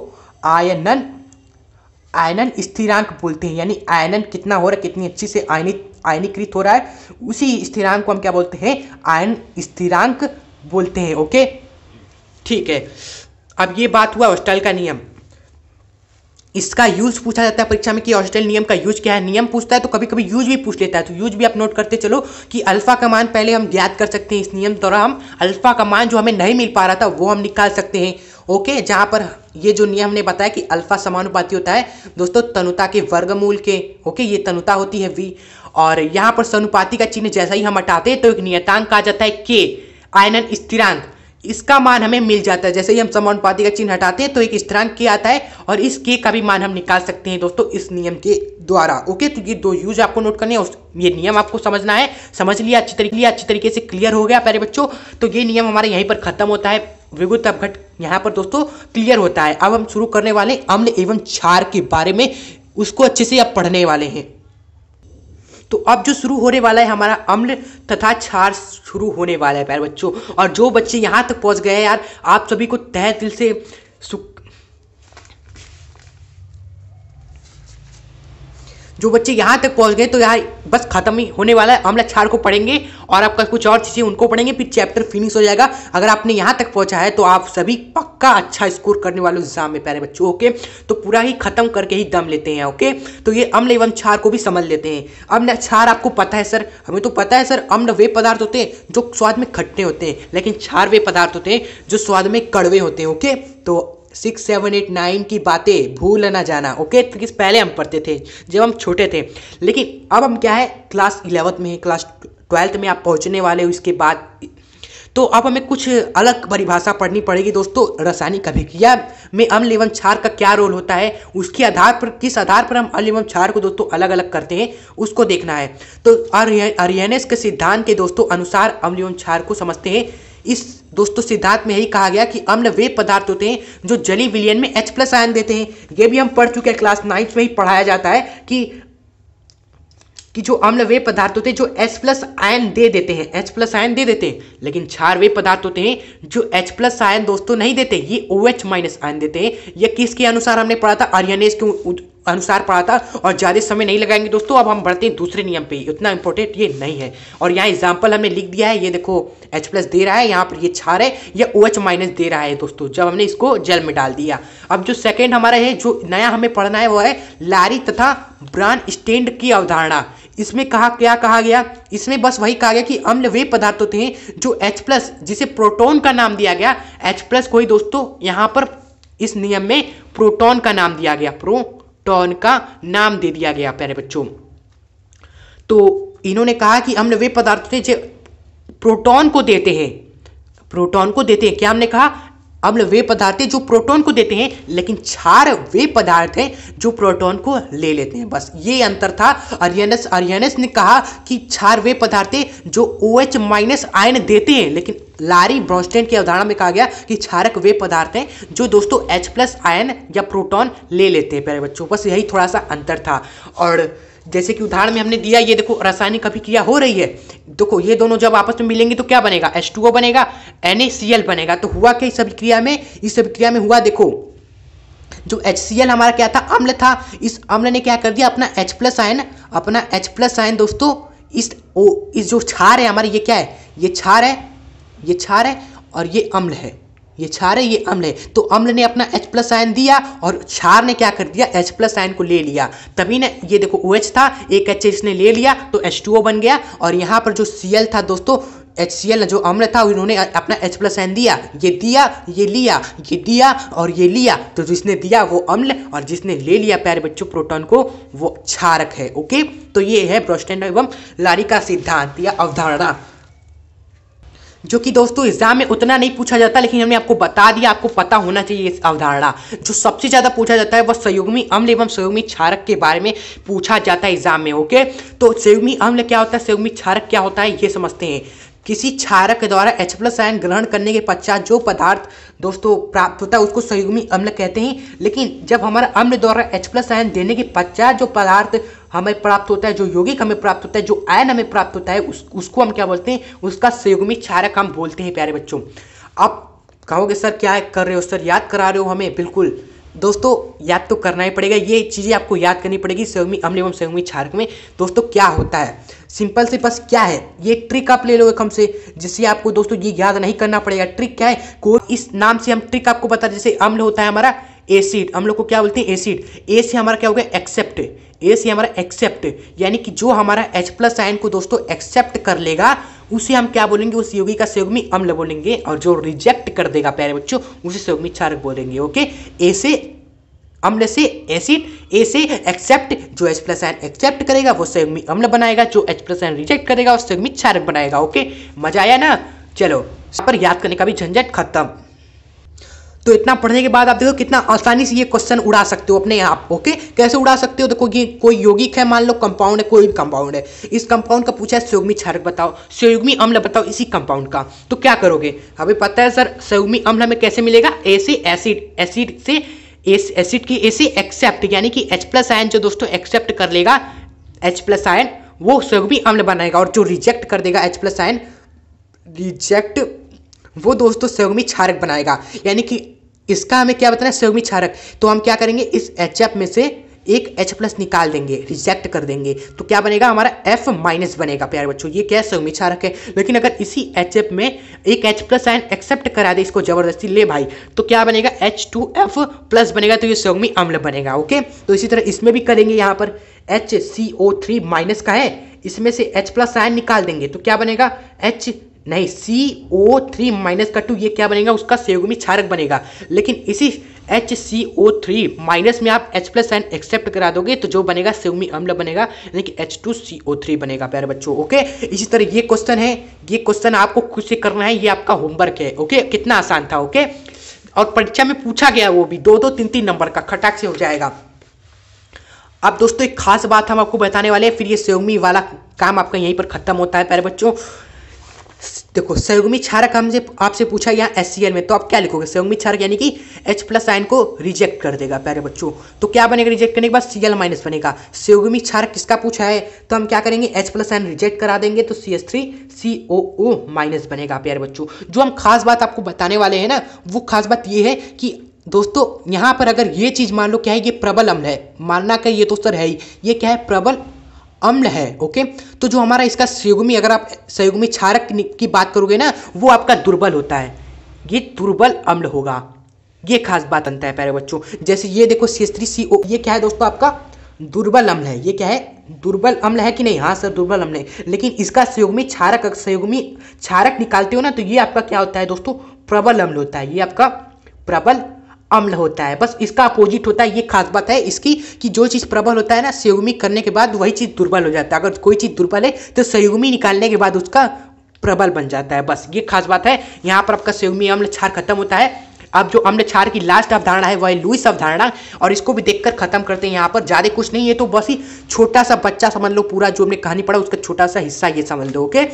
आयनन स्थिरांक बोलते हैं। यानी आयनन कितना हो रहा है, कितनी अच्छी से आयनीकृत हो रहा है, उसी स्थिरांक को हम क्या बोलते हैं? आयन स्थिरांक बोलते हैं। ओके, ठीक है। अब ये बात हुआ ऑस्टल का नियम। इसका यूज पूछा जाता है परीक्षा में कि ऑस्टल नियम का यूज क्या है। नियम पूछता है तो कभी कभी यूज भी पूछ लेता है, तो यूज भी आप नोट करते चलो कि अल्फा का मान पहले हम ज्ञात कर सकते हैं। इस नियम द्वारा हम अल्फा का मान जो हमें नहीं मिल पा रहा था वो हम निकाल सकते हैं। ओके, जहां पर ये जो नियम ने बताया कि अल्फा समानुपाती होता है दोस्तों तनुता के वर्गमूल के। ओके, ये तनुता होती है V, और यहाँ पर समानुपाती का चिन्ह जैसा ही हम हटाते हैं तो एक नियतांक आ जाता है K, आयनन स्थिरांक। इसका मान हमें मिल जाता है। जैसे ही हम समानुपाती का चिन्ह हटाते हैं तो एक स्थिरांक K आता है, और इस K का भी मान हम निकाल सकते हैं दोस्तों इस नियम के द्वारा। ओके, तो ये दो यूज आपको नोट करने हैं, ये नियम आपको समझना है। समझ लिया अच्छी तरीके से क्लियर हो गया प्यारे बच्चों। तो ये नियम हमारे यहीं पर खत्म होता है, वैद्युत अपघट यहाँ पर दोस्तों क्लियर होता है। अब हम शुरू करने वाले अम्ल एवं क्षार के बारे में, उसको अच्छे से अब पढ़ने वाले हैं। तो अब जो शुरू होने वाला है हमारा अम्ल तथा क्षार शुरू होने वाला है प्यारे बच्चों। और जो बच्चे यहाँ तक पहुँच गए हैं यार, आप सभी को तहे दिल से जो बच्चे यहाँ तक पहुँच गए तो यार बस खत्म ही होने वाला है। अम्ल क्षार को पढ़ेंगे और आपका कुछ और चीज़ें उनको पढ़ेंगे, फिर चैप्टर फिनिश हो जाएगा। अगर आपने यहाँ तक पहुँचा है तो आप सभी पक्का अच्छा स्कोर करने वाले एग्जाम में प्यारे बच्चों। ओके, तो पूरा ही खत्म करके ही दम लेते हैं। ओके, तो ये अम्ल एवं क्षार को भी समझ लेते हैं। अम्ल क्षार आपको पता है सर? हमें तो पता है सर, अम्ल वे पदार्थ होते हैं जो स्वाद में खट्टे होते हैं, लेकिन क्षार वे पदार्थ होते हैं जो स्वाद में कड़वे होते हैं। ओके, तो 6, 7, 8, 9 की बातें भूल ना जाना। ओके, तो पहले हम पढ़ते थे जब हम छोटे थे, लेकिन अब हम क्या है क्लास 11th में, क्लास 12th में आप पहुंचने वाले हो इसके बाद। तो अब हमें कुछ अलग परिभाषा पढ़नी पड़ेगी दोस्तों। रासायनिक अभिक्रिया में अम्ल एवं क्षार का क्या रोल होता है, उसके आधार पर, किस आधार पर हम अम्ल एवं क्षार को दोस्तों अलग अलग करते हैं, उसको देखना है। तो आर्यनेस के सिद्धांत के दोस्तों अनुसार अम्ल एवं क्षार को समझते हैं। इस दोस्तों सिद्धांत में यही कहा गया कि अम्ल वे पदार्थ होते हैं जो जलीय विलयन में H+ आयन देते हैं। ये भी हम पढ़ चुके हैं, क्लास 9th में ही पढ़ाया जाता है कि जो अम्ल वे पदार्थ होते हैं जो H+ आयन दे देते हैं, H+ आयन दे देते हैं, लेकिन क्षार वे पदार्थ होते हैं जो H+ आयन दोस्तों नहीं देते, ये OH- आयन देते हैं। ये किसके अनुसार हमने पढ़ा था? आर्यनेस के अनुसार पढ़ा था। और ज़्यादा समय नहीं लगाएंगे दोस्तों, अब हम बढ़ते हैं दूसरे नियम पे। उतना इंपॉर्टेंट ये नहीं है। और यहाँ एग्जाम्पल हमने लिख दिया है, ये देखो H+ दे रहा है, यहाँ पर ये क्षार है, ये OH- दे रहा है दोस्तों, जब हमने इसको जल में डाल दिया। अब जो सेकेंड हमारा है, जो नया हमें पढ़ना है, वो है लारी तथा ब्रानस्टेड की अवधारणा। इसमें क्या कहा गया? इसमें बस वही कहा गया कि अम्ल वे पदार्थ होते हैं जो H+, जिसे प्रोटॉन का नाम दिया गया, H+ को ही दोस्तों यहाँ पर इस नियम में प्रोटॉन का नाम दिया गया, प्रोटॉन का नाम दे दिया गया प्यारे बच्चों। तो इन्होंने कहा कि अम्ल वे पदार्थ होते हैं जो प्रोटॉन को देते हैं, प्रोटॉन को देते हैं। क्या हमने कहा? अम्ल वे पदार्थ हैं जो प्रोटॉन को देते हैं, लेकिन क्षार वे पदार्थ हैं जो प्रोटॉन को ले लेते हैं। बस ये अंतर था। आर्यनस ने कहा कि क्षार वे पदार्थ हैं जो OH- आयन देते हैं, लेकिन लारी ब्रॉन्स्टेन की अवधारणा में कहा गया कि क्षारक वे पदार्थ हैं जो दोस्तों H+ आयन या प्रोटॉन ले लेते हैं प्यारे बच्चों। बस यही थोड़ा सा अंतर था। और जैसे कि उदाहरण में हमने दिया, ये देखो रासायनिक अभिक्रिया हो रही है, देखो ये दोनों जब आपस में मिलेंगे तो क्या बनेगा, H2O बनेगा, NaCl बनेगा। तो हुआ क्या इस अभिक्रिया में, इस अभिक्रिया में हुआ देखो जो HCl हमारा क्या था, अम्ल था, इस अम्ल ने क्या कर दिया अपना H+ आयन दोस्तों इस जो क्षार है हमारे, ये क्या है, ये क्षार है और ये अम्ल है, ये क्षार है, ये अम्ल है। तो अम्ल ने अपना H+ आयन दिया और क्षार ने क्या कर दिया, H+ आयन को ले लिया। तभी ना ये देखो OH था, एक H इसने ले लिया तो H2O बन गया। और यहाँ पर जो Cl था दोस्तों, HCl जो अम्ल था, उन्होंने अपना H+ आयन दिया, ये दिया, ये लिया, ये दिया और ये लिया। तो जिसने दिया वो अम्ल और जिसने ले लिया प्यारे बच्चों प्रोटॉन को, वो क्षारक है। ओके, तो ये है ब्रॉन्स्टेन एवं लारी का सिद्धांत या अवधारणा, जो कि दोस्तों एग्जाम में उतना नहीं पूछा जाता, लेकिन हमने आपको बता दिया, आपको पता होना चाहिए इस अवधारणा। जो सबसे ज्यादा पूछा जाता है वह संयुग्मी अम्ल एवं संयुग्मी क्षारक के बारे में पूछा जाता है एग्जाम में। ओके, तो संयुग्मी अम्ल क्या होता है, संयुग्मी क्षारक क्या होता है, ये समझते हैं। किसी क्षारक द्वारा H+ आयन ग्रहण करने के पश्चात जो पदार्थ दोस्तों प्राप्त होता है उसको संयुग्मी अम्ल कहते हैं। लेकिन जब हमारा अम्ल द्वारा H+ आयन देने के पश्चात जो पदार्थ हमें प्राप्त होता है, जो यौगिक हमें प्राप्त होता है, जो आयन हमें प्राप्त होता है, उसको हम क्या बोलते हैं, उसका संयुग्मी क्षारक हम बोलते हैं प्यारे बच्चों। आप कहोगे सर क्या कर रहे हो सर, याद करा रहे हो हमें। बिल्कुल दोस्तों, याद तो करना ही पड़ेगा, ये चीज़ें आपको याद करनी पड़ेगी। संयुग्मी अम्ल एवं संयुग्मी क्षारक में दोस्तों क्या होता है, सिंपल से बस क्या है, ये ट्रिक आप ले लो एक हमसे, जिससे आपको दोस्तों ये याद नहीं करना पड़ेगा। ट्रिक क्या है, कोई इस नाम से हम ट्रिक आपको बता, जैसे अम्ल होता है हमारा एसिड, हम लोग को क्या बोलते हैं एसिड, ए से हमारा क्या हो गया एक्सेप्ट, ए से हमारा एक्सेप्ट, यानी कि जो हमारा H+ आयन को दोस्तों एक्सेप्ट कर लेगा उसे हम क्या बोलेंगे, उस यौगिक का संयुग्मी अम्ल बोलेंगे। और जो रिजेक्ट कर देगा प्यारे बच्चों उसे संयुग्मी क्षारक बोलेंगे। ओके, ए से अम्ल से एसिड, ए से एक्सेप्ट, जो H+ आयन एक्सेप्ट करेगा वो संयुग्मी अम्ल बनाएगा, जो H+ आयन रिजेक्ट करेगा वो संयुग्मी क्षारक बनाएगा। ओके, मजा आया ना। चलो, इस पर याद करने का भी झंझट खत्म। तो इतना पढ़ने के बाद आप देखो कितना आसानी से ये क्वेश्चन उड़ा सकते हो अपने आप। ओके, कैसे उड़ा सकते हो, देखो ये कोई यौगिक है, मान लो कंपाउंड है, कोई भी कंपाउंड है, इस कंपाउंड का पूछा है संयुग्मी क्षारक बताओ, संयुग्मी अम्ल बताओ इसी कंपाउंड का, तो क्या करोगे, हमें पता है सर संयुग्मी अम्ल हमें कैसे मिलेगा, ए से एसिड, एसिड से एसिड की ए से एक्सेप्ट, यानी कि H+ आयन जो दोस्तों एक्सेप्ट कर लेगा H+ आयन वो संयुग्मी अम्ल बनाएगा, और जो रिजेक्ट कर देगा H+ आयन रिजेक्ट वो दोस्तों संयुग्मी क्षारक बनाएगा। यानी कि इसका हमें क्या बताना है, संयुग्मी क्षारक। तो हम क्या करेंगे, इस HF में से एक H+ निकाल देंगे, रिजेक्ट कर देंगे, तो क्या बनेगा हमारा F- बनेगा प्यारे बच्चों। ये क्या है, संयुग्मी क्षारक है। लेकिन अगर इसी HF में एक H+ आयन एक्सेप्ट करा दे इसको जबरदस्ती, ले भाई, तो क्या बनेगा H2F+ बनेगा, तो ये संयुग्मी अम्ल बनेगा। ओके, तो इसी तरह इसमें भी करेंगे, यहाँ पर HCO3- का है, इसमें से H+ आयन निकाल देंगे तो क्या बनेगा CO3- का 2, ये क्या बनेगा, उसका संयुग्मी क्षारक बनेगा। लेकिन इसी HCO3- में आप H+ आयन एक्सेप्ट करा दोगे तो जो बनेगा संयुग्मी अम्ल बनेगा, यानी कि H2CO3 बनेगा प्यारे बच्चों। ओके, इसी तरह ये क्वेश्चन है, ये क्वेश्चन आपको खुद से करना है, ये आपका होमवर्क है। ओके, कितना आसान था। ओके, और परीक्षा में पूछा गया वो भी 2-2, 3-3 नंबर का, खटाक से हो जाएगा। अब दोस्तों एक खास बात हम आपको बताने वाले हैं, फिर ये संयुग्मी वाला काम आपका यहीं पर खत्म होता है प्यारे बच्चों। देखो संयुग्मी क्षारक हमसे आपसे पूछा यहाँ HCl में, तो आप क्या लिखोगे, संयुग्मी क्षारक यानी कि H+ आयन को रिजेक्ट कर देगा प्यारे बच्चों। तो क्या बनेगा, रिजेक्ट करने के बाद Cl- बनेगा। संयुग्मी क्षारक किसका पूछा है, तो हम क्या करेंगे, H+ आयन रिजेक्ट करा देंगे तो CH3COO- बनेगा प्यारे बच्चों। जो हम खास बात आपको बताने वाले हैं ना, वो खास बात ये है कि दोस्तों यहाँ पर अगर ये चीज मान लो क्या है, ये प्रबल अम्ल है, मानना का ये तो सर है ही, ये क्या है, प्रबल अम्ल है। ओके, तो जो हमारा इसका संयुग्मी, अगर आप संयुग्मी क्षारक की बात करोगे ना, वो आपका दुर्बल होता है, ये दुर्बल अम्ल होगा। ये खास बात बनता है प्यारे बच्चों। जैसे ये देखो CH3CO, ये क्या है दोस्तों, आपका दुर्बल अम्ल है। ये क्या है, दुर्बल अम्ल है कि नहीं, हाँ सर दुर्बल अम्ल है। लेकिन इसका संयुग्मी क्षारक निकालते हो ना, तो ये आपका क्या होता है दोस्तों, प्रबल अम्ल होता है, ये आपका प्रबल अम्ल होता है। बस इसका अपोजिट होता है, ये खास बात है इसकी, कि जो चीज़ प्रबल होता है ना, संयुग्मी करने के बाद वही चीज़ दुर्बल हो जाता है। अगर कोई चीज़ दुर्बल है तो संयुग्मी निकालने के बाद उसका प्रबल बन जाता है। बस ये खास बात है। यहाँ पर आपका संयुग्मी अम्ल क्षार खत्म होता है। अब जो अम्ल क्षार की लास्ट अवधारणा है वह है लुईस अवधारणा, और इसको भी देखकर खत्म करते हैं। यहाँ पर ज्यादा कुछ नहीं है, तो बस ही छोटा सा बच्चा समझ लो, पूरा जो हमने कहानी पढ़ा उसका छोटा सा हिस्सा ये समझ लो। ओके,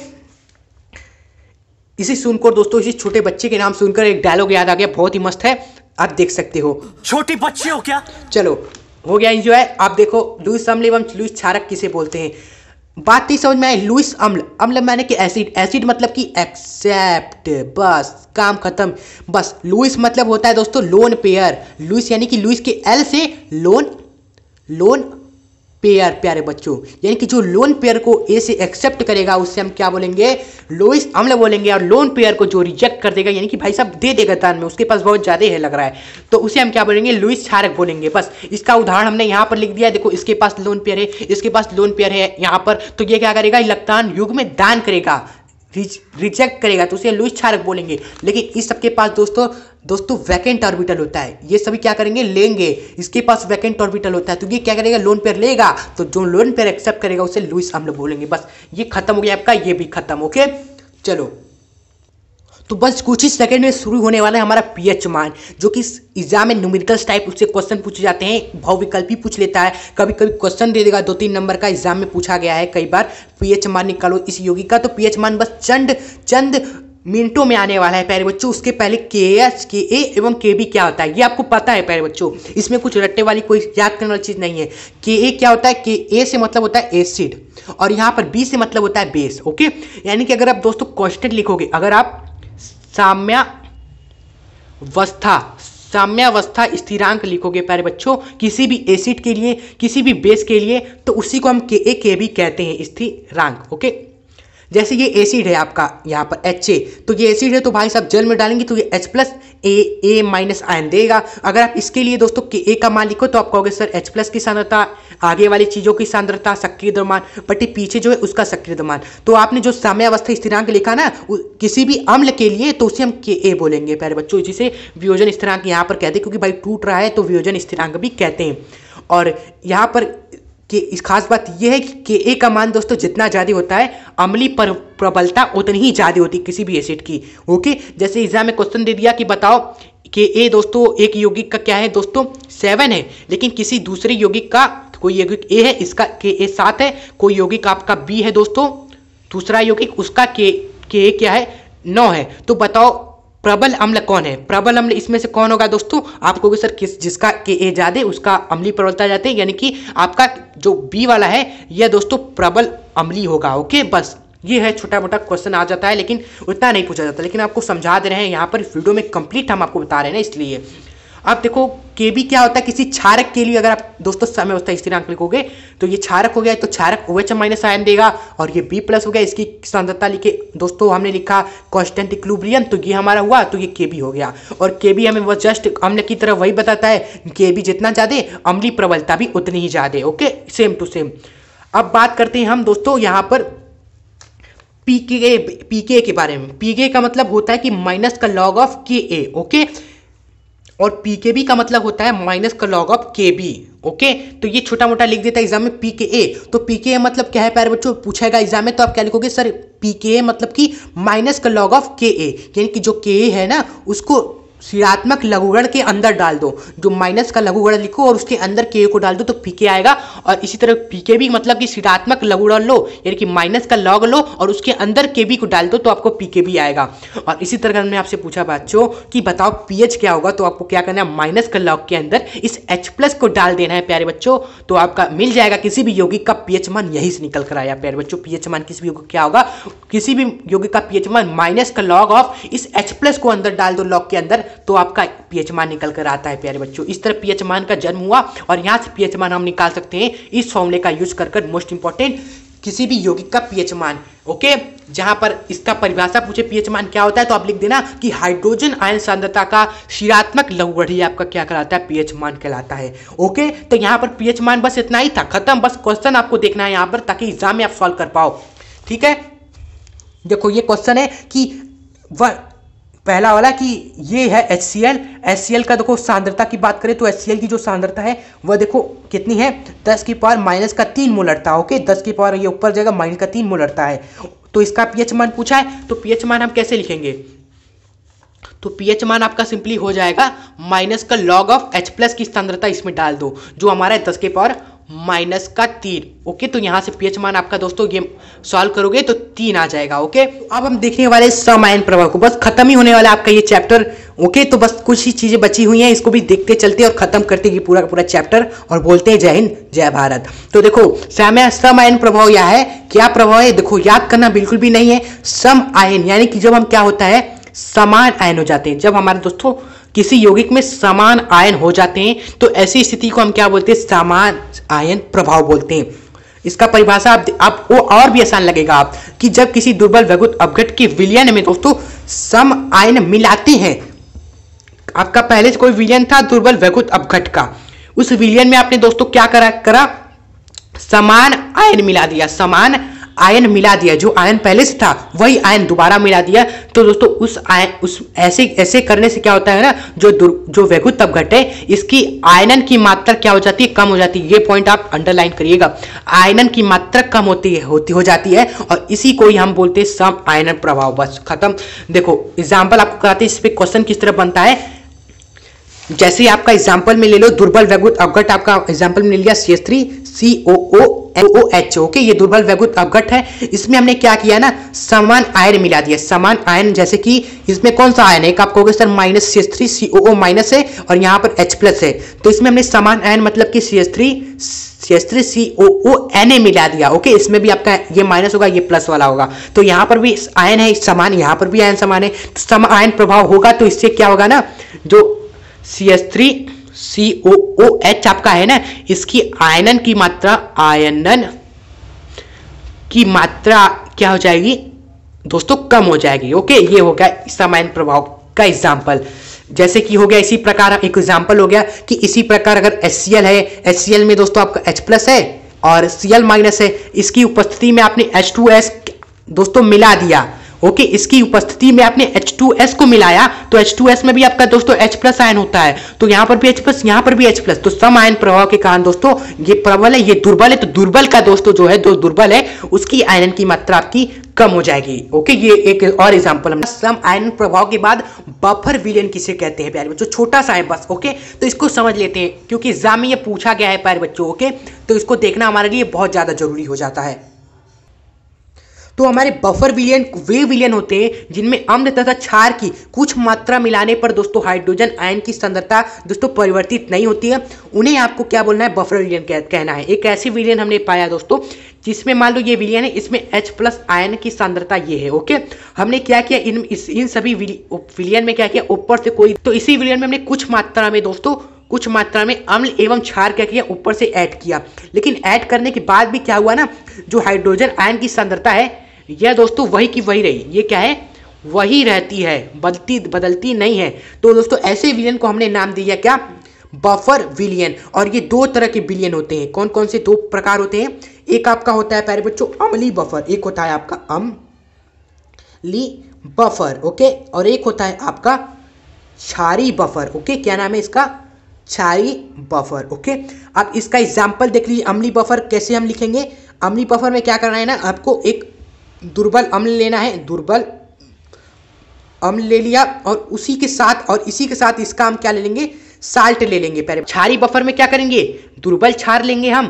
इसी सुनकर दोस्तों, इसी छोटे बच्चे के नाम सुनकर एक डायलॉग याद आ गया, बहुत ही मस्त है, आप देख सकते हो। छोटी बच्ची हो क्या? चलो हो गया एंजॉय। आप देखो लुईस अम्ल एवं लुईस क्षारक किसे बोलते हैं, बात नहीं समझ में आई। लुईस अम्ल, अम्ल माने कि एसिड, एसिड मतलब कि एक्सेप्ट, बस काम खत्म। बस लुईस मतलब होता है दोस्तों लोन पेयर, लुईस यानी कि लुईस के एल से लोन, लोन पेयर प्यारे बच्चों, यानी कि जो लोन पेयर को ए से एक्सेप्ट करेगा उससे हम क्या बोलेंगे, लुईस अम्ल बोलेंगे। और लोन पेयर को जो रिजेक्ट कर देगा, यानी कि भाई साहब दे देगा दान में, उसके पास बहुत ज्यादा है लग रहा है, तो उसे हम क्या बोलेंगे, लुईस क्षारक बोलेंगे। बस इसका उदाहरण हमने यहाँ पर लिख दिया। देखो इसके पास लोन पेयर है, इसके पास लोन पेयर है यहाँ पर, तो ये क्या करेगा, इलेक्ट्रॉन युग में दान करेगा, रिजेक्ट करेगा, तो उसे लुईस क्षारक बोलेंगे। लेकिन इस सबके पास दोस्तों वैकेंट ऑर्बिटल होता है, ये सभी क्या करेंगे, लेंगे, इसके पास वैकेंट ऑर्बिटल होता है, तो ये क्या करेगा, लोन पेयर लेगा, तो जो लोन पेयर एक्सेप्ट करेगा उसे लुईस अम्ल बोलेंगे। बस ये खत्म हो गया आपका, ये भी खत्म। ओके चलो, तो बस कुछ ही सेकंड में शुरू होने वाला है हमारा पीएच मान, जो कि एग्जाम में न्यूमेरिकल्स टाइप उससे क्वेश्चन पूछे जाते हैं, बहुविकल्पी पूछ लेता है, कभी कभी क्वेश्चन दे देगा 2-3 नंबर का, एग्जाम में पूछा गया है कई बार, पीएच मान निकालो इस यौगिक का। तो पीएच मान बस चंद मिनटों में आने वाला है प्यारे बच्चों। उसके पहले KH, KA एवं KB क्या होता है ये आपको पता है प्यारे बच्चों, इसमें कुछ रट्टे वाली कोई याद करने वाली चीज नहीं है। KA क्या होता है, KA से मतलब होता है एसिड, और यहाँ पर B से मतलब होता है बेस। ओके, यानी कि अगर आप दोस्तों कांस्टेंट लिखोगे, अगर आप साम्यावस्था स्थिरांक लिखोगे प्यारे बच्चों किसी भी एसिड के लिए, किसी भी बेस के लिए, तो उसी को हम KA KB कहते हैं, स्थिरांक। ओके, जैसे ये एसिड है आपका यहाँ पर HA, तो ये एसिड है, तो भाई साहब जल में डालेंगे तो ये H+ A- आयन देगा। अगर आप इसके लिए दोस्तों KA का मान लिखो तो आप कहोगे सर H+ की सांद्रता, आगे वाली चीजों की सांद्रता, सक्रिय द्रव्यमान, बट ये पीछे जो है उसका सक्रिय द्रव्यमान। तो आपने जो साम्यावस्था स्थिरांक लिखा ना किसी भी अम्ल के लिए, तो उसे हम KA बोलेंगे प्यारे बच्चों, जिसे वियोजन स्थिरांक यहाँ पर कहते हैं, क्योंकि भाई टूट रहा है तो वियोजन स्थिरांक भी कहते हैं। और यहाँ पर कि इस खास बात यह है कि KA का मान दोस्तों जितना ज़्यादा होता है, अम्लीय प्रबलता उतनी ही ज़्यादा होती है किसी भी एसिड की। ओके, जैसे एग्जाम में क्वेश्चन दे दिया कि बताओ KA दोस्तों एक यौगिक का क्या है दोस्तों 7 है, लेकिन किसी दूसरे यौगिक का, कोई यौगिक A है इसका KA 7 है, कोई यौगिक आपका B है दोस्तों दूसरा यौगिक, उसका KA क्या है 9 है, तो बताओ प्रबल अम्ल कौन है, प्रबल अम्ल इसमें से कौन होगा दोस्तों, आप कहोगे सर जिसका KA ज्यादा उसका अम्लीय प्रबलता जाते हैं, यानी कि आपका जो B वाला है यह दोस्तों प्रबल अम्लीय होगा। ओके, बस ये है, छोटा मोटा क्वेश्चन आ जाता है लेकिन उतना नहीं पूछा जाता, लेकिन आपको समझा दे रहे हैं यहाँ पर वीडियो में कंप्लीट हम आपको बता रहे हैं ना, इसलिए। अब देखो KB क्या होता है किसी क्षारक के लिए, अगर आप दोस्तों साम्यावस्था स्थिरांक लिखोगे तो ये क्षारक हो गया, तो क्षारक OH- आयन देगा, और ये B+ हो गया, इसकी सांद्रता लिखे दोस्तों हमने लिखा कांस्टेंट इक्विलिब्रियम, तो ये हमारा हुआ, तो ये KB हो गया। और KB हमें वो जस्ट अम्ल की तरह वही बताता है, KB जितना ज्यादा अम्लीय प्रबलता भी उतनी ही ज्यादा। Okay, same to same. अब बात करते हैं हम दोस्तों यहाँ पर pKa के बारे में। pKa का मतलब होता है कि माइनस का लॉग ऑफ KA। ओके, और pKb का मतलब होता है माइनस का लॉग ऑफ KB। ओके, तो ये छोटा मोटा लिख देता है एग्जाम में pKa। तो pKa मतलब क्या है प्यारे बच्चों, पूछेगा एग्जाम में, तो आप क्या लिखोगे सर pKa मतलब कि माइनस का लॉग ऑफ KA, यानी कि जो KA है ना उसको ऋणात्मक लघुगण के अंदर डाल दो, जो माइनस का लघुगण लिखो और उसके अंदर KA को डाल दो तो pK आएगा। और इसी तरह pKb मतलब कि ऋणात्मक लघुगण लो, यानी कि माइनस का लॉग लो और उसके अंदर KB को डाल दो तो आपको pKb आएगा। और इसी तरह हमने आपसे पूछा बच्चों कि बताओ pH क्या होगा, तो आपको क्या करना है, माइनस का लॉग के अंदर इस H+ को डाल देना है प्यारे बच्चों, तो आपका मिल जाएगा किसी भी यौगिक का pH मान यही से निकल कर आया प्यारे बच्चों। pH मान किसी भी यौगिक क्या होगा, किसी भी यौगिक का pH मान माइनस का लॉग ऑफ इस H+ को अंदर डाल दो लॉग के अंदर, तो आपका pH मान निकल कर आता है प्यारे बच्चों। इस तरह pH मान का जन्म हुआ, और यहाँ से pH मान हम निकाल सकते हैं इस फॉर्मूले का यूज कर मोस्ट इंपॉर्टेंट किसी भी यौगिक का pH मान। ओके, जहां पर इसका परिभाषा पूछे pH मान क्या होता है, तो आप लिख देना कि हाइड्रोजन आयन सांद्रता का ऋणात्मक लघुगण ही आपका क्या कहलाता है, pH मान कहलाता है। ओके, तो यहाँ पर pH मान बस इतना ही था, खत्म। बस क्वेश्चन आपको देखना है यहाँ पर ताकि एग्जाम में आप सॉल्व कर पाओ। ठीक है, देखो ये क्वेश्चन है कि पहला वाला कि ये है HCl का देखो सांद्रता की बात करें तो HCl की जो सांद्रता है वह देखो कितनी है, 10⁻³ मोलरता। ओके, 10 ये ऊपर जाएगा -3 मोलरता है। तो इसका pH मान पूछा है, तो pH मान हम कैसे लिखेंगे, तो पीएच मान आपका सिंपली हो जाएगा माइनस का लॉग ऑफ H+ की सांद्रता इसमें डाल दो, जो हमारा है 10 के पावर -3। ओके, तो यहाँ से पीएच मान आपका दोस्तों ये सॉल्व करोगे तो 3 आ जाएगा। ओके, अब हम देखने वाले सम आयन प्रभाव को, बस खत्म ही होने वाला आपका ये चैप्टर। ओके, तो बस कुछ ही चीजें बची हुई हैं, इसको भी देखते चलते और खत्म करते ये पूरा का पूरा चैप्टर और बोलते हैं जय हिंद जय भारत। तो देखो सम आयन प्रभाव यह है, क्या प्रभाव है देखो, याद करना बिल्कुल भी नहीं है। सम आयन यानी कि जब हम क्या होता है समान आयन हो जाते हैं, जब हमारे दोस्तों किसी यौगिक में समान आयन हो जाते हैं तो ऐसी स्थिति को हम क्या बोलते हैं समान आयन प्रभाव बोलते हैं। इसका परिभाषा आप वो और भी आसान लगेगा आप कि जब किसी दुर्बल वैद्युत अपघट के विलयन में दोस्तों सम आयन मिलाते हैं। आपका पहले से कोई विलयन था दुर्बल वैद्युत अपघट का, उस विलयन में आपने दोस्तों क्या करा समान आयन मिला दिया, समान आयन मिला दिया, जो आयन पहले से था वही आयन दोबारा मिला दिया। तो दोस्तों उस ऐसे करने से क्या होता है ना, जो वैद्युत अपघट है इसकी आयनन की मात्रा क्या हो जाती है, कम हो जाती है। ये पॉइंट आप अंडरलाइन करिएगा, आयनन की मात्रा कम हो जाती है और इसी को ही हम बोलते हैं सम आयनन प्रभाव। बस खत्म। देखो एग्जाम्पल आपको कराते हैं इस पे क्वेश्चन किस तरह बनता है। जैसे आपका एग्जाम्पल में ले लो दुर्बल वैद्युत अपघट, आपका एग्जाम्पल में ले लिया CH3COOH। ओके, ये दुर्बल वैद्युत अपघट है, इसमें हमने क्या किया ना समान आयन मिला दिया। समान आयन जैसे कि इसमें कौन सा आयन है, एक आपको होगा सर -CH3COO- है और यहाँ पर H+ है, तो इसमें हमने समान आयन मतलब कि CH3COONA मिला दिया। ओके, इसमें भी आपका ये माइनस होगा ये प्लस वाला होगा, तो यहाँ पर भी आयन है समान, यहाँ पर भी आयन समान है, तो सम आयन प्रभाव होगा। तो इससे क्या होगा ना, जो CH3COOH आपका है ना, इसकी आयनन की मात्रा क्या हो जाएगी दोस्तों, कम हो जाएगी। ओके, ये हो गया सम आयन प्रभाव का एग्जाम्पल। जैसे कि हो गया इसी प्रकार एक एग्जाम्पल हो गया कि इसी प्रकार अगर HCl है, HCl में दोस्तों आपका H+ है और Cl- है, इसकी उपस्थिति में आपने H2S दोस्तों मिला दिया। ओके, इसकी उपस्थिति में आपने H2S को मिलाया तो H2S में भी आपका दोस्तों H+ आयन होता है, तो यहाँ पर भी H+, यहाँ पर भी H+, तो सम आयन प्रभाव के कारण दोस्तों ये प्रबल है ये दुर्बल है, तो दुर्बल का दोस्तों जो है दुर्बल है उसकी आयन की मात्रा आपकी कम हो जाएगी। ओके, ये एक और एग्जांपल हम सम आयन प्रभाव के बाद बफर विलयन किसे कहते हैं प्यारे बच्चों, छोटा सा है बस। ओके, तो इसको समझ लेते हैं क्योंकि एग्जाम में ये पूछा गया है प्यारे बच्चों। ओके, तो इसको देखना हमारे लिए बहुत ज्यादा जरूरी हो जाता है। तो हमारे बफर विलयन वे विलयन होते हैं जिनमें अम्ल तथा क्षार की कुछ मात्रा मिलाने पर दोस्तों हाइड्रोजन आयन की सांद्रता दोस्तों परिवर्तित नहीं होती है, उन्हें आपको क्या बोलना है बफर विलयन कहना है। एक ऐसी विलयन हमने पाया दोस्तों जिसमें मान लो ये विलयन है, इसमें H+ आयन की सांद्रता ये है। ओके, हमने क्या किया इन सभी विलयन में क्या किया ऊपर से कोई, तो इसी विलयन में हमने कुछ मात्रा में दोस्तों कुछ मात्रा में अम्ल एवं क्षार क्या किया ऊपर से ऐड किया, लेकिन ऐड करने के बाद भी क्या हुआ ना, जो हाइड्रोजन आयन की सांद्रता है यह दोस्तों वही की वही रही, ये क्या है वही रहती है, बदलती नहीं है। तो दोस्तों ऐसे विलयन को हमने नाम दिया क्या बफर विलयन। और ये दो तरह के विलयन होते हैं, कौन कौन से दो प्रकार होते हैं, एक आपका होता है प्यारे बच्चों अम्लीय बफर, एक होता है आपका अम्लीय बफर। ओके, और एक होता है आपका क्षारीय बफर। ओके, क्या नाम है इसका क्षारीय बफर। ओके, अब इसका एग्जाम्पल देख लीजिए, अम्लीय बफर कैसे हम लिखेंगे। अम्लीय बफर में क्या करना है ना, आपको एक दुर्बल अम्ल लेना है, दुर्बल अम्ल ले लिया और इसी के साथ इसका हम क्या ले लेंगे साल्ट ले लेंगे। पहले क्षारीय बफर में क्या करेंगे दुर्बल क्षार लेंगे हम,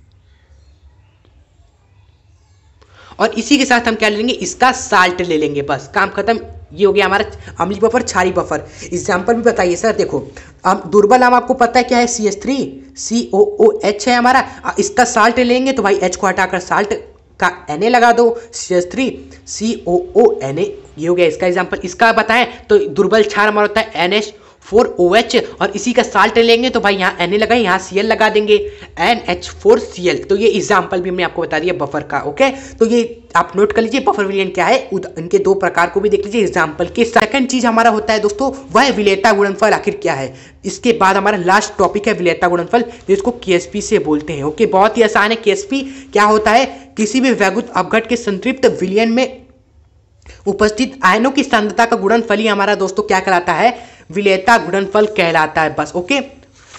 और इसी के साथ हम क्या ले लेंगे इसका साल्ट ले लेंगे, बस काम खत्म। ये हो गया हमारा अम्लीय बफर क्षारीय बफर। एग्जाम्पल भी बताइए सर। देखो दुर्बल आम आपको पता है क्या है CH3COOH है हमारा, इसका साल्ट लेंगे तो भाई H को हटाकर साल्ट का Na लगा दो, CH3COONA, ये हो गया इसका एग्जाम्पल। इसका बताएं तो दुर्बल क्षार हमारा होता है NH4OH और इसी का साल्ट लेंगे तो भाई यहाँ Na लगाए यहाँ Cl लगा देंगे NH4Cl। तो ये एग्जाम्पल भी हमने आपको बता दिया बफर का। ओके, तो ये आप नोट कर लीजिए बफर विलयन क्या है, इनके दो प्रकार को भी देख लीजिए एग्जाम्पल के। सेकंड चीज हमारा होता है दोस्तों वह है विलेयता गुणनफल आखिर क्या है। इसके बाद हमारा लास्ट टॉपिक है विलेयता गुणनफल, जिसको KSP से बोलते हैं। ओके, बहुत ही आसान है। KSP क्या होता है, किसी भी वैद्युत अपघट के संतृप्त विलयन में उपस्थित आयनों की सांद्रता का गुणनफल ही हमारा दोस्तों क्या कहलाता है विलेयता गुणनफल कहलाता है बस। ओके,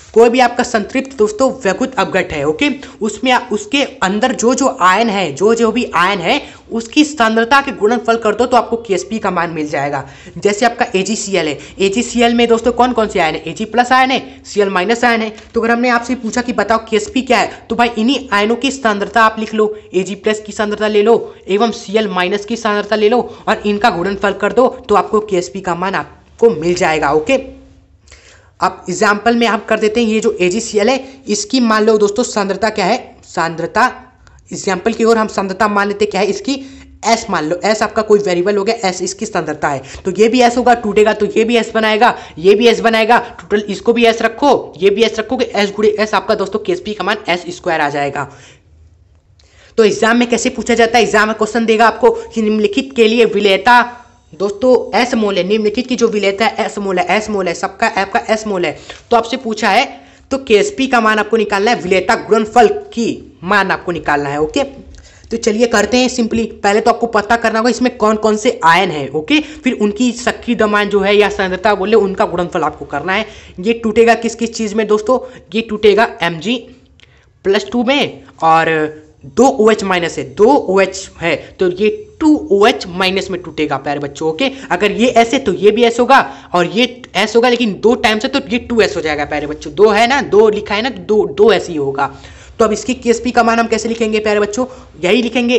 कोई भी आपका संतृप्त दोस्तों व्यकुत अपघट है, ओके, उसमें उसके अंदर जो जो आयन है, जो भी आयन है उसकी सांद्रता के गुणनफल कर दो तो आपको Ksp का मान मिल जाएगा। जैसे आपका AgCl है, AgCl में दोस्तों कौन कौन से आयन है, Ag+ आयन है, Cl- आयन है। तो अगर हमने आपसे पूछा कि बताओ Ksp क्या है, तो भाई इन्हीं आयनों की सांद्रता आप लिख लो, Ag+ की सांद्रता ले लो एवं Cl- की सांद्रता ले लो और इनका गुणनफल कर दो तो आपको Ksp का मान आपको मिल जाएगा, ओके। अब एग्जाम्पल में हम कर देते हैं, ये जो AgCl है इसकी मान लो दोस्तों सांद्रता क्या है, सांद्रता एग्जाम्पल की ओर हम सांद्रता मान लेते क्या है इसकी, S मान लो, S आपका कोई वेरिएबल हो गया, S इसकी सांद्रता है, तो ये भी S होगा, टूटेगा तो ये भी S बनाएगा, ये भी S बनाएगा, टोटल इसको भी S रखो, ये भी S रखोगे, S गुणे S आपका दोस्तों Ksp का मान S² आ जाएगा। तो एग्जाम में कैसे पूछा जाता है, एग्जाम में क्वेश्चन देगा आपको कि निम्नलिखित के लिए विलेयता दोस्तों S मोल है, निम्नलिखित की जो विलेयता है S मोल है, S मोल है, सबका आपका S मोल है, तो आपसे पूछा है तो Ksp का मान आपको निकालना है, विलेयता गुणनफल की मान आपको निकालना है, ओके। तो चलिए करते हैं सिंपली। पहले तो आपको पता करना होगा इसमें कौन कौन से आयन है, ओके, फिर उनकी सक्रिय द्रव्यमान जो है या सांद्रता बोले उनका गुणनफल आपको करना है। ये टूटेगा किस किस चीज में दोस्तों, ये टूटेगा Mg+2 में और 2 OH माइनस है, 2 OH है तो ये 2 OH माइनस में टूटेगा प्यारे बच्चों, ओके। अगर ये ऐसे तो ये भी S होगा और ये S होगा, लेकिन 2 टाइम्स है तो ये 2S हो जाएगा प्यारे बच्चों, 2 है ना, 2 लिखा है ना, 2 ऐसे ही होगा। तो अब इसकी Ksp का मान हम कैसे लिखेंगे प्यारे बच्चों, यही लिखेंगे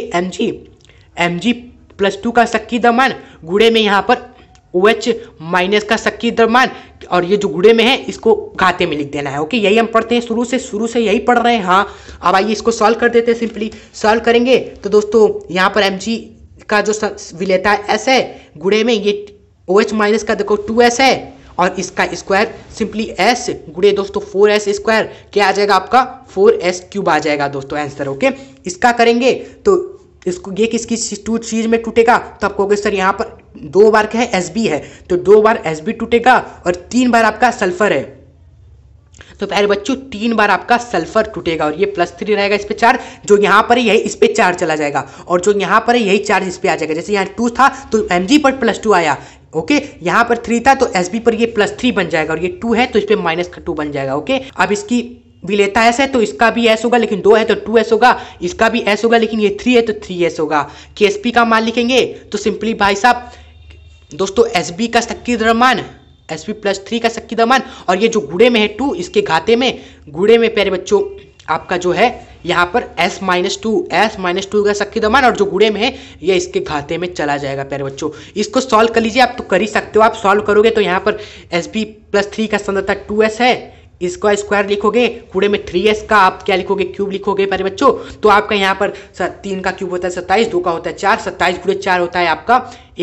Mg+2 का सक्रिय द्रव्यमान गुणे में यहाँ पर OH माइनस का सक्रिय द्रव्यमान और ये जो गुणे में है इसको घाते में लिख देना है, ओके। यही हम पढ़ते हैं शुरू से यही पढ़ रहे हैं। हाँ, अब आइए इसको सॉल्व कर देते हैं। सिंपली सॉल्व करेंगे तो दोस्तों यहाँ पर Mg का जो विलेयता है S है, गुणे में ये OH माइनस का देखो 2S है और इसका स्क्वायर सिंपली S गुणे दोस्तों 4S² क्या आ जाएगा आपका 4S³ आ जाएगा दोस्तों आंसर, ओके। इसका करेंगे तो इसको ये किसकी चीज में टूटेगा, तो आप कहोगे सर यहाँ पर 2 बार क्या है Sb है, तो 2 बार Sb टूटेगा और 3 बार आपका सल्फर है, तो प्यारे बच्चों 3 बार आपका सल्फर टूटेगा और ये +3 रहेगा, इस पे चार्ज जो यहाँ पर है यही इस पे चार्ज चला जाएगा और जो यहाँ पर है यही चार्ज इस पे आ जाएगा। जैसे यहाँ 2 था तो Mg पर +2 आया, ओके, यहाँ पर 3 था तो Sb पर ये +3 बन जाएगा और ये 2 है तो इस पे -2 बन जाएगा, ओके। अब इसकी विलेयता S है तो इसका भी S होगा, लेकिन 2 है तो 2S होगा, इसका भी S होगा, लेकिन ये 3 है तो 3S होगा। Ksp का मान लिखेंगे तो सिंपली भाई साहब दोस्तों Sb का सक्रिय द्रव्यमान Sb+3 का सक्रिय द्रव्यमान और ये जो गुणे में है 2 इसके घाते में गुणे में प्यारे बच्चों आपका जो है यहाँ पर S-2 का सक्रिय द्रव्यमान और जो गुणे में है ये इसके घाते में चला जाएगा प्यारे बच्चों। इसको सॉल्व कर लीजिए, आप तो कर ही सकते हो, आप सॉल्व करोगे तो यहाँ पर Sb+3 का सांद्रता 2S है, इसका स्क्वायर लिखोगे, गुणे में 3S का आप क्या लिखोगे, क्यूब लिखोगे प्यारे बच्चों, तो आपका यहाँ पर 3 का क्यूब होता है 27, 2 का होता है 4, 27 गुणे 4 होता है आपका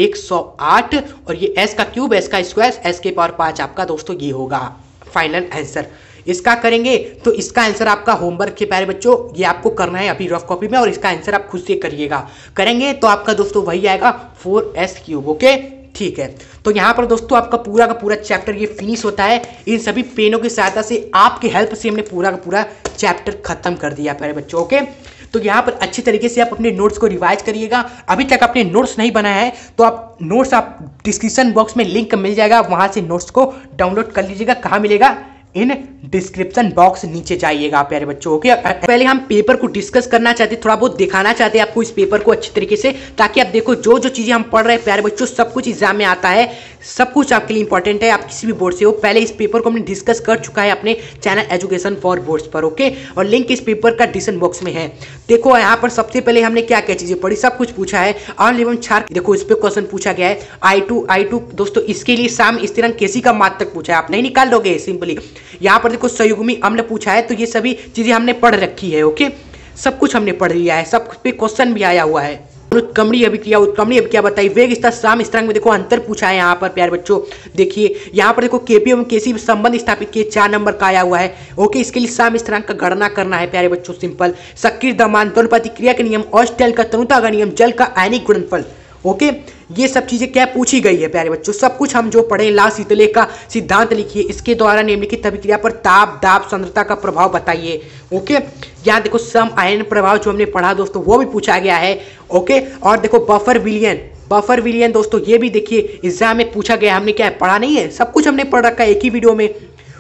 108 और ये S का क्यूब, S का स्क्वायर, S के पावर 5 आपका दोस्तों ये होगा फाइनल आंसर। इसका करेंगे तो इसका आंसर आपका होमवर्क के प्यारे बच्चों ये आपको करना है अभी रफ कॉपी में और इसका आंसर आप खुद से करिएगा, करेंगे तो आपका दोस्तों वही आएगा 4S³, ओके, ठीक है। तो यहाँ पर दोस्तों आपका पूरा का पूरा चैप्टर ये फिनिश होता है। इन सभी पेनों की सहायता से आपकी हेल्प से हमने पूरा का पूरा चैप्टर खत्म कर दिया प्यारे बच्चों, ओके। तो यहाँ पर अच्छी तरीके से आप अपने नोट्स को रिवाइज करिएगा। अभी तक आपने नोट्स नहीं बनाया है तो आप नोट्स आप डिस्क्रिप्शन बॉक्स में लिंक मिल जाएगा, वहाँ से नोट्स को डाउनलोड कर लीजिएगा। कहाँ मिलेगा, इन डिस्क्रिप्शन बॉक्स नीचे जाइएगा प्यारे बच्चों, ओके। पहले हम पेपर को डिस्कस करना चाहते हैं, थोड़ा बहुत दिखाना चाहते हैं आपको इस पेपर को अच्छी तरीके से, ताकि आप देखो जो जो चीजें हम पढ़ रहे हैं प्यारे बच्चों सब कुछ एग्जाम में आता है, सब कुछ आपके लिए इंपॉर्टेंट है, आप किसी भी बोर्ड से हो। पहले इस पेपर को हमने डिस्कस कर चुका है अपने चैनल एजुकेशन फॉर बोर्ड्स पर, ओके, और लिंक इस पेपर का डिस्क्रिप्शन बॉक्स में है। देखो यहाँ पर सबसे पहले हमने क्या क्या चीजें पढ़ी, सब कुछ पूछा है। और एवं क्षार देखो इस पे क्वेश्चन पूछा गया है, I2 दोस्तों इसके लिए साम स्थिरांक Kc का मान तक पूछा है, आप नहीं निकाल दोगे सिंपली। यहाँ पर देखो संयुग्मी अम्ल पूछा है, तो ये सभी चीजें हमने पढ़ रखी है, ओके, सब कुछ हमने पढ़ लिया है, सब पे क्वेश्चन भी आया हुआ है। उत्क्रमणीय अभिक्रिया बताई, वेग स्तर साम स्थिरांक में देखो अंतर पूछा है यहाँ पर प्यारे बच्चों। देखिए यहाँ पर देखो Kp एवं Kc संबंध स्थापित किए, 4 नंबर का आया हुआ है, ओके। इसके लिए साम स्थिरांक का गणना करना है प्यारे बच्चों, सिंपल। सक्रिय द्रव्यमान, दोनों प्रतिक्रिया के नियम, ऑस्टेल का तनुता का नियम, जल का आयनिक गुणनफल, ओके। ये सब चीजें क्या पूछी गई है प्यारे बच्चों, सब कुछ हम जो पढ़े। ला शीतले का सिद्धांत लिखिए, इसके द्वारा निम्नलिखित अभिक्रिया पर ताप दाब सांद्रता का प्रभाव बताइए, ओके। यहाँ देखो सम आयन प्रभाव जो हमने पढ़ा दोस्तों वो भी पूछा गया है, ओके। और देखो बफर विलियन दोस्तों ये भी देखिए एग्जाम में पूछा गया, हमने क्या पढ़ा नहीं है, सब कुछ हमने पढ़ रखा है एक ही वीडियो में,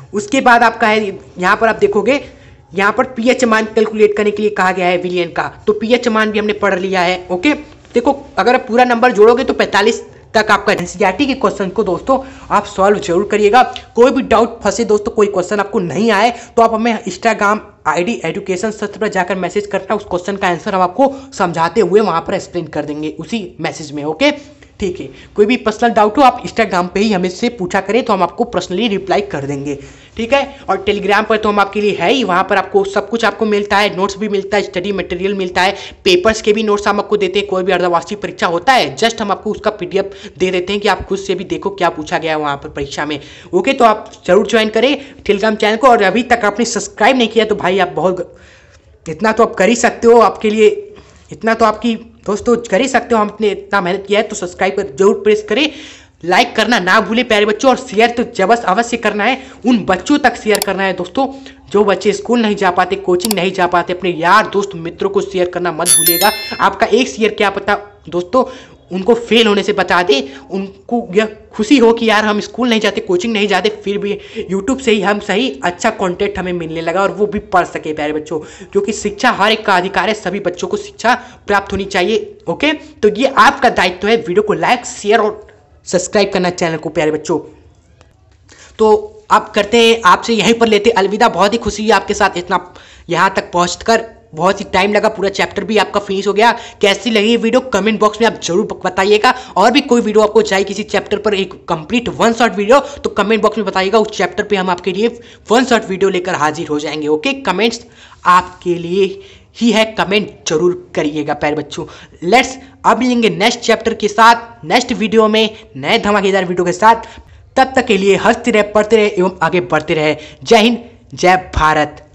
उसके बाद आपका है यहाँ पर आप देखोगे, यहाँ पर पीएच मान कैलकुलेट करने के लिए कहा गया है विलियन का, तो पीएच मान भी हमने पढ़ लिया है। ओके, देखो अगर आप पूरा नंबर जोड़ोगे तो 45 तक आपका एनसीईआरटी के क्वेश्चन को दोस्तों आप सॉल्व जरूर करिएगा। कोई भी डाउट फंसे दोस्तों, कोई क्वेश्चन आपको नहीं आए तो आप हमें इंस्टाग्राम आईडी एजुकेशन सत्र पर जाकर मैसेज करना, उस क्वेश्चन का आंसर हम आपको समझाते हुए वहां पर एक्सप्लेन कर देंगे उसी मैसेज में। ओके, ठीक है, कोई भी पर्सनल डाउट हो आप इंस्टाग्राम पे ही हमें से पूछा करें तो हम आपको पर्सनली रिप्लाई कर देंगे, ठीक है। और टेलीग्राम पर तो हम आपके लिए है ही, वहाँ पर आपको सब कुछ आपको मिलता है, नोट्स भी मिलता है, स्टडी मटेरियल मिलता है, पेपर्स के भी नोट्स हम आपको देते हैं। कोई भी अर्धवार्षिक परीक्षा होता है जस्ट हम आपको उसका पीडीएफ दे देते हैं कि आप खुद से भी देखो क्या पूछा गया है वहाँ पर परीक्षा में। ओके, तो आप जरूर ज्वाइन करें टेलीग्राम चैनल को, और अभी तक आपने सब्सक्राइब नहीं किया तो भाई आप बहुत, इतना तो आप कर ही सकते हो, आपके लिए इतना तो आपकी दोस्तों कर ही सकते हो, हमने इतना मेहनत किया है तो सब्सक्राइब पर जरूर प्रेस करें, लाइक करना ना भूले प्यारे बच्चों, और शेयर तो जबरदस्त अवश्य करना है, उन बच्चों तक शेयर करना है दोस्तों जो बच्चे स्कूल नहीं जा पाते, कोचिंग नहीं जा पाते, अपने यार दोस्त मित्रों को शेयर करना मत भूलिएगा। आपका एक शेयर क्या पता दोस्तों उनको फेल होने से बचा दे, उनको यह खुशी हो कि यार हम स्कूल नहीं जाते, कोचिंग नहीं जाते, फिर भी यूट्यूब से ही हम सही अच्छा कंटेंट हमें मिलने लगा और वो भी पढ़ सके प्यारे बच्चों, क्योंकि शिक्षा हर एक का अधिकार है, सभी बच्चों को शिक्षा प्राप्त होनी चाहिए। ओके, तो ये आपका दायित्व है, वीडियो को लाइक शेयर और सब्सक्राइब करना चैनल को प्यारे बच्चों। तो आप करते हैं आपसे यहीं पर लेते अलविदा, बहुत ही खुशी है आपके साथ इतना यहाँ तक पहुँचकर, बहुत ही टाइम लगा, पूरा चैप्टर भी आपका फिनिश हो गया। कैसी लगी ये वीडियो कमेंट बॉक्स में आप जरूर बताइएगा, और भी कोई वीडियो आपको चाहिए किसी चैप्टर पर एक कंप्लीट वन शॉट वीडियो तो कमेंट बॉक्स में बताइएगा, उस चैप्टर पे हम आपके लिए वन शॉट वीडियो लेकर हाजिर हो जाएंगे। ओके, कमेंट्स आपके लिए ही है, कमेंट जरूर करिएगा प्यारे बच्चों। लेट्स अब मिलेंगे नेक्स्ट चैप्टर के साथ नेक्स्ट वीडियो में नए धमाकेदार वीडियो के साथ, तब तक के लिए हंसते रहे, पढ़ते रहे एवं आगे बढ़ते रहे। जय हिंद, जय भारत।